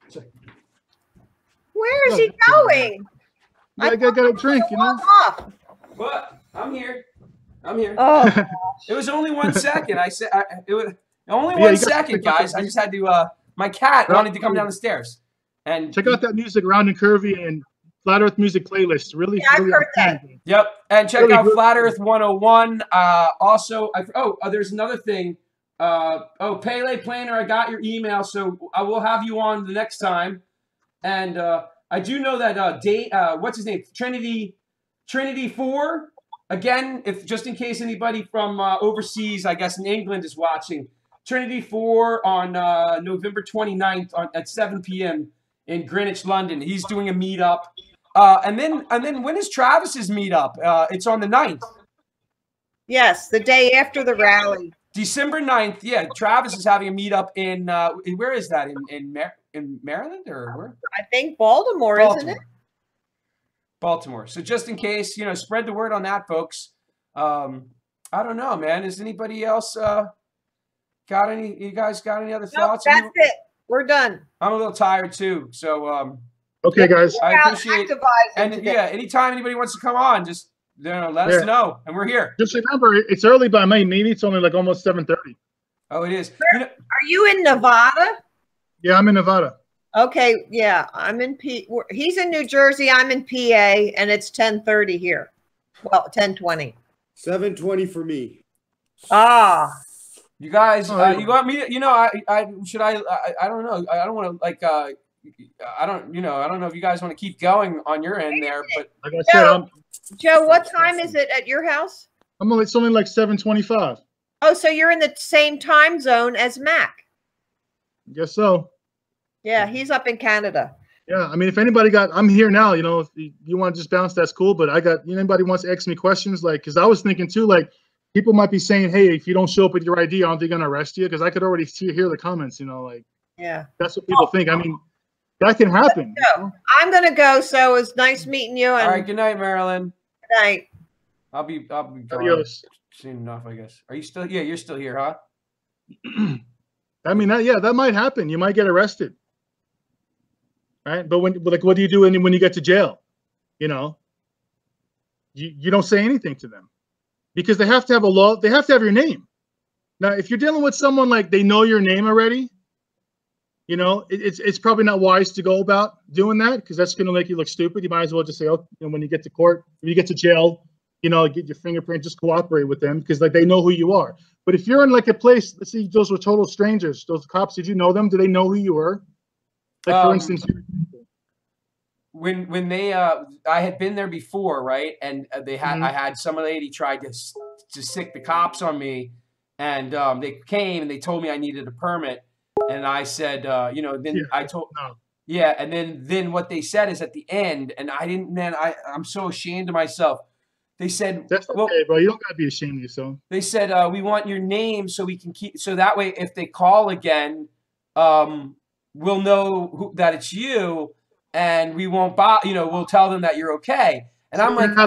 Where is he going? I got a drink, you know. What? I'm here. Oh, it was only 1 second. I said it was only 1 second, guys. I just had to. My cat wanted to come down the stairs. And check out that music, Round and Curvy and Flat Earth music playlist. Really, I've heard that. Yep, and check out Flat Earth 101. Also, there's another thing. Pele Planner, I got your email, so I will have you on the next time. And I do know that what's his name? Trinity 4. Again, if just in case anybody from overseas, I guess in England, is watching, Trinity 4 on November 29th at 7 p.m. in Greenwich, London. He's doing a meetup. And then when is Travis's meetup? It's on the 9th. Yes, the day after the rally. December 9th. Yeah, Travis is having a meetup in where is that? In Maryland or where? I think Baltimore, isn't it? Baltimore. So just in case, spread the word on that, folks. I don't know, man. Is anybody else got any? You guys got any other thoughts? That's it. We're done. I'm a little tired too. So okay, guys. I appreciate it. And yeah, anytime anybody wants to come on, just let us know, and we're here. Just remember, it's early by me. Maybe it's only like almost 7:30. Oh, it is. Are you in Nevada? Yeah, I'm in Nevada. Okay, yeah, I'm in he's in New Jersey, I'm in PA, and it's 10:30 here. Well, 10:20. 7:20 for me. Ah. You guys, you want me to, I don't know. I don't want to I don't know if you guys want to keep going on your end there, but like I said, Joe, what time is it at your house? It's only like 7:25. Oh, so you're in the same time zone as Mac. Guess so. Yeah, he's up in Canada. Yeah, I mean, if anybody I'm here now, if you want to just bounce, that's cool. But anybody wants to ask me questions, because I was thinking too, people might be saying, hey, if you don't show up with your ID, aren't they going to arrest you? Because I could already hear the comments, yeah, that's what people think. I mean, that can happen. I'm going to go. So it was nice meeting you. And all right. Good night, Marilyn. Good night. I'll be going soon enough, I guess. Are you still? Yeah, you're still here, huh? I mean, that might happen. You might get arrested. Right. But what do you do when you get to jail? You don't say anything to them because they have to have a law. They have to have your name. Now, if you're dealing with someone they know your name already, it's probably not wise to go about doing that because that's going to make you look stupid. You might as well just say, when you get to court, when you get to jail, get your fingerprint, just cooperate with them because they know who you are. But if you're in a place, let's say those were total strangers, those cops, did you know them? Do they know who you were? For instance, when they I had been there before, right? And they had I had some lady tried to sick the cops on me, and they came and they told me I needed a permit, and I said, I told Yeah, and then what they said is at the end, and I didn't. Man, I'm so ashamed of myself. They said, That's okay, well, bro. You don't gotta be ashamed of yourself. they said we want your name so we can keep, so that way if they call again, we'll know that it's you, and we won't we'll tell them that you're okay. And I'm like,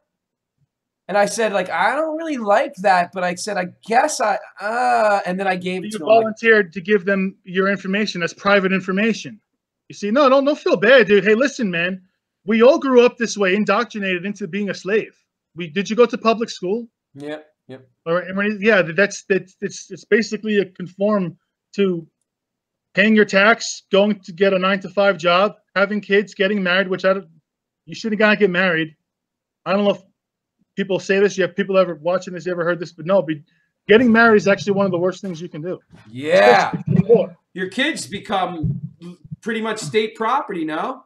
and I said, like, I don't really like that, but I said, I guess and then I gave it You to him. volunteered to give them your information. That's private information. You see, no, don't feel bad, dude. Hey, listen, man. We all grew up this way, indoctrinated into being a slave. Did you go to public school? Yep, yep. Or yeah, it's basically a conform to paying your tax, going to get a 9-to-5 job, having kids, getting married, which you shouldn't gotta get married. I don't know if people say this. You have people ever watching this, ever heard this? But no, getting married is actually one of the worst things you can do. Yeah. Your kids become pretty much state property, no?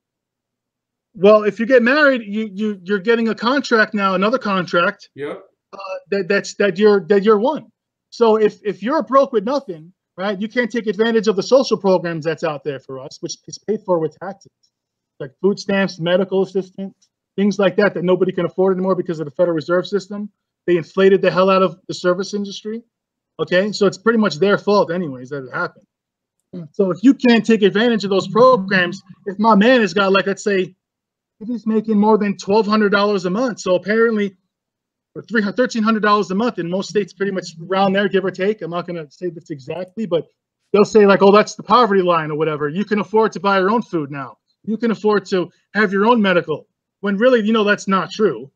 Well, if you get married, you're getting a contract now, another contract. Yep. That you're one. So if you're broke with nothing, right, you can't take advantage of the social programs that's out there for us, which is paid for with taxes, like food stamps, medical assistance, things like that nobody can afford anymore because of the Federal Reserve System. They inflated the hell out of the service industry. Okay, so it's pretty much their fault, anyways, that it happened. So if you can't take advantage of those programs, if my man has got, like, let's say, if he's making more than $1,200 a month, so apparently, or $1,300 a month in most states, pretty much around there, give or take. I'm not going to say this exactly, but they'll say, like, oh, that's the poverty line or whatever. You can afford to buy your own food now. You can afford to have your own medical, when really, that's not true.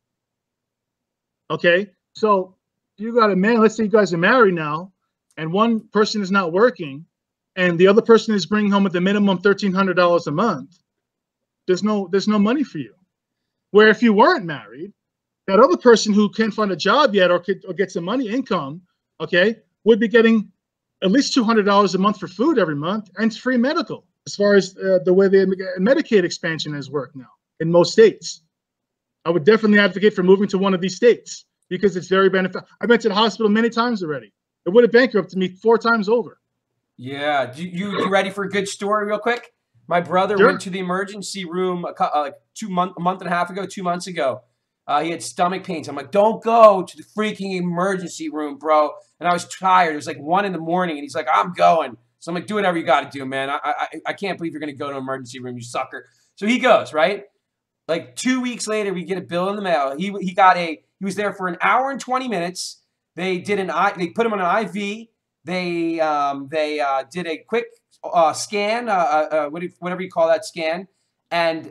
Okay, so you got a man. Let's say you guys are married now, and one person is not working, and the other person is bringing home with a minimum $1,300 a month. There's no money for you. Where if you weren't married, that other person who can't find a job yet or get some money income, okay, would be getting at least $200 a month for food every month and free medical. As far as the way the Medicaid expansion has worked now in most states, I would definitely advocate for moving to one of these states because it's very beneficial. I've been to the hospital many times already. It would have bankrupted me 4 times over. Yeah, you ready for a good story, real quick? My brother went to the emergency room a month and a half ago, 2 months ago. He had stomach pains. I'm like, don't go to the freaking emergency room, bro. And I was tired. It was like 1 a.m, and he's like, I'm going. So I'm like, do whatever you got to do, man. I can't believe you're going to go to an emergency room, you sucker. So he goes, right? Like 2 weeks later, we get a bill in the mail. He was there for an hour and 20 minutes. They put him on an IV. They did a quick scan, whatever you call that scan, and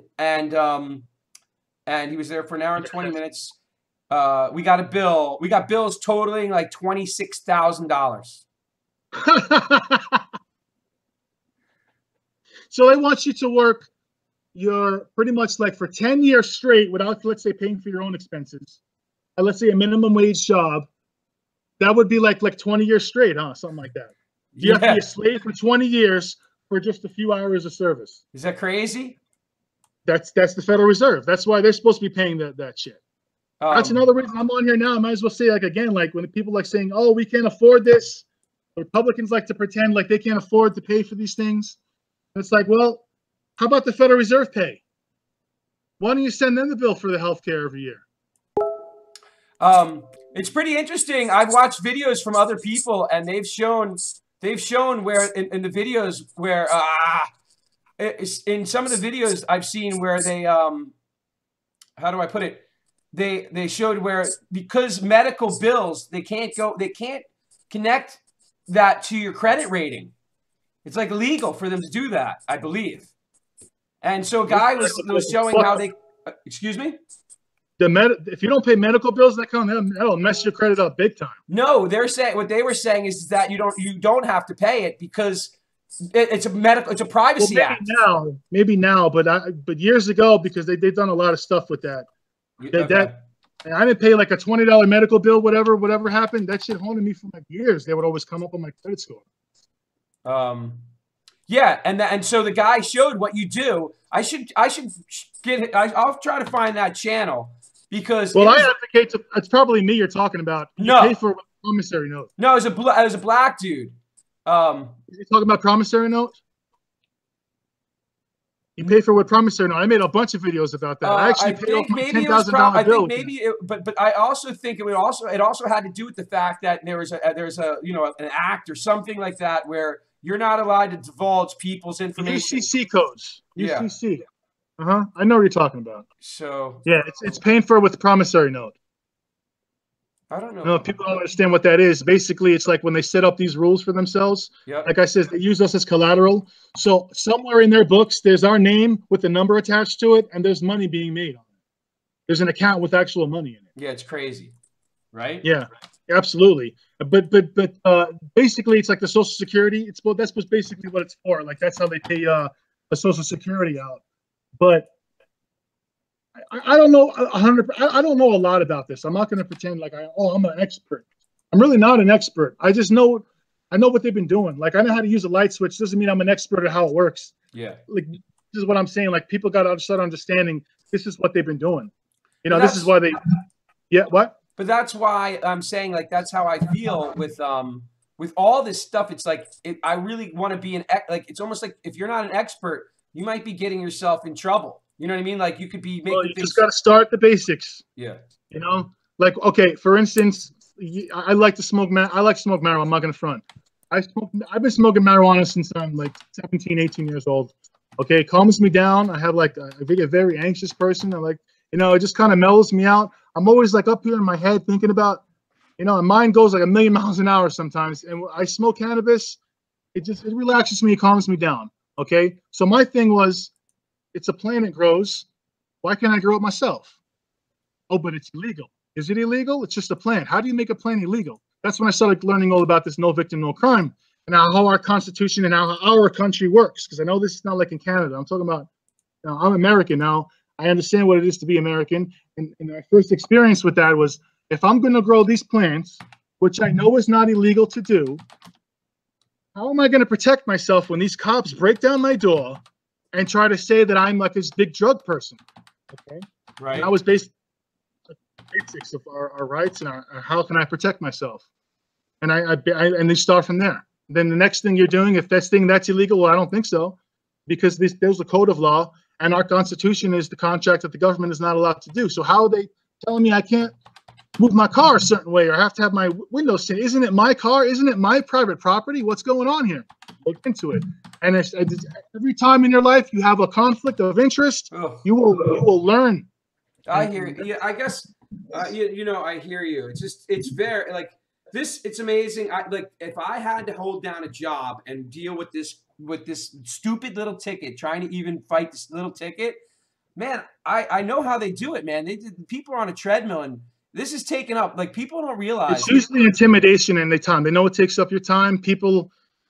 he was there for an hour and 20 minutes. We got a bill. We got bills totaling like $26,000. So they want you to work your pretty much like for 10 years straight without, let's say, paying for your own expenses. Let's say a minimum wage job. That would be like 20 years straight, huh? Something like that. You have to be a slave for 20 years for just a few hours of service. Is that crazy? That's the Federal Reserve. That's why they're supposed to be paying that shit. That's another reason I'm on here now. I might as well say, like, again, like when people like saying, oh, we can't afford this. Republicans like to pretend like they can't afford to pay for these things. And it's like, well, how about the Federal Reserve pay? Why don't you send them the bill for the healthcare every year? It's pretty interesting. I've watched videos from other people, and they've shown where in the videos where in some of the videos I've seen where they how do I put it? They showed where because medical bills they can't connect that to your credit rating. It's like illegal for them to do that, I believe. And so a guy was showing how they excuse me? If you don't pay medical bills, that'll mess your credit up big time. No, what they were saying is that you don't have to pay it because it's a privacy act. Maybe now, but years ago, because they've done a lot of stuff with that. I didn't pay like a $20 medical bill, whatever happened. That shit haunted me for like years. They would always come up on my credit score. Yeah, and so the guy showed what you do. I'll try to find that channel because I advocate to. It's probably me you're talking about. You pay for a promissory note. No, it was a black dude. You're talking about promissory note? You pay for what promissory note. I made a bunch of videos about that. I actually paid off my $10,000 bill. But I also think it also had to do with the fact that there's a an act or something like that where you're not allowed to divulge people's information. UCC codes. Yeah. UCC. I know what you're talking about. So yeah, it's paying for it with the promissory note. I don't know. No, people don't understand what that is. Basically, it's like when they set up these rules for themselves. Yep. Like I said, they use us as collateral. So somewhere in their books, there's our name with the number attached to it, and there's money being made on it. There's an account with actual money in it. Yeah, it's crazy, right? Yeah, absolutely. But basically, it's like the Social Security. That's basically what it's for. Like that's how they pay a Social Security out. But I don't know 100. I don't know a lot about this. I'm not going to pretend like I'm an expert. I'm really not an expert. I just know, I know what they've been doing. Like I know how to use a light switch. Doesn't mean I'm an expert at how it works. Yeah. Like this is what I'm saying. Like people got to start understanding this is what they've been doing. You know, this is why they. Yeah. What? But that's why I'm saying like that's how I feel with all this stuff. It's like I really want to be like it's almost like if you're not an expert, you might be getting yourself in trouble. You know what I mean? Like you could be making you just got to start the basics. Yeah. You know, like okay, for instance, I like to smoke. I like to smoke marijuana. I'm not gonna front. I've been smoking marijuana since I'm like 17, 18 years old. Okay, it calms me down. I have like a very anxious person. I like, you know, it just kind of mellows me out. I'm always like up here in my head thinking about, you know, and mine goes like 1,000,000 miles an hour sometimes. And when I smoke cannabis, it relaxes me, it calms me down. Okay, so my thing was, it's a plant that grows. Why can't I grow it myself? Oh, but it's illegal. Is it illegal? It's just a plant. How do you make a plant illegal? That's when I started learning all about this no victim, no crime, and how our constitution and how our country works. Because I know this is not like in Canada. I'm talking about, you know, I'm American now. I understand what it is to be American. And my first experience with that was, if I'm going to grow these plants, which I know is not illegal to do, how am I going to protect myself when these cops break down my door and try to say that I'm like this big drug person? Okay. Right. And I was based on the basics of our rights and how can I protect myself? And and they start from there. Then the next thing you're doing, if that's illegal, well, I don't think so, because there's a code of law, and our constitution is the contract that the government is not allowed to do. So how are they telling me I can't move my car a certain way or have to have my windows tinted? Isn't it my car? Isn't it my private property? What's going on here? Look into it. And every time in your life you have a conflict of interest, you will learn. I hear you. Yeah, I guess you know, I hear you. It's very like this. It's amazing. Like if I had to hold down a job and deal with this stupid little ticket, trying to even fight this little ticket, man, I know how they do it, man. People are on a treadmill, and this is taken up. Like people don't realize it's usually intimidation and time. They know it takes up your time. People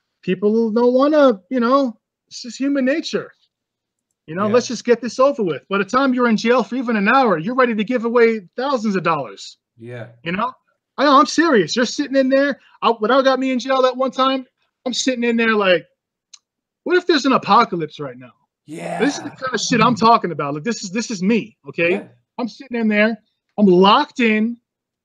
don't want to, you know, it's just human nature. You know, let's just get this over with. By the time you're in jail for even an hour, you're ready to give away thousands of dollars. Yeah. You know, I'm serious. You're sitting in there. When I got me in jail that one time, I'm sitting in there like, what if there's an apocalypse right now? Yeah. This is the kind of shit I'm talking about. Like this is me. Okay. Yeah. I'm sitting in there. I'm locked in.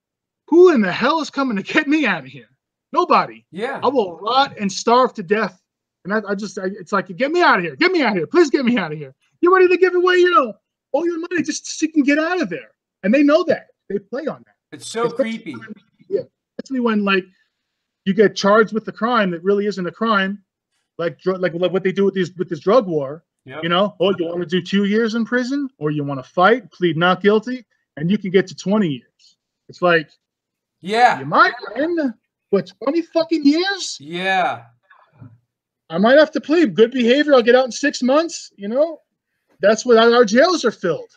Who in the hell is coming to get me out of here? Nobody. Yeah. I will rot and starve to death. And it's like, get me out of here. Get me out of here. Please get me out of here. You're ready to give away, you know, all your money just so you can get out of there. And they know that. They play on that. It's so creepy. Yeah. Especially when like you get charged with the crime that really isn't a crime, like what they do with this drug war. Yep. You know, oh, you want to do 2 years in prison, or you want to fight, plead not guilty, and you can get to 20 years. It's like, yeah, you might win, but 20 fucking years? Yeah. I might have to plead good behavior. I'll get out in 6 months. You know, that's what our jails are filled.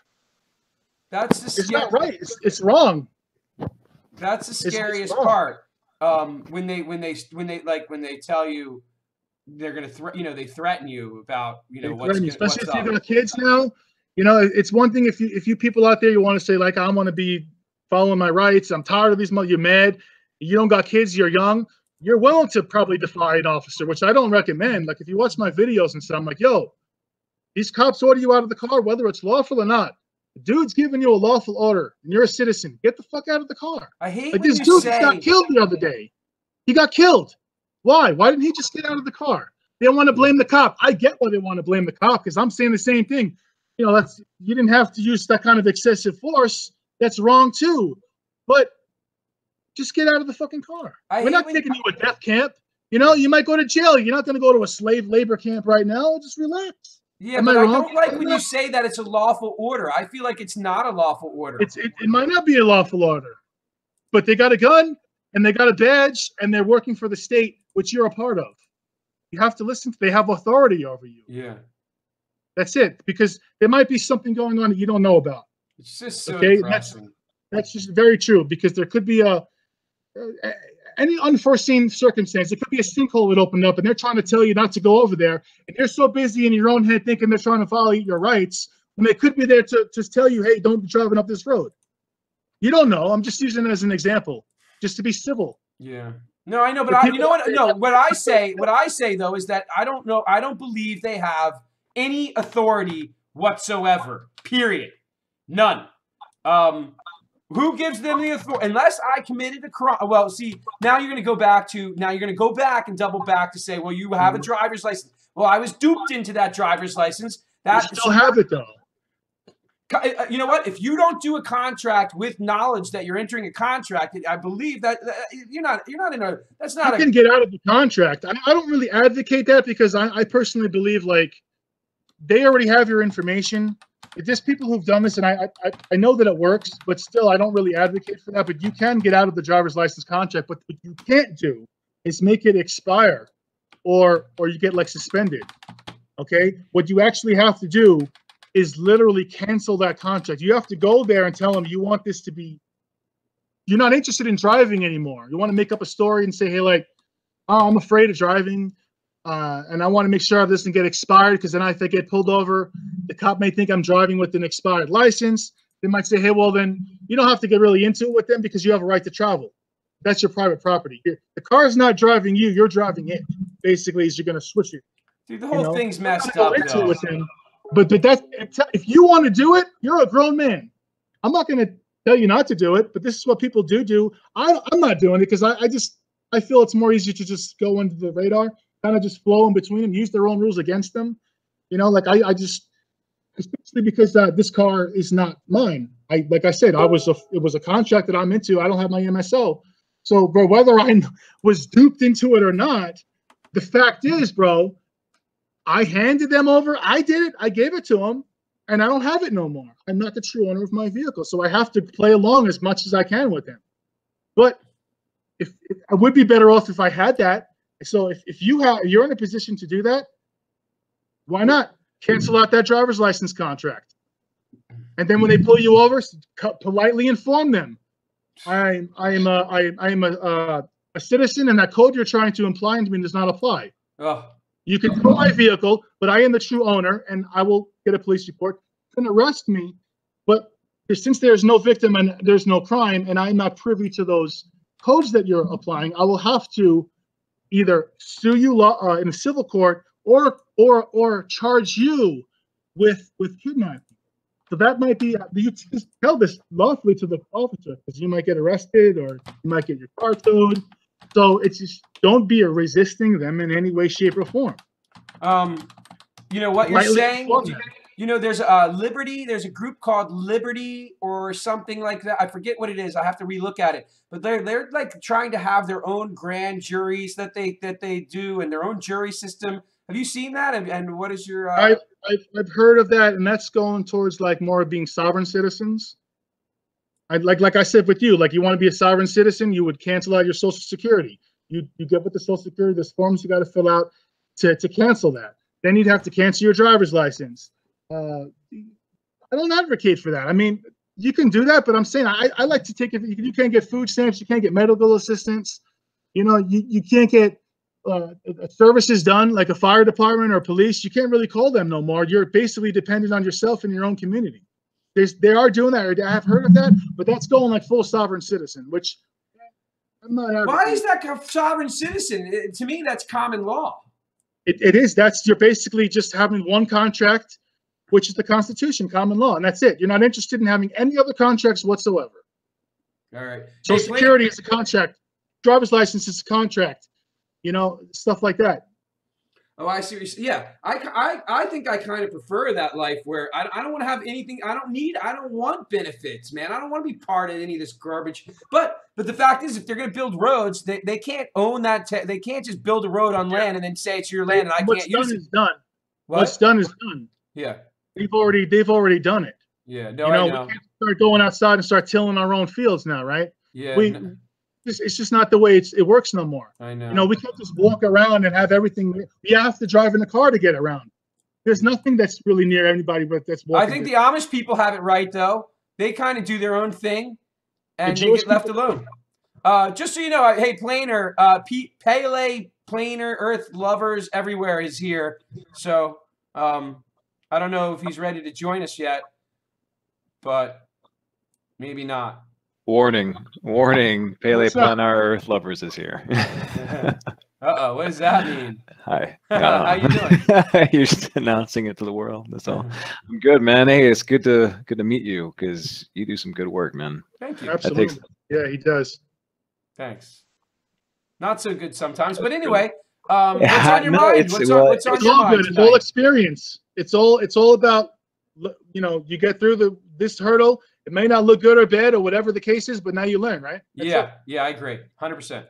It's not right. It's wrong. That's the scariest part. When they tell you they're gonna they threaten you about especially if you got kids now. You know, it's one thing if you people out there, you want to say like, I want to be following my rights. I'm tired of these. You're mad. You don't got kids. You're young. You're willing to probably defy an officer, which I don't recommend. Like if you watch my videos and stuff, I'm like, yo, these cops order you out of the car, whether it's lawful or not. The dude's giving you a lawful order, and you're a citizen. Get the fuck out of the car. I hate like this dude got killed the other day. He got killed. Why? Why didn't he just get out of the car? They want to blame the cop. I get why they want to blame the cop, because I'm saying the same thing. You know, you didn't have to use that kind of excessive force. That's wrong too. But just get out of the fucking car. We're not taking you to a death camp. You know, you might go to jail. You're not going to go to a slave labor camp right now. Just relax. Yeah, but I don't like when you say that it's a lawful order. I feel like it's not a lawful order. It might not be a lawful order, but they got a gun and they got a badge and they're working for the state, which you're a part of. You have to listen. They have authority over you. Yeah. That's it. Because there might be something going on that you don't know about. It's just so okay. depressing. That's just very true, because there could be any unforeseen circumstance. It could be a sinkhole that opened up and they're trying to tell you not to go over there. And you're so busy in your own head thinking they're trying to violate your rights, when they could be there to just tell you, hey, don't be driving up this road. You don't know. I'm just using it as an example, just to be civil. Yeah. No, I know, but you know what? No, what I say though is that I don't know. I don't believe they have any authority whatsoever. Period. None. Who gives them the authority? Unless I committed a crime. Well, see, now you're going to go back and double back to say, well, you have a driver's license. Well, I was duped into that driver's license. You still have it though. You know what? If you don't do a contract with knowledge that you're entering a contract, I believe that you're not in a. That's not. You can get out of the contract. I don't really advocate that, because I personally believe like they already have your information. There's people who've done this, and I know that it works, but still, I don't really advocate for that. But you can get out of the driver's license contract. But what you can't do is make it expire, or you get like suspended. Okay, what you actually have to do is literally cancel that contract. You have to go there and tell them you want this to be. You're not interested in driving anymore. You want to make up a story and say, hey, like, oh, I'm afraid of driving. And I want to make sure this doesn't get expired, because then if I get pulled over, the cop may think I'm driving with an expired license. They might say, hey, well, then you don't have to get really into it with them, because you have a right to travel. That's your private property. The car's not driving you. You're driving it. Basically, is you're going to switch it. Dude, the whole thing's messed up. With them. But if you want to do it, you're a grown man. I'm not going to tell you not to do it, but this is what people do. I'm not doing it, because I feel it's more easy to just go under the radar, kind of just flow in between them, use their own rules against them. You know, like I just, especially because this car is not mine. Like I said, it was a contract that I'm into. I don't have my MSO. So, bro, whether I was duped into it or not, the fact is, bro, I handed them over. I did it. I gave it to them, and I don't have it no more. I'm not the true owner of my vehicle, so I have to play along as much as I can with them. But if I would be better off if I had that. So if you're in a position to do that, why not cancel out that driver's license contract? And then when they pull you over, politely inform them, I am a citizen, and that code you're trying to imply into me does not apply. Oh. You can pull my vehicle, but I am the true owner, and I will get a police report. You can arrest me, but since there's no victim and there's no crime, and I'm not privy to those codes that you're applying, I will have to either sue you in a civil court or charge you with kidnapping. So that might be, you just tell this lawfully to the officer, because you might get arrested or you might get your car towed. So it's just, don't be resisting them in any way, shape, or form. You know what you're saying? You know, there's Liberty. There's a group called Liberty or something like that. I forget what it is. I have to relook at it. But they're like trying to have their own grand juries that they do, and their own jury system. Have you seen that? And what is your? I've heard of that, and that's going towards like more of being sovereign citizens. Like I said with you, like you want to be a sovereign citizen, you would cancel out your Social Security. You get with the Social Security, there's forms you got to fill out to cancel that. Then you'd have to cancel your driver's license. I don't advocate for that. I mean, you can do that, but I'm saying I like to take it. You can't get food stamps, you can't get medical assistance. You know, you can't get services done like a fire department or police. You can't really call them no more. You're basically dependent on yourself and your own community. They are doing that. I have heard of that, but that's going like full sovereign citizen, which I'm not. Why is that sovereign citizen? To me, that's common law. It is. You're basically just having one contract, which is the Constitution, common law, and that's it. You're not interested in having any other contracts whatsoever. All right. Social Security is a contract. Driver's license is a contract. You know, stuff like that. Oh, I see what you're saying. Yeah, I think I kind of prefer that life where I don't want to have anything. I don't want benefits, man. I don't want to be part of any of this garbage. But the fact is, if they're going to build roads, they can't own that. They can't just build a road on land and then say it's your land and I can't use it. What's done is done. What? What's done is done. Yeah. They've already done it. Yeah. No, You know, I know. we can't start going outside and start tilling our own fields now, right? Yeah. It's just not the way it works no more. I know. You know, we can't just walk around and have everything. You have to drive in a car to get around. There's nothing that's really near anybody, but that's walking. I think the Amish people have it right, though. They kind of do their own thing, and they get left alone. Just so you know, hey, Planer, Pele, Planer, Earth lovers everywhere is here. So I don't know if he's ready to join us yet, but maybe not. Warning, Pele Planar Earth Lovers is here. Uh-oh, what does that mean? Hi. How you doing? You're just announcing it to the world. That's all. I'm good, man. Hey, it's good to meet you because you do some good work, man. Thank you. Absolutely. Yeah, he does. Thanks. Not so good sometimes, but anyway, what's on your mind? What's on It's your all mind good. It's tonight? all experience. It's all about, you know, you get through this hurdle. It may not look good or bad or whatever the case is, but now you learn, right? That's it. Yeah, I agree, 100%.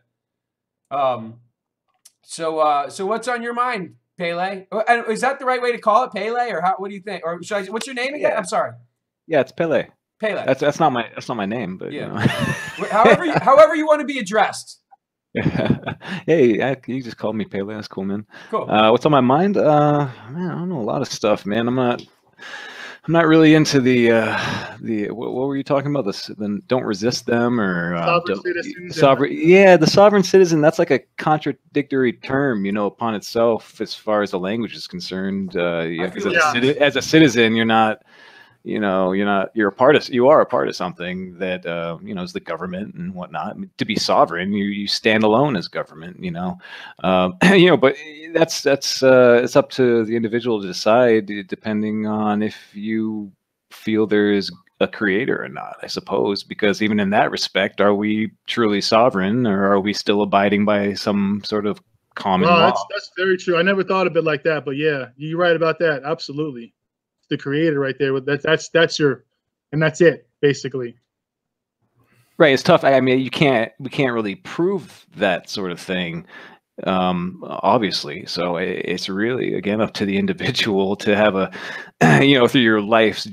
So what's on your mind, Pele? And is that the right way to call it, Pele, or what do you think? Or should what's your name again? Yeah. I'm sorry. Yeah, it's Pele. Pele. That's not my name, but Yeah. you know. however you want to be addressed. Hey, you just called me Pele. That's cool, man. Cool. What's on my mind? Man, I don't know, a lot of stuff, man. I'm not really into the what were you talking about? The don't resist them or Sovereign citizens. the sovereign citizen. That's like a contradictory term, you know, upon itself as far as the language is concerned. As a citizen, you're not. You know, you're a part of, you are a part of something that, you know, is the government and whatnot. I mean, to be sovereign, you stand alone as government, you know, you know, but that's it's up to the individual to decide depending on if you feel there is a creator or not, I suppose, because even in that respect, are we truly sovereign or are we still abiding by some sort of common law? That's very true. I never thought of it like that, but yeah, you're right about that. Absolutely. The creator right there. That's your, and that's it basically. Right. It's tough. I mean, we can't really prove that sort of thing, obviously. So it's really, again, up to the individual to have a, you know, through your life's.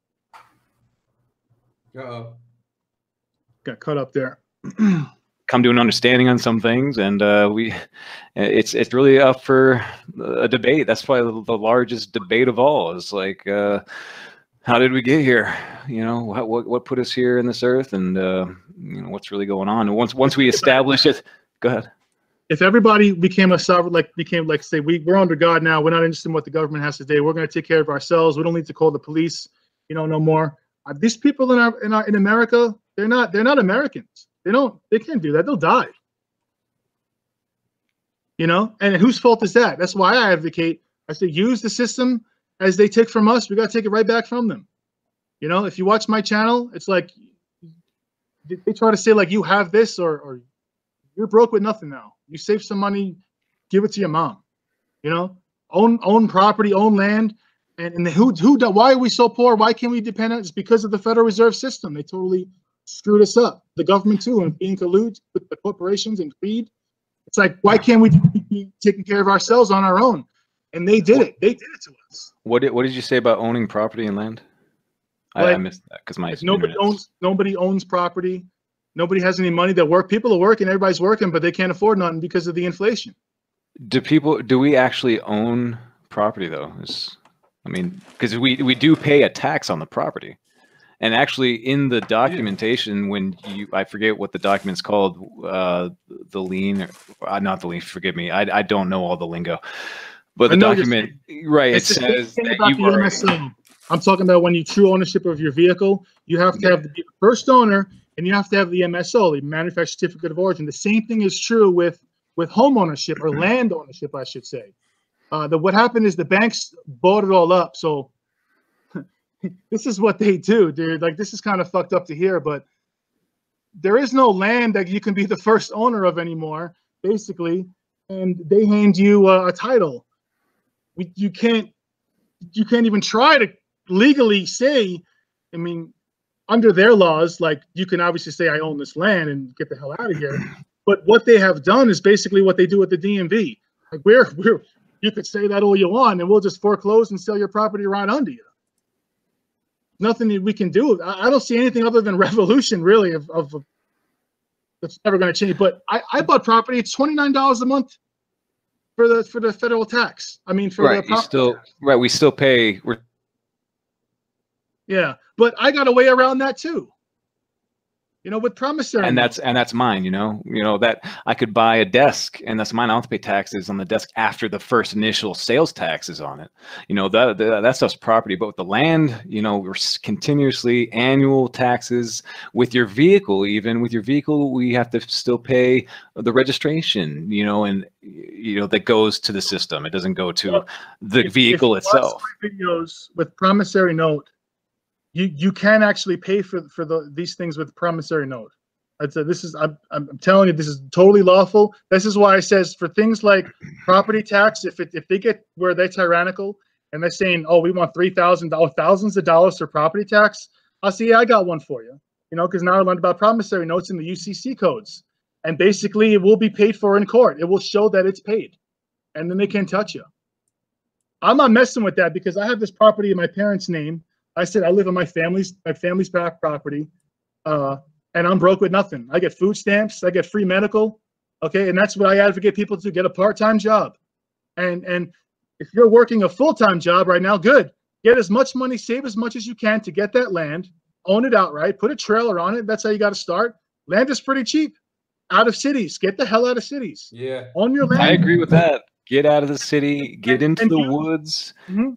Uh-oh. Got cut up there. Come to an understanding on some things, and it's really up for a debate. That's probably the largest debate of all. Is like, how did we get here? You know, what put us here in this earth, and you know, what's really going on? And once we establish it, go ahead. If everybody became a sovereign, like say we're under God now, we're not interested in what the government has to say. We're going to take care of ourselves. We don't need to call the police. You know, no more. These people in America, they're not Americans. They can't do that. They'll die. You know, and whose fault is that? That's why I advocate. I say use the system as they take from us. We got to take it right back from them. You know, if you watch my channel, it's like they try to say like you have this or you're broke with nothing now. You save some money, give it to your mom. You know, own property, own land, and why are we so poor? Why can't we depend on it? It's because of the Federal Reserve System. They totally screwed us up. The government too, and being collude with the corporations and greed. It's like, why can't we be taking care of ourselves on our own? And they did it. They did it to us. What did you say about owning property and land? I missed that because my nobody owns property. Nobody has any money. People are working. Everybody's working, but they can't afford nothing because of the inflation. Do we actually own property though? I mean, because we do pay a tax on the property. And actually, in the documentation, when I forget what the document's called, the lien, not the lien. Forgive me, I don't know all the lingo, but the document, right? It says that you are. I'm talking about when you true ownership of your vehicle, you have to have the first owner, and you have to have the MSO, the manufacturer certificate of origin. The same thing is true with home ownership or land ownership, I should say. What happened is the banks bought it all up, so. This is what they do, dude. Like, this is kind of fucked up to hear, but there is no land that you can be the first owner of anymore, basically. And they hand you a title. you can't even try to legally say, I mean, under their laws, like you can obviously say I own this land and get the hell out of here. But what they have done is basically what they do with the DMV. Like you could say that all you want, and we'll just foreclose and sell your property right under you. Nothing that we can do. I don't see anything other than revolution, really, of that's never going to change. But I bought property. It's $29 a month for the federal tax. I mean, for the property tax. Right. We still pay. Yeah, but I got a way around that too. You know, with promissory. And that's mine. You know that I could buy a desk, and that's mine. I don't have to pay taxes on the desk after the first initial sales taxes on it. You know, that stuff's property. But with the land, you know, we're continuously annual taxes. With your vehicle, even with your vehicle, we have to still pay the registration. You know, and you know that goes to the system. It doesn't go to the vehicle itself. Videos with promissory note. You can actually pay for these things with promissory note. I'm telling you, this is totally lawful. This is why I says for things like property tax, if they get where they're tyrannical and they're saying, oh, we want $3,000, thousands of dollars for property tax, I'll say, yeah, I got one for you. You know, because now I learned about promissory notes in the UCC codes, and basically it will be paid for in court. It will show that it's paid, and then they can't touch you. I'm not messing with that because I have this property in my parents' name. I said I live on my family's back property, and I'm broke with nothing. I get food stamps, I get free medical, okay, and that's what I advocate people to get a part-time job. And if you're working a full-time job right now, good. Get as much money, save as much as you can to get that land, own it outright, put a trailer on it. That's how you got to start. Land is pretty cheap. Out of cities, get the hell out of cities. Yeah, own your land. I agree with that. Get out of the city, get into the woods,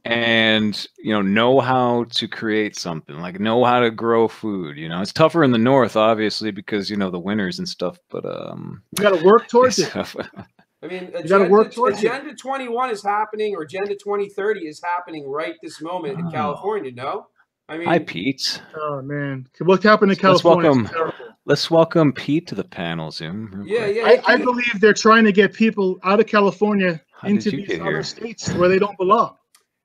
and know how to create something. Like know how to grow food. You know, it's tougher in the north, obviously, because the winters and stuff. But you got to work towards it. I mean, Agenda 21 is happening, or Agenda 2030 is happening right this moment in California. No, I mean, hi, Pete. Oh man, what happened in California? Let's welcome Pete to the panel, Zoom. Yeah. I believe they're trying to get people out of California into these other states where they don't belong.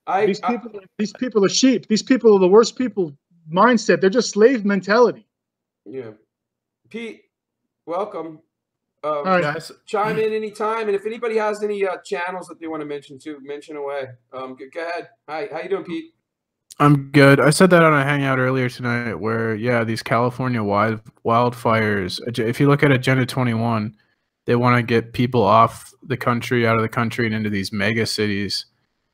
These people are sheep. These people are the worst people mindset. They're just slave mentality. Yeah. Pete, welcome. All right, guys. Chime in anytime, and if anybody has any channels that they want to mention too, mention away. Go ahead. Hi, how you doing, Pete? I'm good. I said that on a hangout earlier tonight where, these California wildfires, if you look at Agenda 21, they want to get people off the country, out of the country, and into these mega cities.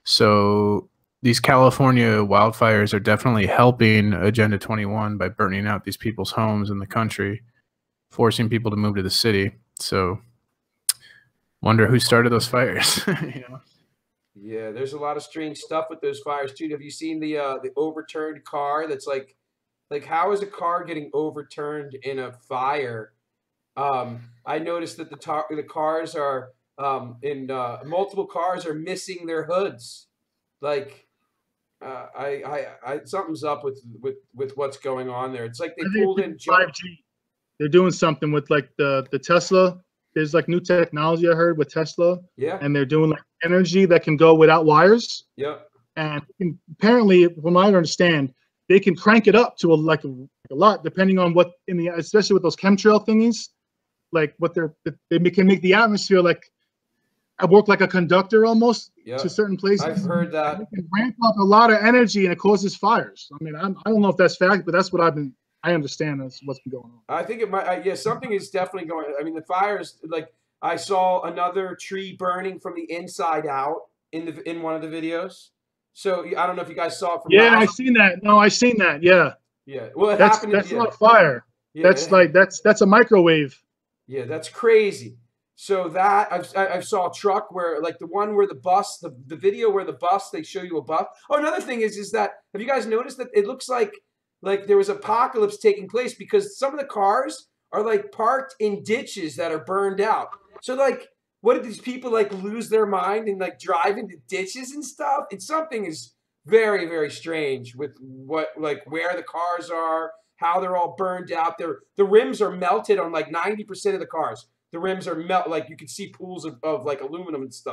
So these California wildfires are definitely helping Agenda 21 by burning out these people's homes in the country, forcing people to move to the city. So wonder who started those fires. Yeah, there's a lot of strange stuff with those fires too. Have you seen the overturned car? That's like how is a car getting overturned in a fire? I noticed that the cars are multiple cars are missing their hoods. Like I something's up with what's going on there. It's like they pulled in 5G. They're doing something with like the Tesla. There's like new technology I heard with Tesla. Yeah. And they're doing like energy that can go without wires. Yeah. And apparently, from what I understand, they can crank it up to a lot, depending on what especially with those chemtrail thingies, like what they can make the atmosphere work like a conductor almost to certain places. I've heard that. It can ramp up a lot of energy and it causes fires. I mean, I don't know if that's fact, but that's what I understand that's what's been going on. I think it might. Something is definitely going. I mean, the fires. Like I saw another tree burning from the inside out in one of the videos. So I don't know if you guys saw it from. Yeah, I seen that. No, I seen that. Yeah. Yeah. Well, that's not fire. Yeah, that's a microwave. Yeah, that's crazy. So that I saw a truck where like the one where the bus, the video where the bus, they show you a bus. Oh, another thing is that have you guys noticed that it looks like there was apocalypse taking place because some of the cars are like parked in ditches that are burned out. So like, what did these people like lose their mind and like drive into ditches and stuff? It's something is very, very strange with where the cars are, how they're all burned out. The rims are melted on like 90% of the cars. The rims are like you can see pools of like aluminum and stuff.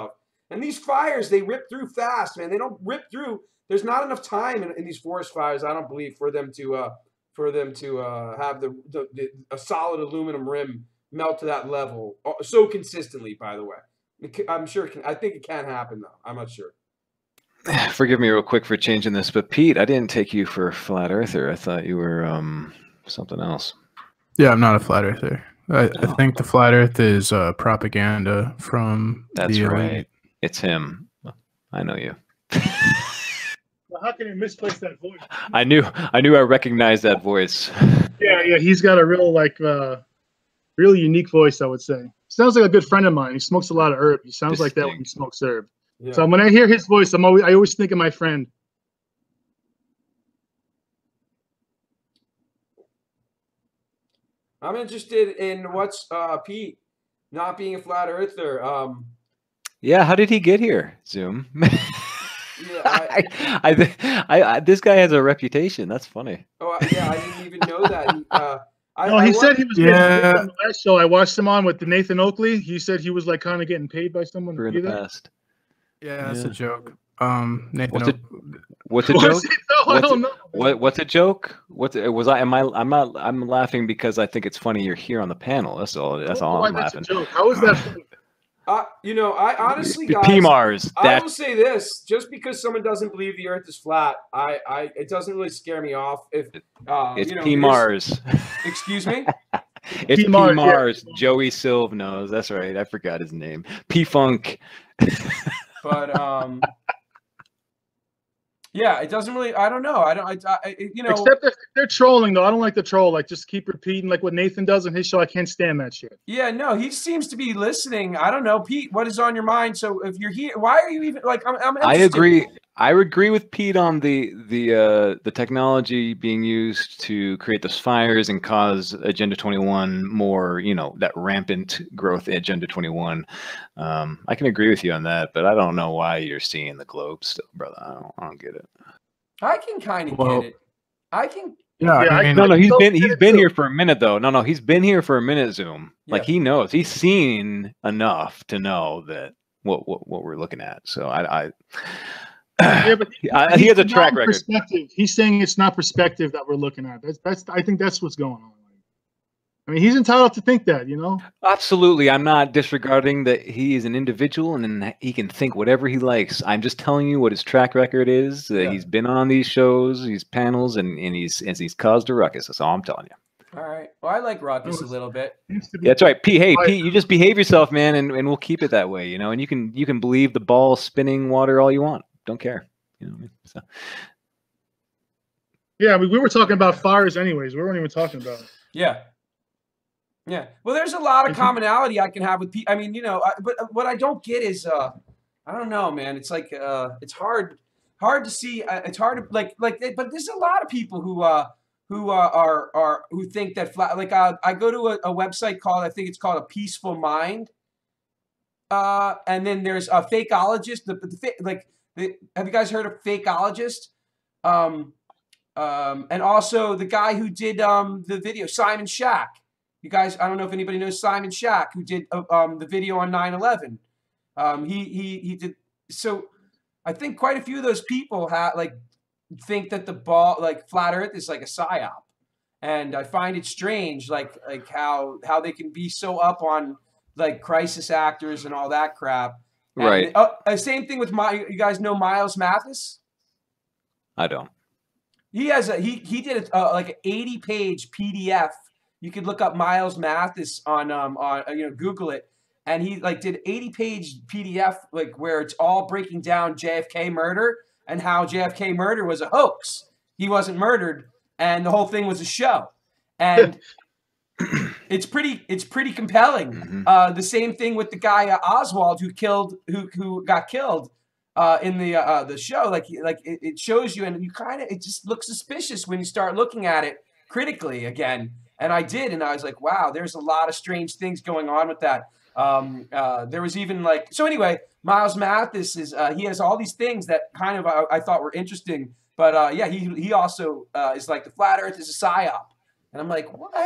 And these fires, they rip through fast, man. They don't rip through. There's not enough time in these forest fires, I don't believe, for them to have a solid aluminum rim melt to that level so consistently. By the way, I'm sure I think it can happen though. I'm not sure. Forgive me real quick for changing this, but Pete, I didn't take you for a flat earther. I thought you were something else. Yeah, I'm not a flat earther. I think the flat earth is propaganda from That's the right. elite. It's him. I know you. Well, how can you misplace that voice? I knew I recognized that voice. Yeah, he's got a real really unique voice, I would say. Sounds like a good friend of mine. He smokes a lot of herb. He sounds like that when he smokes herb. Yeah. So when I hear his voice, I always think of my friend. I'm interested in what's Pete not being a flat earther. Yeah, how did he get here, Zoom? Yeah, this guy has a reputation. That's funny. Yeah, I didn't even know that. He said he was Yeah. getting paid on the last show. I watched him on with Nathan Oakley. He said he was like kind of getting paid by someone. For in the past. Yeah, that's Yeah. a joke. Nathan, What's a Was joke? it though? I don't know. What's a joke? I'm laughing because I think it's funny you're here on the panel. That's all. That's all Why I'm that's a laughing. joke. How is that funny? I honestly, guys, PMARS. I will say this: just because someone doesn't believe the Earth is flat, it doesn't really scare me off. If It's you know, PMARS. excuse me. It's PMARS, PMARS. yeah. Joey Silv knows. That's right. I forgot his name. P Funk. But yeah, it doesn't really. I don't know. Except if they're trolling though. I don't like the troll. Like just keep repeating like what Nathan does on his show. I can't stand that shit. Yeah, no, he seems to be listening. I don't know, Pete. What is on your mind? So if you're here, why are you even like? I'm I interested. agree. I agree with Pete on the technology being used to create those fires and cause Agenda 21 more, that rampant growth in Agenda 21. I can agree with you on that, but I don't know why you're seeing the globe still, brother. I don't get it. I can kind of Well, get it. I can. yeah, Yeah, I mean, No, he's don't been get it here too. for a minute though. No, he's been here for a minute, Zoom. Like Yeah. he knows. He's seen enough to know that what we're looking at. So Yeah, but he has a he's track not record. perspective. He's saying it's not perspective that we're looking at. I think that's what's going on. I mean, he's entitled to think that, Absolutely. I'm not disregarding that he is an individual and he can think whatever he likes. I'm just telling you what his track record is. Yeah. He's been on these shows, these panels, and he's caused a ruckus. That's all I'm telling you. All right. Well, I like Ruckus a little bit. Seems to be- Yeah, that's right. Pete, hey, Right. Pete, you just behave yourself, man, and we'll keep it that way, and you can believe the ball spinning water all you want. Don't care. You know what I mean? So, Yeah, we were talking about fires anyways. We weren't even talking about it. Yeah. Yeah. Well, there's a lot of commonality I can have with people. I mean, but what I don't get is, I don't know, man. It's like, it's hard to see. It's hard to but there's a lot of people who think that flat. Like, I go to a website I think it's called A Peaceful Mind. And then there's a fakeologist. Have you guys heard of fakeologist? And also the guy who did the video, Simon Shack. You guys, I don't know if anybody knows Simon Shack, who did the video on 9/11. He did. So I think quite a few of those people think that the ball, flat Earth, is like a psyop, and I find it strange, like how they can be so up on crisis actors and all that crap. right. And, same thing with you guys know Miles Mathis? I don't. He has he did like an 80-page PDF. You could look up Miles Mathis on Google it, and he did 80-page PDF where it's all breaking down JFK murder and how JFK murder was a hoax. He wasn't murdered, and the whole thing was a show. And it's pretty compelling. Mhm. The same thing with the guy Oswald who got killed in the show. It shows you, and you it just looks suspicious when you start looking at it critically again. And I did, and I was like, wow, there's a lot of strange things going on with that. There was even so anyway, Miles Mathis he has all these things that kind of I thought were interesting. But yeah, he also is like the flat Earth is a psyop. And I'm like, what?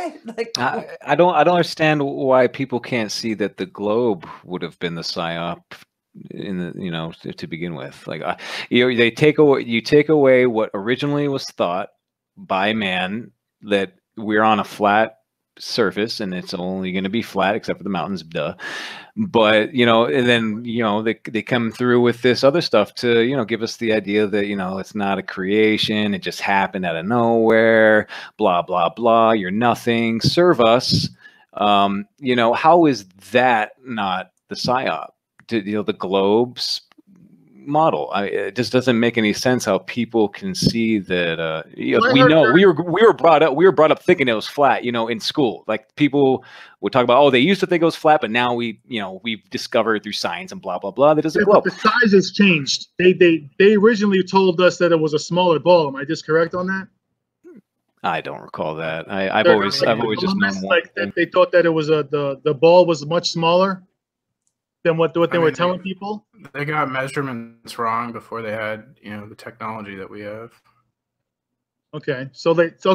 I don't understand why people can't see that the globe would have been the psyop in the to begin with. Like they take away what originally was thought by man, that we're on a flat surface and it's only going to be flat except for the mountains, duh. But and then they come through with this other stuff to give us the idea that it's not a creation, it just happened out of nowhere, blah blah blah, you're nothing, serve us. How is that not the psyop? The globes model. It just doesn't make any sense how people can see that. We were brought up thinking it was flat. In school, like people would talk about, oh, they used to think it was flat, but now we've discovered through science and blah blah blah that doesn't globe. The size has changed. They originally told us that it was a smaller ball. Am I just correct on that? I don't recall that. I've always just known like that they thought that it was the ball was much smaller than what they were telling people. They got measurements wrong before they had the technology that we have. Okay, so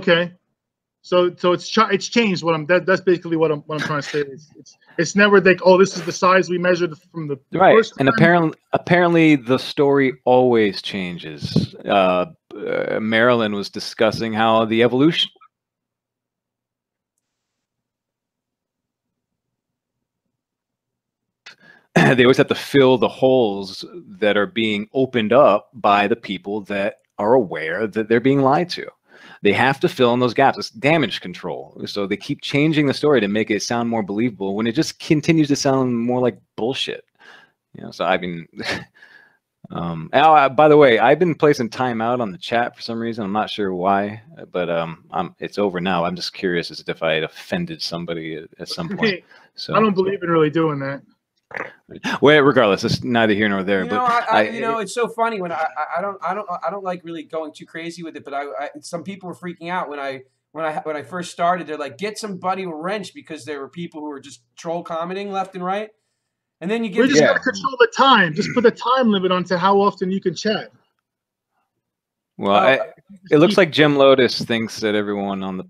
it's changed. That's basically what I'm trying to say. It's never like, oh, this is the size we measured from the right. First and time. apparently the story always changes. Marilyn was discussing how the evolution. They always have to fill the holes that are being opened up by the people that are aware that they're being lied to. They have to fill in those gaps. It's damage control. So they keep changing the story to make it sound more believable when it just continues to sound more like bullshit. So I mean, Al, by the way, I've been placing timeout on the chat for some reason. I'm not sure why, but it's over now. I'm just curious as if I had offended somebody at some point. So I don't believe in really doing that. Well, regardless, it's neither here nor there. It's so funny when I don't like really going too crazy with it. But some people were freaking out when I first started. They're like, get somebody a wrench, because there were people who were just troll commenting left and right. And then you get we just got to control the time. Just put a time limit on to how often you can chat. Well, it looks like Jim Lotus thinks that everyone on the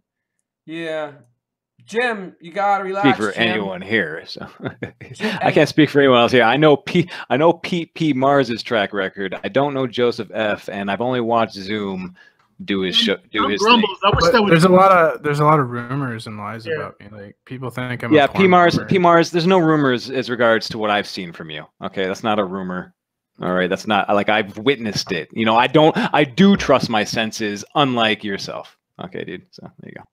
Jim, you gotta relax. Speak for Jim. anyone here, so I can't speak for anyone else here. I know Pete P. Mars's track record. I don't know Joseph F. And I've only watched Zoom do his show, do his thing. There's a lot of rumors and lies about me. Like people think I'm a P. Mars. There's no rumors as regards to what I've seen from you. Okay, that's not a rumor. All right, that's not like I've witnessed it. I do trust my senses, unlike yourself. Okay, dude. So there you go.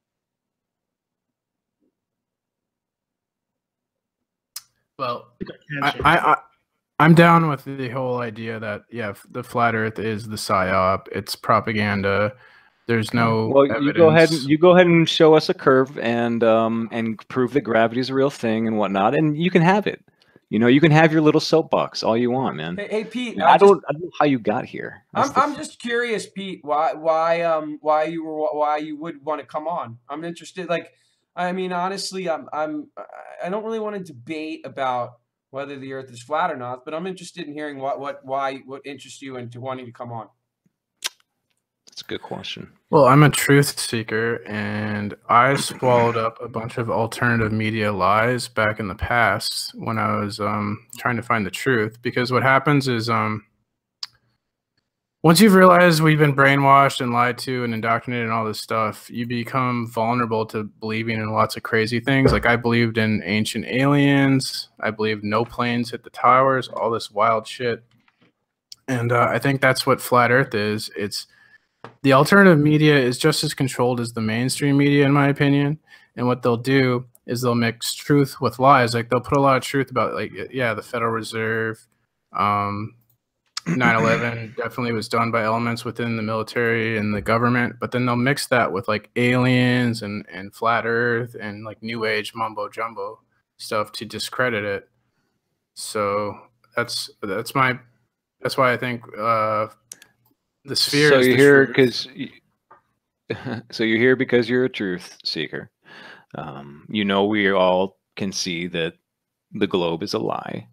Well, I'm down with the whole idea that the flat Earth is the psyop. It's propaganda. There's no evidence. You go ahead and show us a curve and prove that gravity is a real thing and whatnot, and you can have it. You can have your little soapbox all you want, man. Hey Pete, I don't know how you got here. I'm just curious, Pete. Why you would want to come on? I'm interested. Like, I mean, honestly, I don't really want to debate about whether the Earth is flat or not, but I'm interested in hearing what interests you into wanting to come on. That's a good question. Well, I'm a truth seeker, and I swallowed up a bunch of alternative media lies back in the past when I was trying to find the truth. Because what happens is once you've realized we've been brainwashed and lied to and indoctrinated and all this stuff, you become vulnerable to believing in lots of crazy things. Like I believed in ancient aliens. I believed no planes hit the towers, all this wild shit. And I think that's what flat Earth is. It's the alternative media is just as controlled as the mainstream media, in my opinion. And what they'll do is they'll mix truth with lies. Like they'll put a lot of truth about, like, the Federal Reserve, 9/11 definitely was done by elements within the military and the government, but then they'll mix that with like aliens and flat Earth and like new age mumbo jumbo stuff to discredit it. So that's why I think the sphere. So is you're the here truth. you're here because you're a truth seeker. We all can see that the globe is a lie.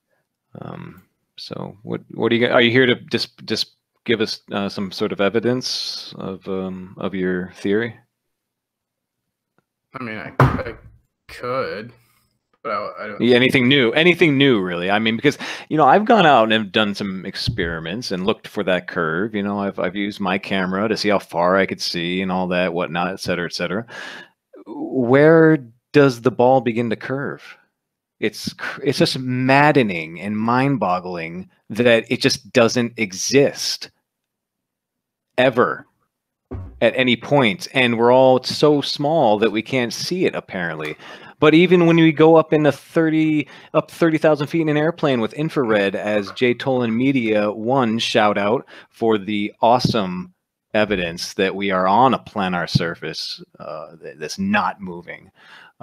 So what are you? Are you here to just give us some sort of evidence of your theory? I mean, I could. But I don't. Yeah, anything new, really. I mean, because, I've gone out and have done some experiments and looked for that curve. I've used my camera to see how far I could see and all that, whatnot, et cetera, et cetera. Where does the ball begin to curve? It's just maddening and mind-boggling that it just doesn't exist ever at any point, and we're all so small that we can't see it, apparently. But even when we go up 30,000 feet in an airplane with infrared, as Jay Tolan Media 1 shout out for the awesome evidence that we are on a planar surface that's not moving.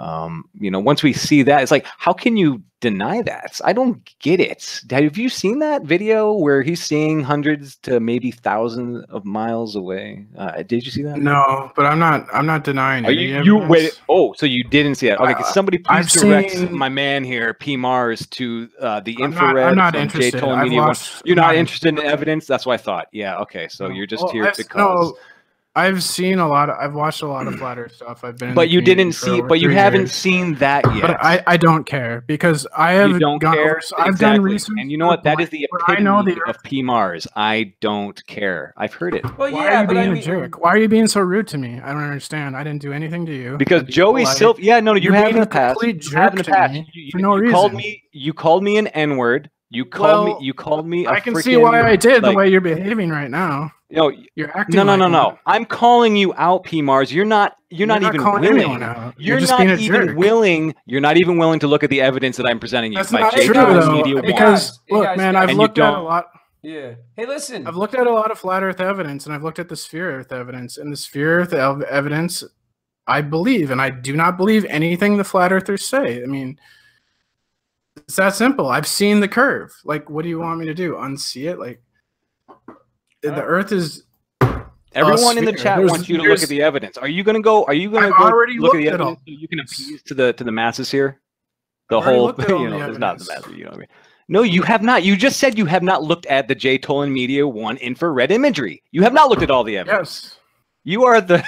Once we see that, it's like, how can you deny that? I don't get it. Have you seen that video where he's seeing hundreds to maybe thousands of miles away? Did you see that? No, but I'm not denying it. You wait? Oh, so you didn't see that? Okay, can somebody please I've direct seen- my man here, P Mars, to the infrared? I'm not from interested. Jay Tolan I've Media 1? watched- You're I'm not not interested in evidence? That's what I thought. Yeah. Okay. So you're just here because. I've seen I've watched a lot of flat Earth stuff. I've been. But you didn't for see. over But you 3 haven't years. seen that yet. But I don't care because I have You don't gone care. over. I've Exactly. done research. And you know what? That is the where I know epitome the of P Mars. I don't care. I've heard it. Well, Why yeah, are you but being I a mean, jerk? Why are you being so rude to me? I don't understand. I didn't do anything to you. Because I'd be Joey polite. Silver, yeah, no, you You're have being in a the past. complete You have in the jerk to past. me You, for no you called reason. me. You called me an N-word. You called Well, me. You called me. I can see why I did the way you're behaving right now. You're acting. No. like one. I'm calling you out, P Mars. You're not even calling willing. anyone out. You're just not being a even jerk. willing. You're not even willing to look at the evidence that I'm presenting you. That's by not Jay true Tolan though, Media 1. because Hey, look, guys, man, guys. I've And you looked at a don't- lot. yeah. Hey, listen. I've looked at a lot of flat Earth evidence, and I've looked at the sphere Earth evidence. And the sphere Earth evidence, I believe, and I do not believe anything the flat Earthers say. I mean, it's that simple. I've seen the curve. Like, what do you want me to do? Unsee it? Like, the Earth is. Everyone in the sphere. chat There's- wants you to look there's- at the evidence. Are you going to go? Are you going to I've go already look at the looked at evidence all so you can appease to the masses here? The I've already whole, looked at all the it's not the evidence. masses. You know what I mean? No, you have not. You just said you have not looked at the Jay Tolan Media 1 infrared imagery. You have not looked at all the evidence. Yes. You are the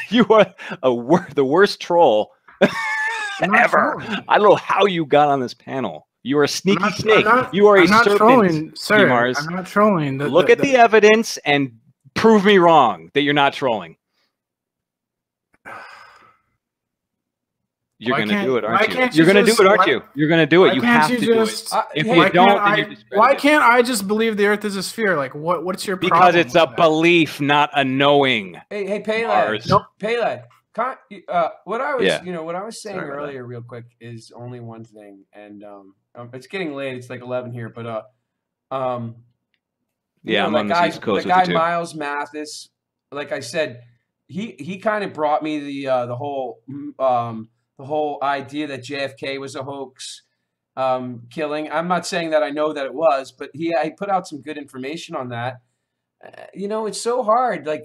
the worst troll I'm not ever. trolling. I don't know how you got on this panel. You are a sneaky I'm snake. not- You are a I'm not serpent, trolling, sir. Mars. I'm not trolling. Look at the evidence and prove me wrong that you're not trolling. You're Why going to can't- do it, why aren't you? can't You're you going to just- do it, aren't why- you? You're going to do it. why You can't have you to do just- it. If hey, you why don't, can't then you're I- discredited. Why can't I just believe the Earth is a sphere? Like, what's your problem? Because it's a with that? belief, not a knowing. Hey, Pele. Mars. Nope. Pele. What I was, Yeah. what I was saying Sorry about that. earlier, real quick, is only one thing, and it's getting late. It's like 11 here, but Yeah, I'm that on the guy, East Coast the with guy you too. Miles Mathis. Like I said, he kind of brought me the whole idea that JFK was a hoax, killing. I'm not saying that I know that it was, but he put out some good information on that. It's so hard. Like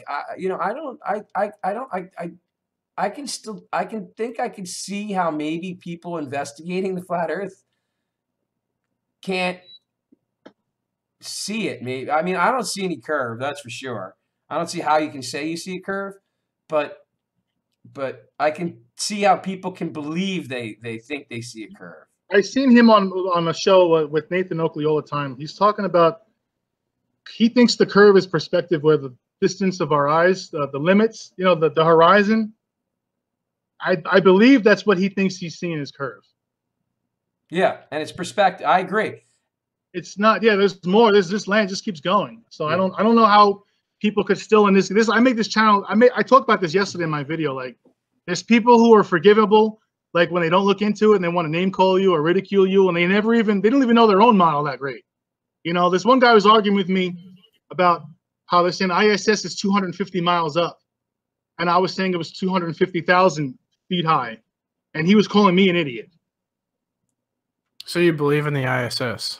I can see how maybe people investigating the flat Earth can't see it. Maybe I mean I don't see any curve. That's for sure. I don't see how you can say you see a curve, but I can see how people can believe they think they see a curve. I seen him on a show with Nathan Oakley all the time. He's talking about he thinks the curve is perspective, where the distance of our eyes, the limits, the horizon. I believe that's what he thinks he's seeing is curve. Yeah, and it's perspective. I agree. It's not. Yeah, there's more. This land just keeps going. So I don't know how people could still in this. I make this channel. I talked about this yesterday in my video. Like, there's people who are forgivable, like when they don't look into it and they want to name call you or ridicule you, and they don't even know their own model that great. This one guy was arguing with me about how they're saying ISS is 250 miles up, and I was saying it was 250,000 feet high, and he was calling me an idiot. So you believe in the ISS?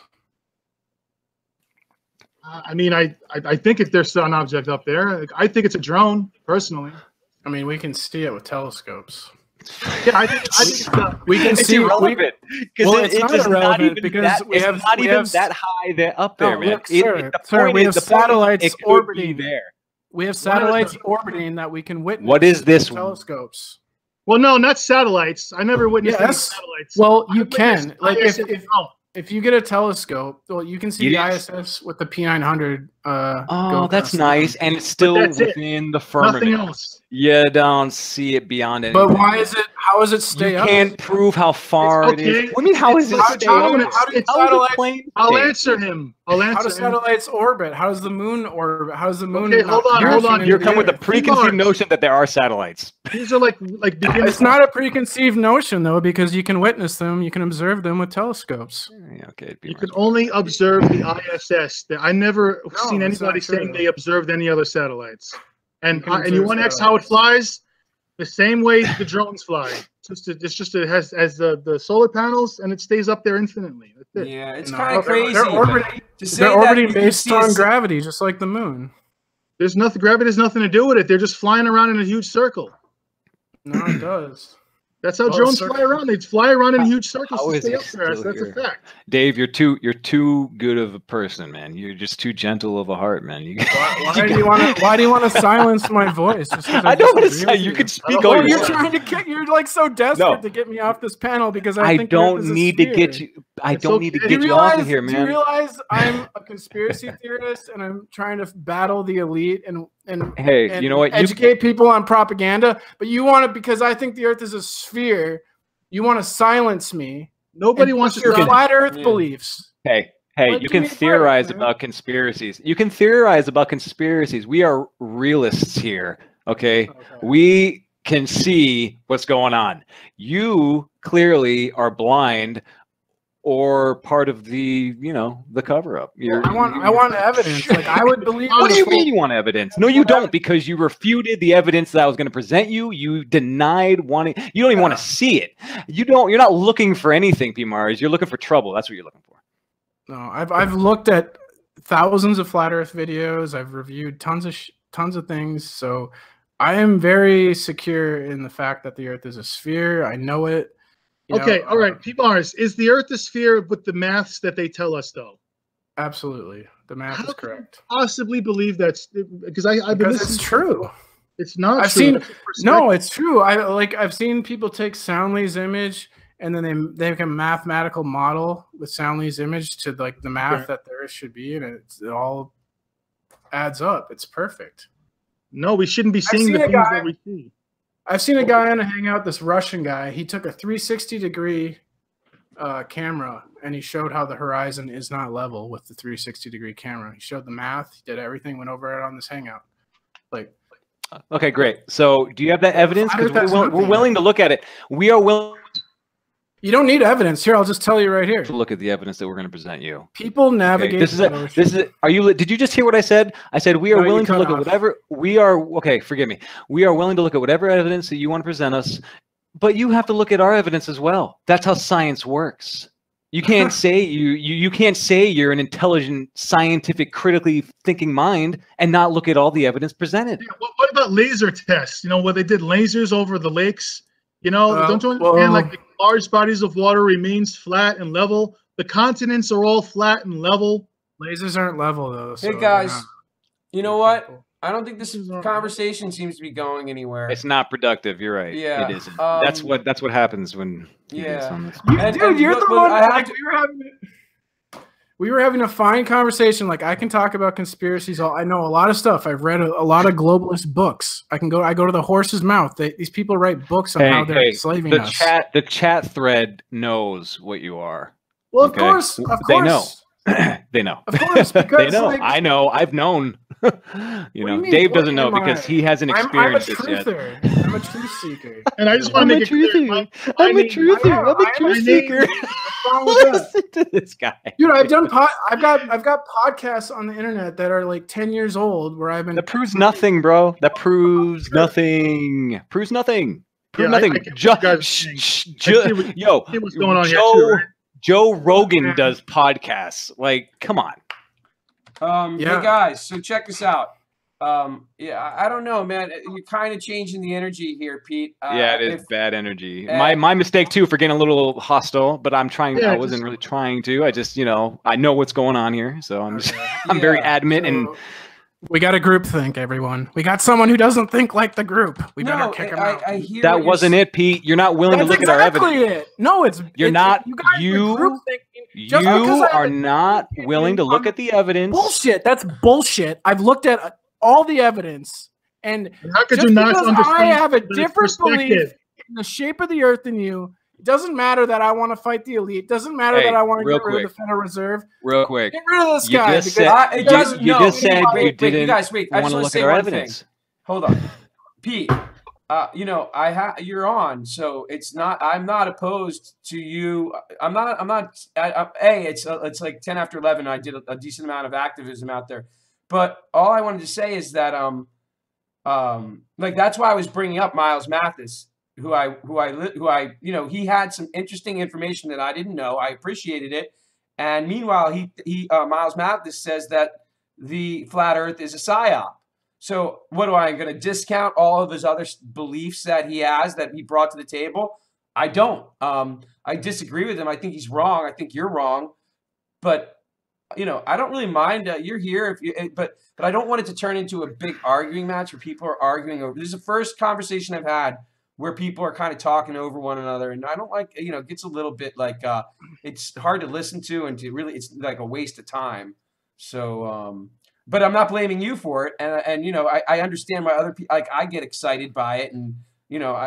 I mean, I think there's an object up there. I think it's a drone, personally. I mean, we can see it with telescopes. Yeah, I think it's We can It's see. irrelevant because Well, it's not just irrelevant even because that, we it's have- not we even have- that high there up there, No, man. look, sir, The sir, point we is- have the point is satellites it could orbiting. be there. We have satellites orbiting that we can witness. What is this? with telescopes? Well, no, not satellites. I never witnessed any Yes. satellites. Well, you I witnessed can. Like ISS. if you get a telescope, well, you can see the Yes. ISS with the P900. Oh, go that's across the nice, moon. and it's still that's it. within the Nothing firmament. else. You don't see it beyond anything. But why is it? How does it stay You up? can't prove how far it is. okay. What do you mean? How It's is it like stay how up? do- how do How is it satellites- plane I'll stay? answer him. I'll How do answer him. satellites orbit? How does the moon orbit? How does the moon? Okay, not hold on, crash hold on. into You're the coming with a Earth? preconceived Mark. notion that there are satellites. These are like beginning. It's not a preconceived notion though, because you can witness them, you can observe them with telescopes. Yeah, okay. it'd be You more can only observe the ISS. I never seen it's not anybody saying true. they observed any other satellites. And You can and you observe want to ask how it satellites. flies? The same way the drones fly. It has the solar panels and it stays up there infinitely. That's it. Yeah, it's No, kind of crazy. They're orbiting, to say they're that orbiting you can based see on a gravity, just like the moon. There's nothing. Gravity has nothing to do with it. They're just flying around in a huge circle. No, it does. That's how Oh, drones circle. fly around. They fly around in huge circles how to is stay it up there. still That's a here? fact. Dave, you're too good of a person, man. You're just too gentle of a heart, man. Why do you want to silence my voice? Just 'cause I don't want to disagree say with you could speak Oh, all Oh, you you're want. trying to kick. You're like so desperate No. to get me off this panel because I I think the Earth don't is a need to sphere. get you. I It's don't need to okay. get Do you you off realize? of here, Do you man. realize I'm a conspiracy theorist and I'm trying to battle the elite and Hey, and you know what? You educate people on propaganda, but you want to, because I think the Earth is a sphere. You want to silence me. Nobody and wants push to your know. flat Earth Yeah. beliefs. Hey, Like, you give can me credit, theorize man. about conspiracies. You can theorize about conspiracies. We are realists here, okay? We can see what's going on. You clearly are blind or part of the, the cover up. I want evidence. Like I would believe. What do in you a mean full- you want evidence? No, you don't, because you refuted the evidence that I was going to present you. You denied wanting. You don't even want to see it. You're not looking for anything, P. Mars. You're looking for trouble. That's what you're looking for. No, I've looked at thousands of flat Earth videos. I've reviewed tons of things. So I am very secure in the fact that the Earth is a sphere. I know it. You Okay, know, all right. P-Mars, is the Earth a sphere with the maths that they tell us, though? Absolutely, the math How is can you correct. possibly believe that's because I've been Because listening. it's true. It's not. I've true. seen. That's a No, perspective. it's true. I've seen people take Soundly's image and then they make a mathematical model with Soundly's image to like the math Okay. that the Earth should be, and it all adds up. It's perfect. No, we shouldn't be seeing seen the a things guy- that we see. I've seen a guy on a hangout, this Russian guy. He took a 360-degree camera and he showed how the horizon is not level with the 360-degree camera. He showed the math, he did everything, went over it on this hangout. Like, Okay, great. So do you have that evidence? Flat Earth Because has we're nothing. willing to look at it. We are willing you don't need evidence. Here, I'll just tell you right here. to look at the evidence that we're going to present you. People Okay, navigate. this is the a, ocean. this is a, are you did you just hear what I said? I said we are No, you willing to cut look at off. whatever we are okay, forgive me. We are willing to look at whatever evidence that you want to present us, but you have to look at our evidence as well. That's how science works. You can't say you can't say you're an intelligent, scientific, critically thinking mind and not look at all the evidence presented. Yeah, what about laser tests? You know, where they did lasers over the lakes. You know, don't you understand? well- Like the large bodies of water remains flat and level. The continents are all flat and level. Lasers aren't level though. so Hey they're guys, not- you know what? I don't think this conversation seems to be going anywhere. It's not productive. You're right. Yeah, It isn't. That's um, what happens when you get yeah. on this. Dude, you're look, the look, one. I have Like, to- we were having a fine conversation. Like I can talk about conspiracies. I know a lot of stuff. I've read a lot of globalist books. I go to the horse's mouth. These people write books on how they're enslaving the us. the chat thread knows what you are. Well, of okay? course, They know. They know. Of course, they because, know. like- I know. I've known. you you know, mean, Dave what doesn't know am because I? he hasn't I'm a experienced this yet. truther. I'm a truth seeker. And I just want to make it clear. My name- truth seeker. What's wrong with that? Listen to this guy. Dude, I've got podcasts on the internet that are like 10 years old where I've been. That proves nothing, bro. That proves nothing. Proves nothing. Proves Yeah, I nothing. get what you guys are saying. Yo, see what's going on here Joe, too, right? Joe Rogan does podcasts. Like, come on. Yeah. Hey guys, so check this out. Yeah, I don't know, man. You're kind of changing the energy here, Pete. Yeah, it is if- bad energy. uh, My mistake too for getting a little hostile, but I'm trying. Yeah, I wasn't really trying to. I just, I know what's going on here, so I'm just, Okay. I'm very Yeah, adamant and So, We got a group think, everyone. We got someone who doesn't think like the group. We better No, kick him out. I hear That what you're wasn't it, Pete. You're not willing That's to look at our exactly evidence. it. No, it's You're it's- not. You guys are group thinking. You Just because I have are a not opinion willing to look on- at the evidence. Bullshit. That's bullshit. I've looked at all the evidence, and How could just you not because understand I have a the different belief perspective? in the shape of the earth than you, it doesn't matter that I want to fight the elite. It doesn't matter Hey, that I want to real get rid of quick. the Federal Reserve. Real quick. Get rid of this You guy. just because said- It you doesn't. you No, just said wait, you wait, didn't you guys, wait. I want just to want look to at say our one evidence. thing. Hold on, Pete. You know, you're on, so it's not. I'm not opposed to you. I'm not. It's like 10 after 11. I did a decent amount of activism out there, but all I wanted to say is that like that's why I was bringing up Miles Mathis, who you know, he had some interesting information that I didn't know. I appreciated it, and meanwhile, Miles Mathis says that the flat Earth is a psyop. So what do I going to discount all of his other beliefs that he has that he brought to the table? I don't. I disagree with him. I think he's wrong. I think you're wrong. But you know, I don't really mind. You're here, if you. But I don't want it to turn into a big arguing match where people are arguing over. This is the first conversation I've had where people are kind of talking over one another, and I don't like. You know, it gets a little bit like it's hard to listen to, and to really, it's like a waste of time. So. But I'm not blaming you for it, and you know, I understand why other people, like, I get excited by it, and you know,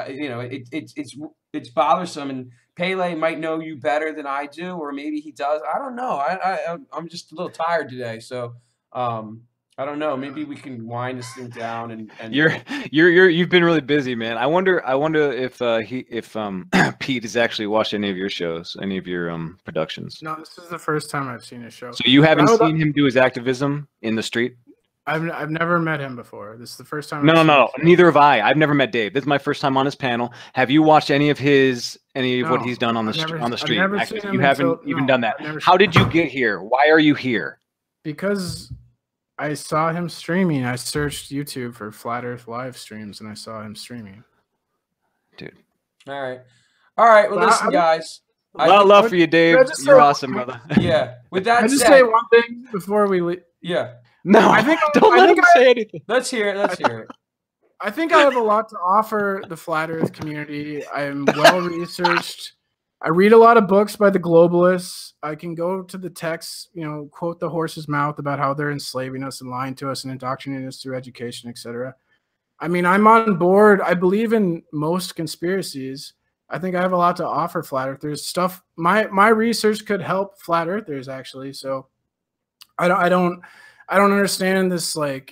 it's bothersome, and Pele might know you better than I do, or maybe he does. I don't know. I'm just a little tired today, so I don't know. Maybe we can wind this thing down and You've been really busy, man. I wonder if Pete has actually watched any of your shows, any of your productions. No, this is the first time I've seen a show. So you haven't seen him do his activism in the street? I've never met him before. This is the first time. No. Neither have I. I've never met Dave. This is my first time on his panel. Have you watched any of what he's done on the street? You haven't even done that. How did you get here? Why are you here? Because I saw him streaming. I searched YouTube for Flat Earth live streams, and I saw him streaming. Dude. All right. Well, listen, guys. A lot of love for you, Dave. You're awesome, brother. Yeah. With that Can I just said, say one thing before we leave? Yeah. No, don't let him say anything. Let's hear it. I think I have a lot to offer the Flat Earth community. I am well researched. I read a lot of books by the globalists. I can go to the texts, you know, quote the horse's mouth about how they're enslaving us and lying to us and indoctrinating us through education, etc. I mean, I'm on board. I believe in most conspiracies. I think I have a lot to offer Flat Earthers. Stuff my research could help Flat Earthers, actually. So I don't understand this like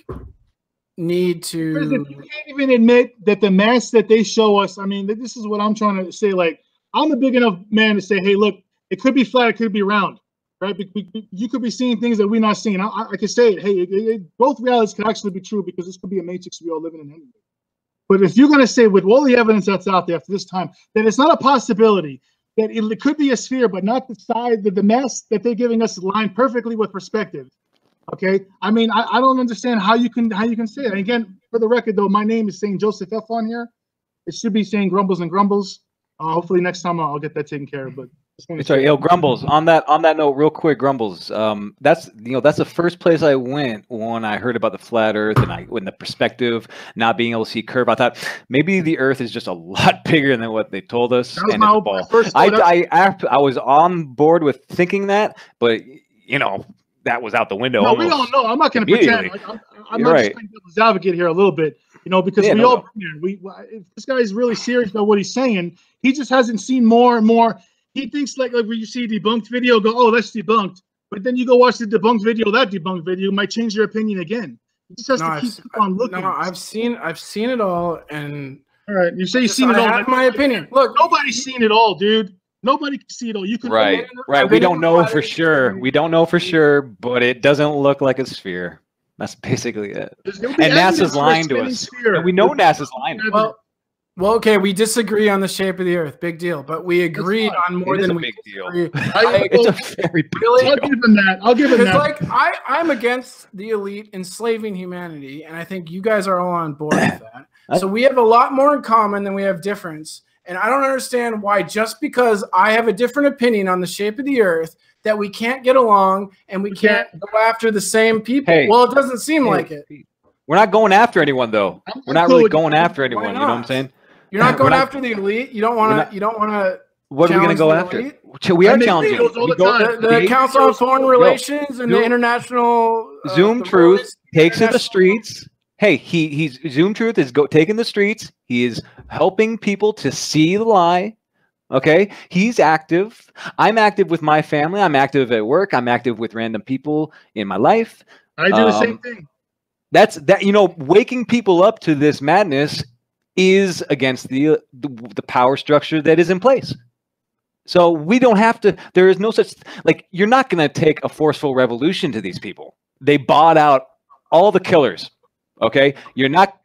need to. You can't even admit that the mass that they show us. I mean, this is what I'm trying to say. Like, I'm a big enough man to say, hey, look, it could be flat, it could be round, right? You could be seeing things that we're not seeing. I could say it. Hey, both realities could actually be true because this could be a matrix we all living in anyway. But if you're going to say with all the evidence that's out there after this time that it's not a possibility, that it could be a sphere, but not the side, the mass that they're giving us aligned perfectly with perspective. Okay, I mean, I don't understand how you can say it. And again, for the record, though, my name is saying Joseph F on here. It should be saying Grumbles and Grumbles. Hopefully next time I'll get that taken care of. But sorry, Grumbles. On that note, real quick, Grumbles. That's the first place I went when I heard about the flat Earth and when the perspective, not being able to see curve. I thought maybe the Earth is just a lot bigger than what they told us. That was my first I was on board with thinking that, but you know. That was out the window. No, we don't know. I'm not going to pretend. I'm not just playing devil's advocate here a little bit, you know, because if this guy is really serious about what he's saying, he just hasn't seen more and more. He thinks like when you see a debunked video, go, oh, that's debunked. But then you go watch the debunked video, that debunked video might change your opinion again. He just has to keep on looking. No, I've seen it all, and all right, you say you've seen it all. I have my opinion. Look, nobody's seen it all, dude. Nobody can see it all. You can right. We don't know for sure. We don't know for sure, but it doesn't look like a sphere. That's basically it. And NASA's lying to us. And we know NASA's lying to us. Well, okay, we disagree on the shape of the Earth. Big deal. But we agreed on more than a big deal. It's a very big deal. I'll give him that. I'll give him that. Like I'm against the elite enslaving humanity, and I think you guys are all on board with that. So we have a lot more in common than we have difference. And I don't understand why just because I have a different opinion on the shape of the Earth that we can't get along and we can't go after the same people. Hey. Well, it doesn't seem like it. We're not going after anyone, though. We're not really going after anyone. Why You know what I'm not? saying? You're not going We're not- after the elite. You don't want to. You don't want to. What are we going to go after? We are challenging. The Council on Foreign Relations and the international Zoom the Truth Royce takes to the International- streets. Hey, he's Zoom Truth is taking the streets. He is helping people to see the lie. Okay, he's active. I'm active with my family. I'm active at work. I'm active with random people in my life. I do the same thing. That's that. You know, waking people up to this madness is against the power structure that is in place. So we don't have to. There is no such like. You're not going to take a forceful revolution to these people. They bought out all the killers. Okay, you're not.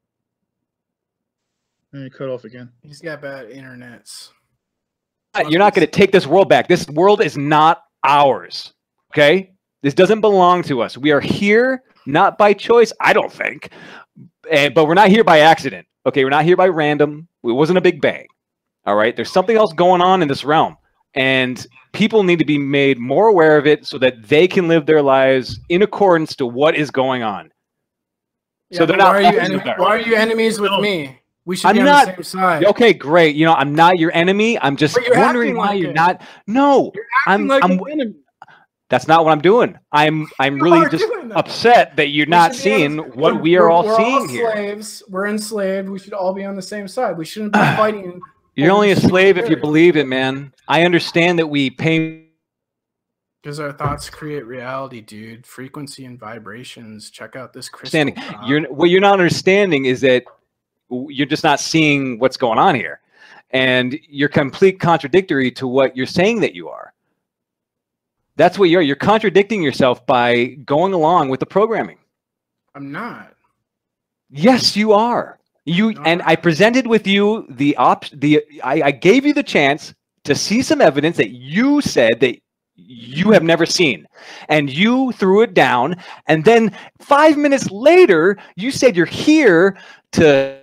And you cut off again. He's got bad internets. You're not going to take this world back. This world is not ours. Okay, this doesn't belong to us. We are here not by choice. I don't think, but we're not here by accident. Okay, we're not here by random. It wasn't a big bang. All right, there's something else going on in this realm, and people need to be made more aware of it so that they can live their lives in accordance to what is going on. Yeah, So they're but not. why are you enemies with me? We should I'm be on not- the same side. Okay, great. You know, I'm not your enemy. I'm just But you're wondering acting why like you're it. not. No, Acting like an enemy. That's not what I'm doing. I'm You really are just doing that. upset that you're We not should be on seeing the- what we are all we're seeing here. Slaves. We're enslaved. We should all be on the same side. We shouldn't be fighting. You're over only a the same slave if you area. believe it, man. I understand that we pay. Because our thoughts create reality, dude. Frequency and vibrations. Check out this crystal. Understanding. Doc. What you're not understanding is that you're just not seeing what's going on here, and you're complete contradictory to what you're saying that you are. That's what you're. You're contradicting yourself by going along with the programming. I'm not. Yes, you are. You No, and I'm I not. presented with you I gave you the chance to see some evidence that you said that you have never seen, and you threw it down. And then 5 minutes later, you said you're here to.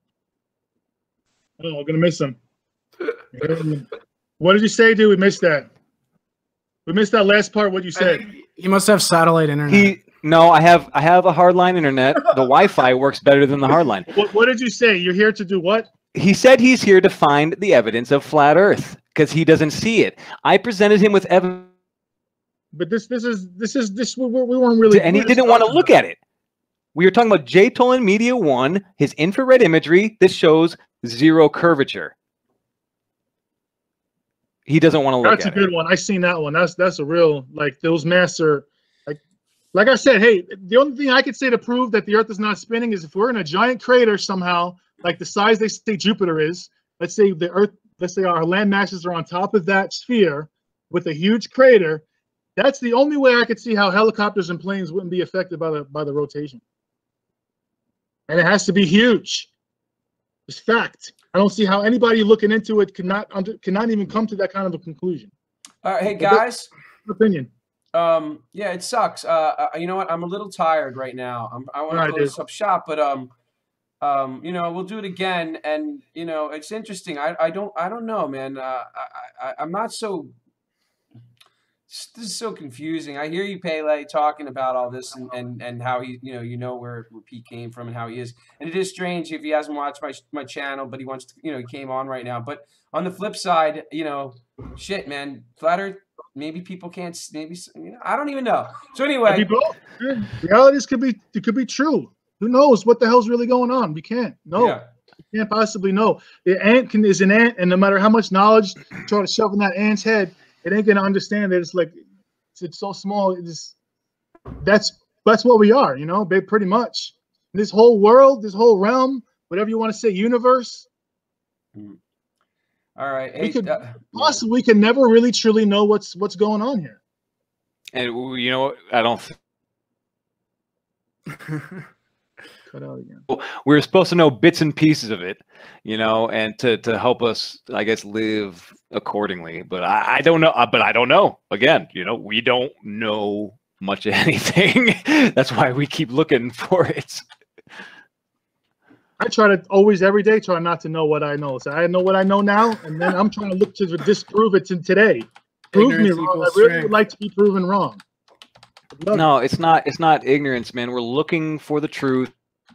Oh, we're gonna miss him. What did you say, dude? We missed that. We missed that last part. What you said? He must have satellite internet. No, I have a hardline internet. The Wi-Fi works better than the hardline. What did you say? You're here to do what? He said he's here to find the evidence of flat Earth because he doesn't see it. I presented him with evidence, But this we weren't really. and he didn't want to look at it. We were talking about J. Tolan Media 1, his infrared imagery that shows zero curvature. He doesn't want to look That's a at good it. one. I seen that one. That's a real like those masks are like I said. Hey, the only thing I could say to prove that the Earth is not spinning is if we're in a giant crater somehow, like the size they say Jupiter is. Let's say the Earth. Let's say our land masses are on top of that sphere with a huge crater. That's the only way I could see how helicopters and planes wouldn't be affected by the rotation. And it has to be huge. It's fact. I don't see how anybody looking into it cannot even come to that kind of a conclusion. All right, hey guys. Opinion. Yeah, it sucks. You know what? I'm a little tired right now. I want to Alright, close up shop, but you know, we'll do it again. And you know, it's interesting. I don't know, man. I'm not so. This is so confusing. I hear you, Pele, talking about all this and how he, you know where Pete came from and how he is. And it is strange if he hasn't watched my channel, but he wants to, he came on right now. But on the flip side, shit, man, flat Earth. Maybe people can't. Maybe I don't even know. So anyway, Realities could be true. Who knows what the hell's really going on? We can't know. Yeah. We can't possibly know. The ant is an ant, and no matter how much knowledge you try to shove in that ant's head, it ain't gonna understand that it's like it's so small. That's what we are, pretty much. This whole world, this whole realm, whatever you want to say, universe. All right. We can never really truly know what's going on here. And you know what? I don't. Cut out again. We're supposed to know bits and pieces of it, and to help us, I guess, live accordingly. But I don't know. But I don't know. Again, we don't know much of anything. That's why we keep looking for it. I try to always, every day, try not to know what I know. So I know what I know now, and then I'm trying to look to disprove it to today. Prove me Ignorance wrong. I equals really strength. would like to be proven wrong. I'd love No, it's not. It's not ignorance, man. We're looking for the truth.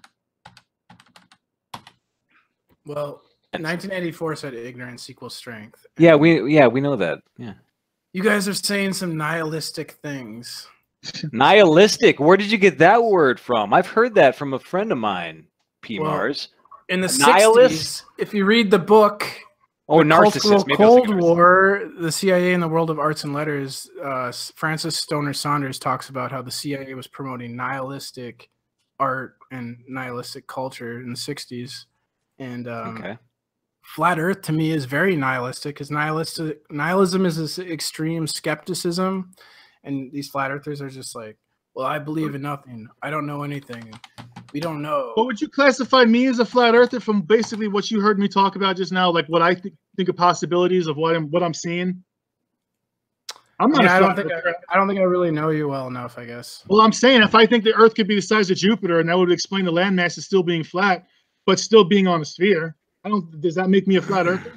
Well, 1984 said ignorance equals strength. Yeah, And we know that. Yeah. you guys are saying some nihilistic things. Nihilistic. Where did you get that word from? I've heard that from a friend of mine, P. Well, Mars. In the Nihilist? 60s, if you read the book Oh, The Cultural narcissist. Maybe I was Cold thinking War, the CIA in the World of Arts and Letters, Francis Stoner Saunders talks about how the CIA was promoting nihilistic art and nihilistic culture in the 60s. And okay. Flat Earth to me is very nihilistic because nihilism is this extreme skepticism. And these flat earthers are just like, well, I believe in nothing. I don't know anything. We don't know. But would you classify me as a flat earther from basically what you heard me talk about just now, like what I think of possibilities of what I'm seeing? I'm not. I don't think I really know you well enough, I guess. Well, I'm saying if I think the Earth could be the size of Jupiter, and that would explain the landmass is still being flat, but still being on a sphere, does that make me a flat earther?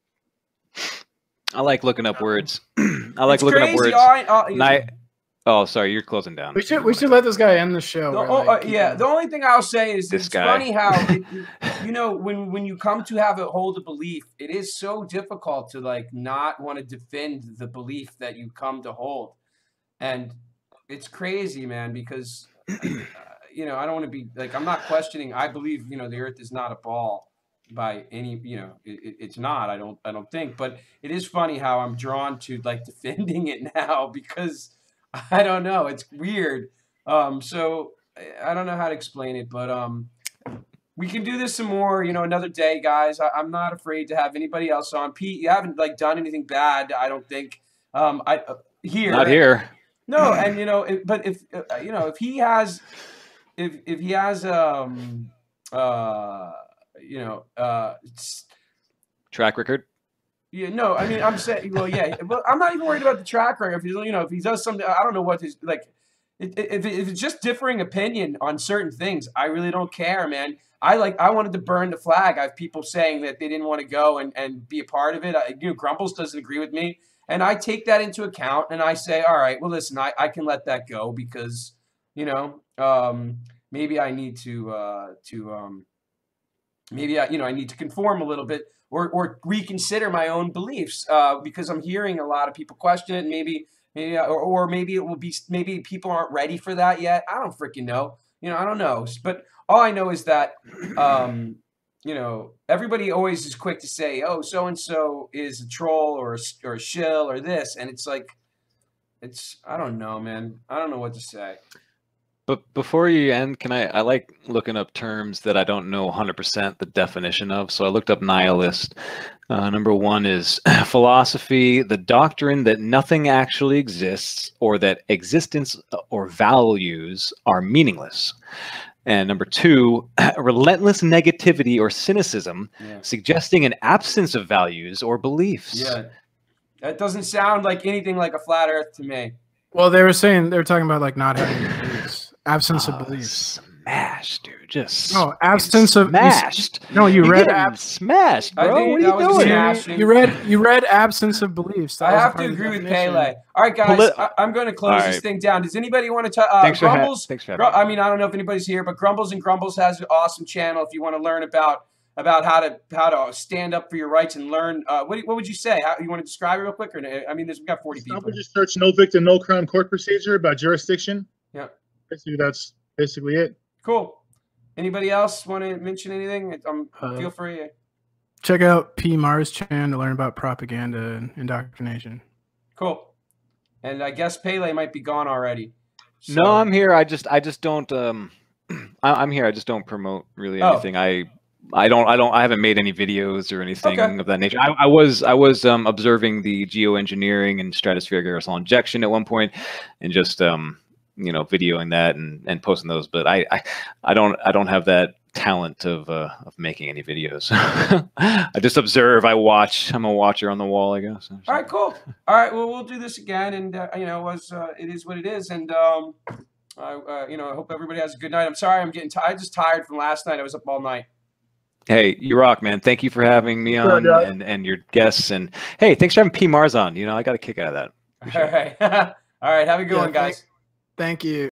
I like looking up words. I like It's looking crazy. up words. Oh, sorry, you're closing down. We should let this guy end the show. Yeah, the only thing I'll say is This it's guy. funny how you know when you come to hold a belief, it is so difficult to like not want to defend the belief that you come to hold, and it's crazy, man, because you know I don't want to be like I'm not questioning. I believe the Earth is not a ball by any it's not. I don't think, but it is funny how I'm drawn to like defending it now because. I don't know. It's weird. So I don't know how to explain it, but we can do this some more, another day, guys. I'm not afraid to have anybody else on. Pete, you haven't like done anything bad, I don't think. Here. Not here. No, and but if if he has track record. Yeah, no, I mean, I'm saying, well, yeah, but I'm not even worried about the track record. If if he does something, I don't know what his like. If it's just differing opinion on certain things, I really don't care, man. I wanted to burn the flag. I have people saying that they didn't want to go and be a part of it. Grumbles doesn't agree with me, and I take that into account, and I say, all right, well, listen, I can let that go because maybe I need to maybe I need to conform a little bit. Or reconsider my own beliefs because I'm hearing a lot of people question it. Maybe it will be maybe people aren't ready for that yet. I don't freaking know. I don't know. But all I know is that everybody always is quick to say, oh, so and so is a troll or a shill or this, and it's like I don't know, man. I don't know what to say. But before you end, I like looking up terms that I don't know 100% the definition of. So I looked up nihilist. Number one is philosophy, the doctrine that nothing actually exists or that existence or values are meaningless. And number two, relentless negativity or cynicism, suggesting an absence of values or beliefs. Yeah, that doesn't sound like anything like a flat Earth to me. Well, they were talking about like not having beliefs. Absence of beliefs. Smashed, dude. Just absence of smashed. You read smashed, bro. What are you doing? You read absence of beliefs. I have to agree with Pele. All right, guys, I'm going to close this thing down. Does anybody want to? Grumbles. Thanks for having me. I mean, I don't know if anybody's here, but Grumbles and Grumbles has an awesome channel. If you want to learn about how to stand up for your rights and learn. What would you say? How you want to describe it real quick? Or I mean, we've got 40 people. Just search "no victim, no crime" court procedure about jurisdiction. Yeah. Basically, that's basically it. Cool. Anybody else want to mention anything? Feel free. Check out P. Mars Chan to learn about propaganda and indoctrination. Cool. And I guess Pele might be gone already. So. No, I'm here. I just don't. I'm here. I just don't promote really anything. I haven't made any videos or anything of that nature. I was observing the geoengineering and stratospheric aerosol injection at one point, and just videoing that and posting those. But I don't have that talent of making any videos. I just observe. I watch. I'm a watcher on the wall, I guess. All right, cool. All right, well, we'll do this again, and it is what it is, and I hope everybody has a good night. I'm sorry, I'm getting tired. I'm just tired from last night. I was up all night. Hey, you rock, man. Thank you for having me on and your guests. And hey, thanks for having P. Mars on. You know, I got a kick out of that. All right. All right. Have a good one, guys. Thank you.